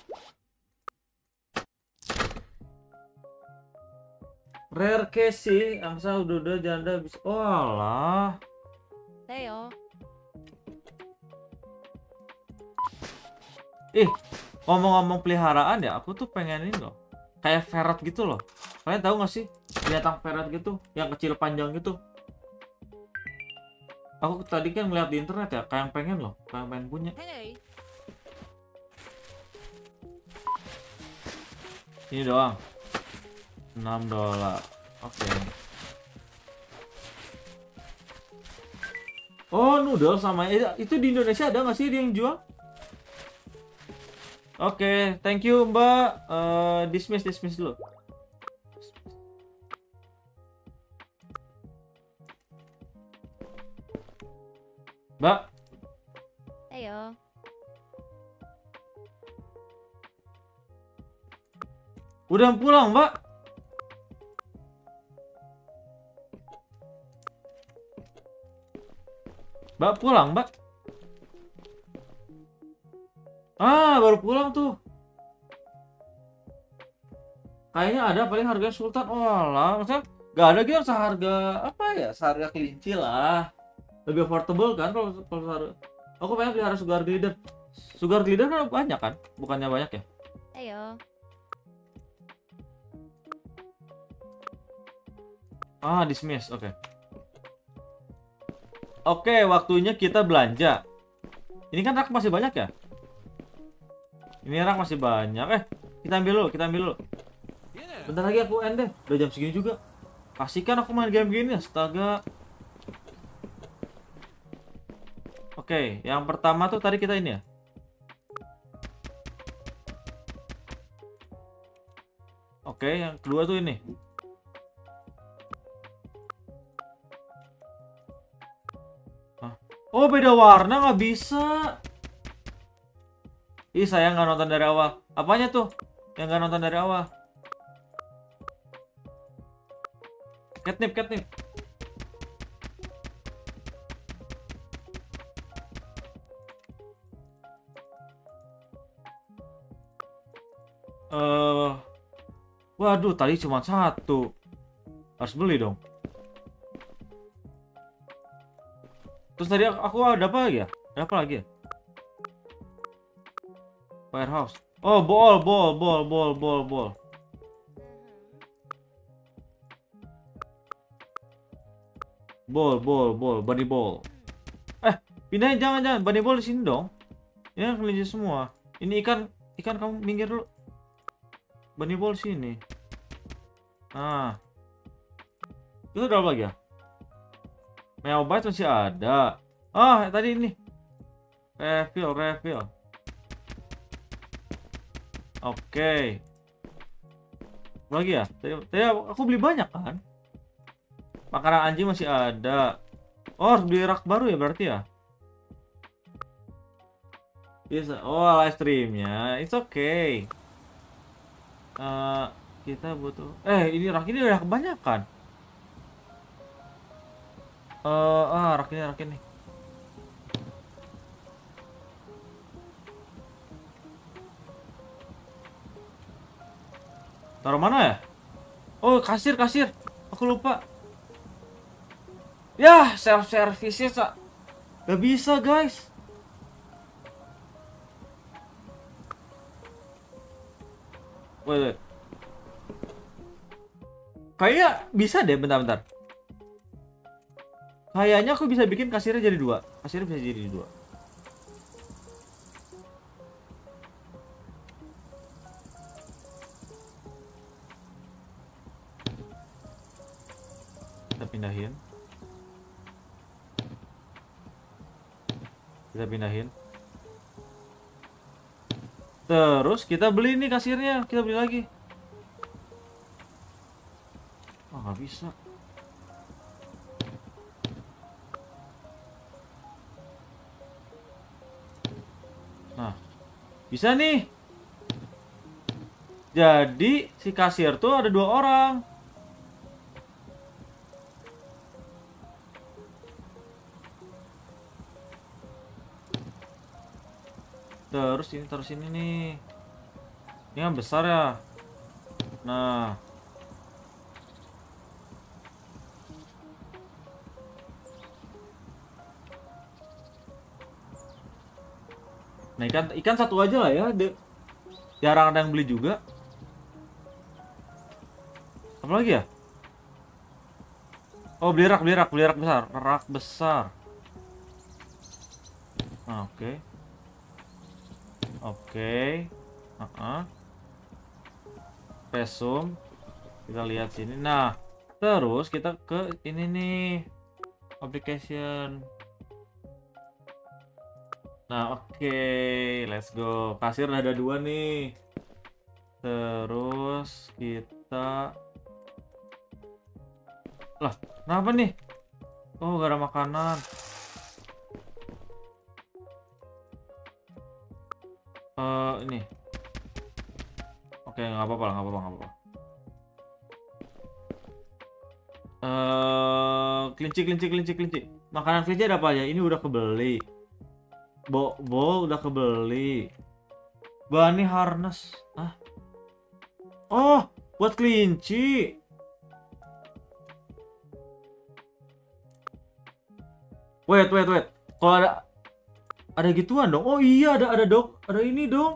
Rare case sih, angsa udah-udah janda bisa. Oh alah. Theo. Ih, ngomong-ngomong peliharaan ya, aku tuh pengen ini loh. Kayak ferret gitu loh. Kalian tahu nggak sih binatang ferret gitu, yang kecil panjang gitu? Aku tadi kan ngeliat di internet ya, kayak pengen loh, kayak pengen punya. Hey. Ini doang. enam dolar. Oke. Oh, noodle sama eh, itu di Indonesia ada nggak sih dia yang jual? Oke, thank you Mbak. Eh, dismiss, dismiss dulu. Mbak, Theo. udah pulang Mbak? Mbak pulang Mbak? Ah, baru pulang tuh. Kayaknya ada paling harga sultan. Oh lah, maksudnya nggak ada gitu seharga apa ya? Seharga kelinci lah. Lebih affordable kan kalau kalau seharga. Aku pengen pelihara sugar glider. Sugar glider kan banyak kan? Bukannya banyak ya? Heyo. Ah, dismiss. Oke. Oke, waktunya kita belanja. Ini kan rak masih banyak ya? Ini rak masih banyak. Eh, kita ambil dulu, kita ambil dulu. Yeah. Bentar lagi aku end deh. Udah jam segini juga. Kasihkan aku main game gini, astaga. Oke, yang pertama tuh tadi kita ini ya. Oke, yang kedua tuh ini. Hah? Oh, beda warna nggak bisa. Ih, saya nggak nonton dari awal. Apanya tuh? Yang nggak nonton dari awal. Catnip, catnip. Eh, waduh, tadi cuma satu. Harus beli dong. Terus tadi aku aku ada apa lagi ya? Ada apa lagi ya? Warehouse. Oh, ball, ball, ball, ball, ball, ball. Ball, ball, ball, bunny ball. Eh, pindahin, jangan, jangan. Bunny ball di sini dong. Ya, kelinci semua. Ini ikan, ikan kamu minggir dulu. Bunny ball sini. Nah. Itu udah apa lagi ya? Meowbite masih ada. Ah, tadi ini. Refill, refill. Oke. Apa lagi ya? Tadi, tadi aku beli banyak kan? Makanan anjing masih ada. Oh, harus beli rak baru ya berarti ya? Bisa. Oh, live streamnya. It's okay. Uh, kita butuh. Eh, ini rak ini udah kebanyakan. Uh, ah, rak ini, rak ini. Taruh mana ya? Oh, kasir, kasir. Aku lupa. Ya, self service ya. Gak bisa, guys. Wait, wait. Kayaknya bisa deh, bentar-bentar. Kayaknya aku bisa bikin kasirnya jadi dua. Kasirnya bisa jadi dua. Kita pindahin. Kita pindahin. Terus kita beli nih kasirnya. Kita beli lagi. Oh, nggak bisa. Nah, bisa nih. Jadi si kasir tuh ada dua orang. Terus ini terus ini nih. Ini yang besar ya. Nah. Nah, ikan ikan satu aja lah ya. De, jarang ada yang beli juga. Apa lagi ya? Oh, beli rak, beli rak, beli rak besar, rak besar. Nah, oke. Okay. Oke, okay. uh-uh. Resume. Kita lihat sini. Nah, terus kita ke ini nih, application. Nah, oke, okay. Let's go. Kasir udah ada dua nih. Terus kita, lah, kenapa nih? Oh, gak ada makanan. Uh, ini. Oke, nggak apa-apa lah, nggak apa-apa, nggak apa-apa. Uh, kelinci, kelinci, kelinci, kelinci. Makanan kelinci ada apa aja? Ini udah kebeli. Bo, bo udah kebeli. Bunny harness. Ah. Oh, Buat kelinci. Wait, wait, wait. Kalau ada ada gituan dong. Oh iya, ada ada dog, ada ini dong.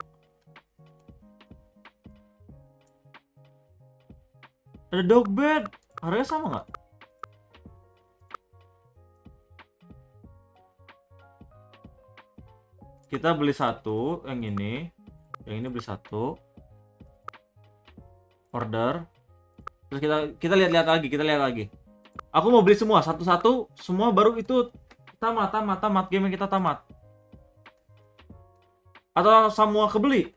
Ada dog bed. Harganya sama nggak? Kita beli satu, yang ini. Yang ini beli satu. Order. Terus kita kita lihat-lihat lagi, kita lihat lagi. Aku mau beli semua, satu-satu, semua baru itu tamat, tamat, tamat, game yang kita tamat. Atau semua kebeli?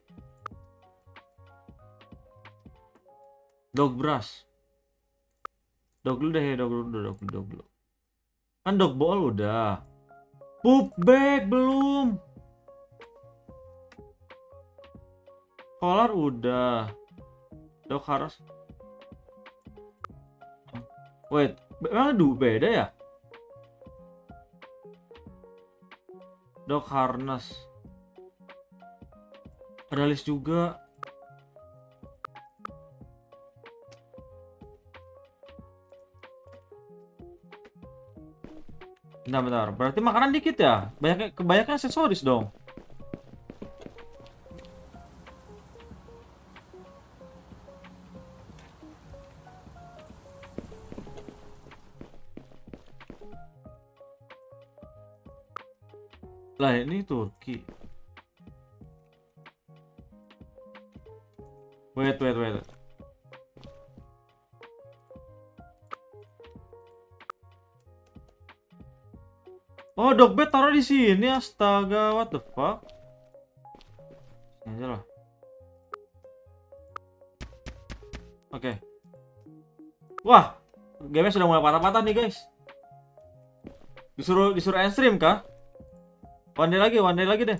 Dog brush. Dog dulu deh, dog dulu, dog dulu, dog dulu. Kan dog ball udah. Poop bag belum. Collar udah. Dog harus. Wait, memang du beda ya? Dog harness. Ada list juga. Bentar, bentar. Berarti makanan dikit ya? Banyak, kebanyakan aksesoris dong. Lah ini Turki. Wait, wait, wait. Oh, dog bed taruh di sini. Astaga, what the fuck? Ini aja lah. Oke. Okay. Wah, gamenya sudah mulai patah-patah nih, guys. Disuruh disuruh end stream kah? One day lagi, one day lagi deh.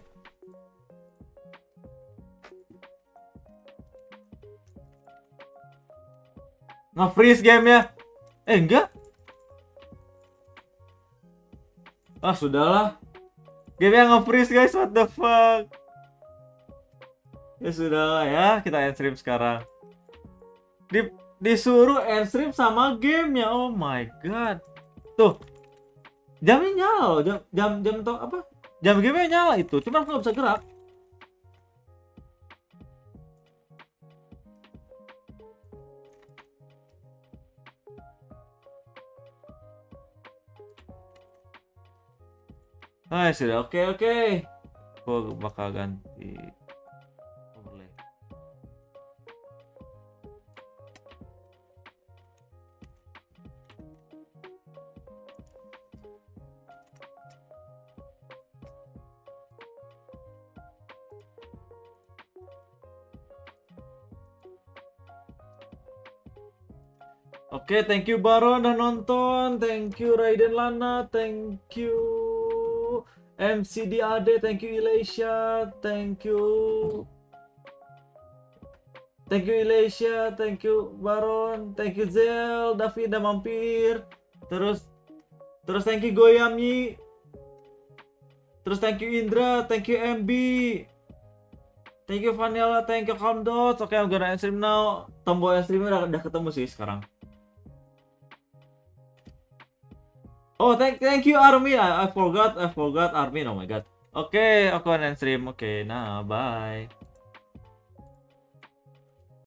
Nge-freeze gamenya. Eh, enggak. Ah, sudahlah. Gamenya nge-freeze, guys. What the fuck? Ya sudahlah ya, kita end stream sekarang. Di disuruh end stream sama gamenya. Oh my god. Tuh. Jamnya nyala loh. Jam jam jam tuh apa? Jam gamenya nyala itu. Cuma aku nggak bisa gerak. Ah, sudah. Oke, oke. Gue bakal ganti overlay. Oke, thank you Baron udah nonton. Thank you Raiden Lana. Thank you M C D A D. Thank you Ilasia. Thank you. Thank you Ilasia. Thank you Baron. Thank you Zel. David udah mampir. Terus Terus thank you Goyami. Terus thank you Indra. Thank you M B. Thank you Vanilla. Thank you Comdots. Oke, okay, I'm gonna end stream now. Tombol end streamnya udah, udah ketemu sih sekarang. Oh, thank thank you Armin. I, I forgot, I forgot Armin. Oh my god. Oke, okay, aku end stream. Oke, okay, nah, bye.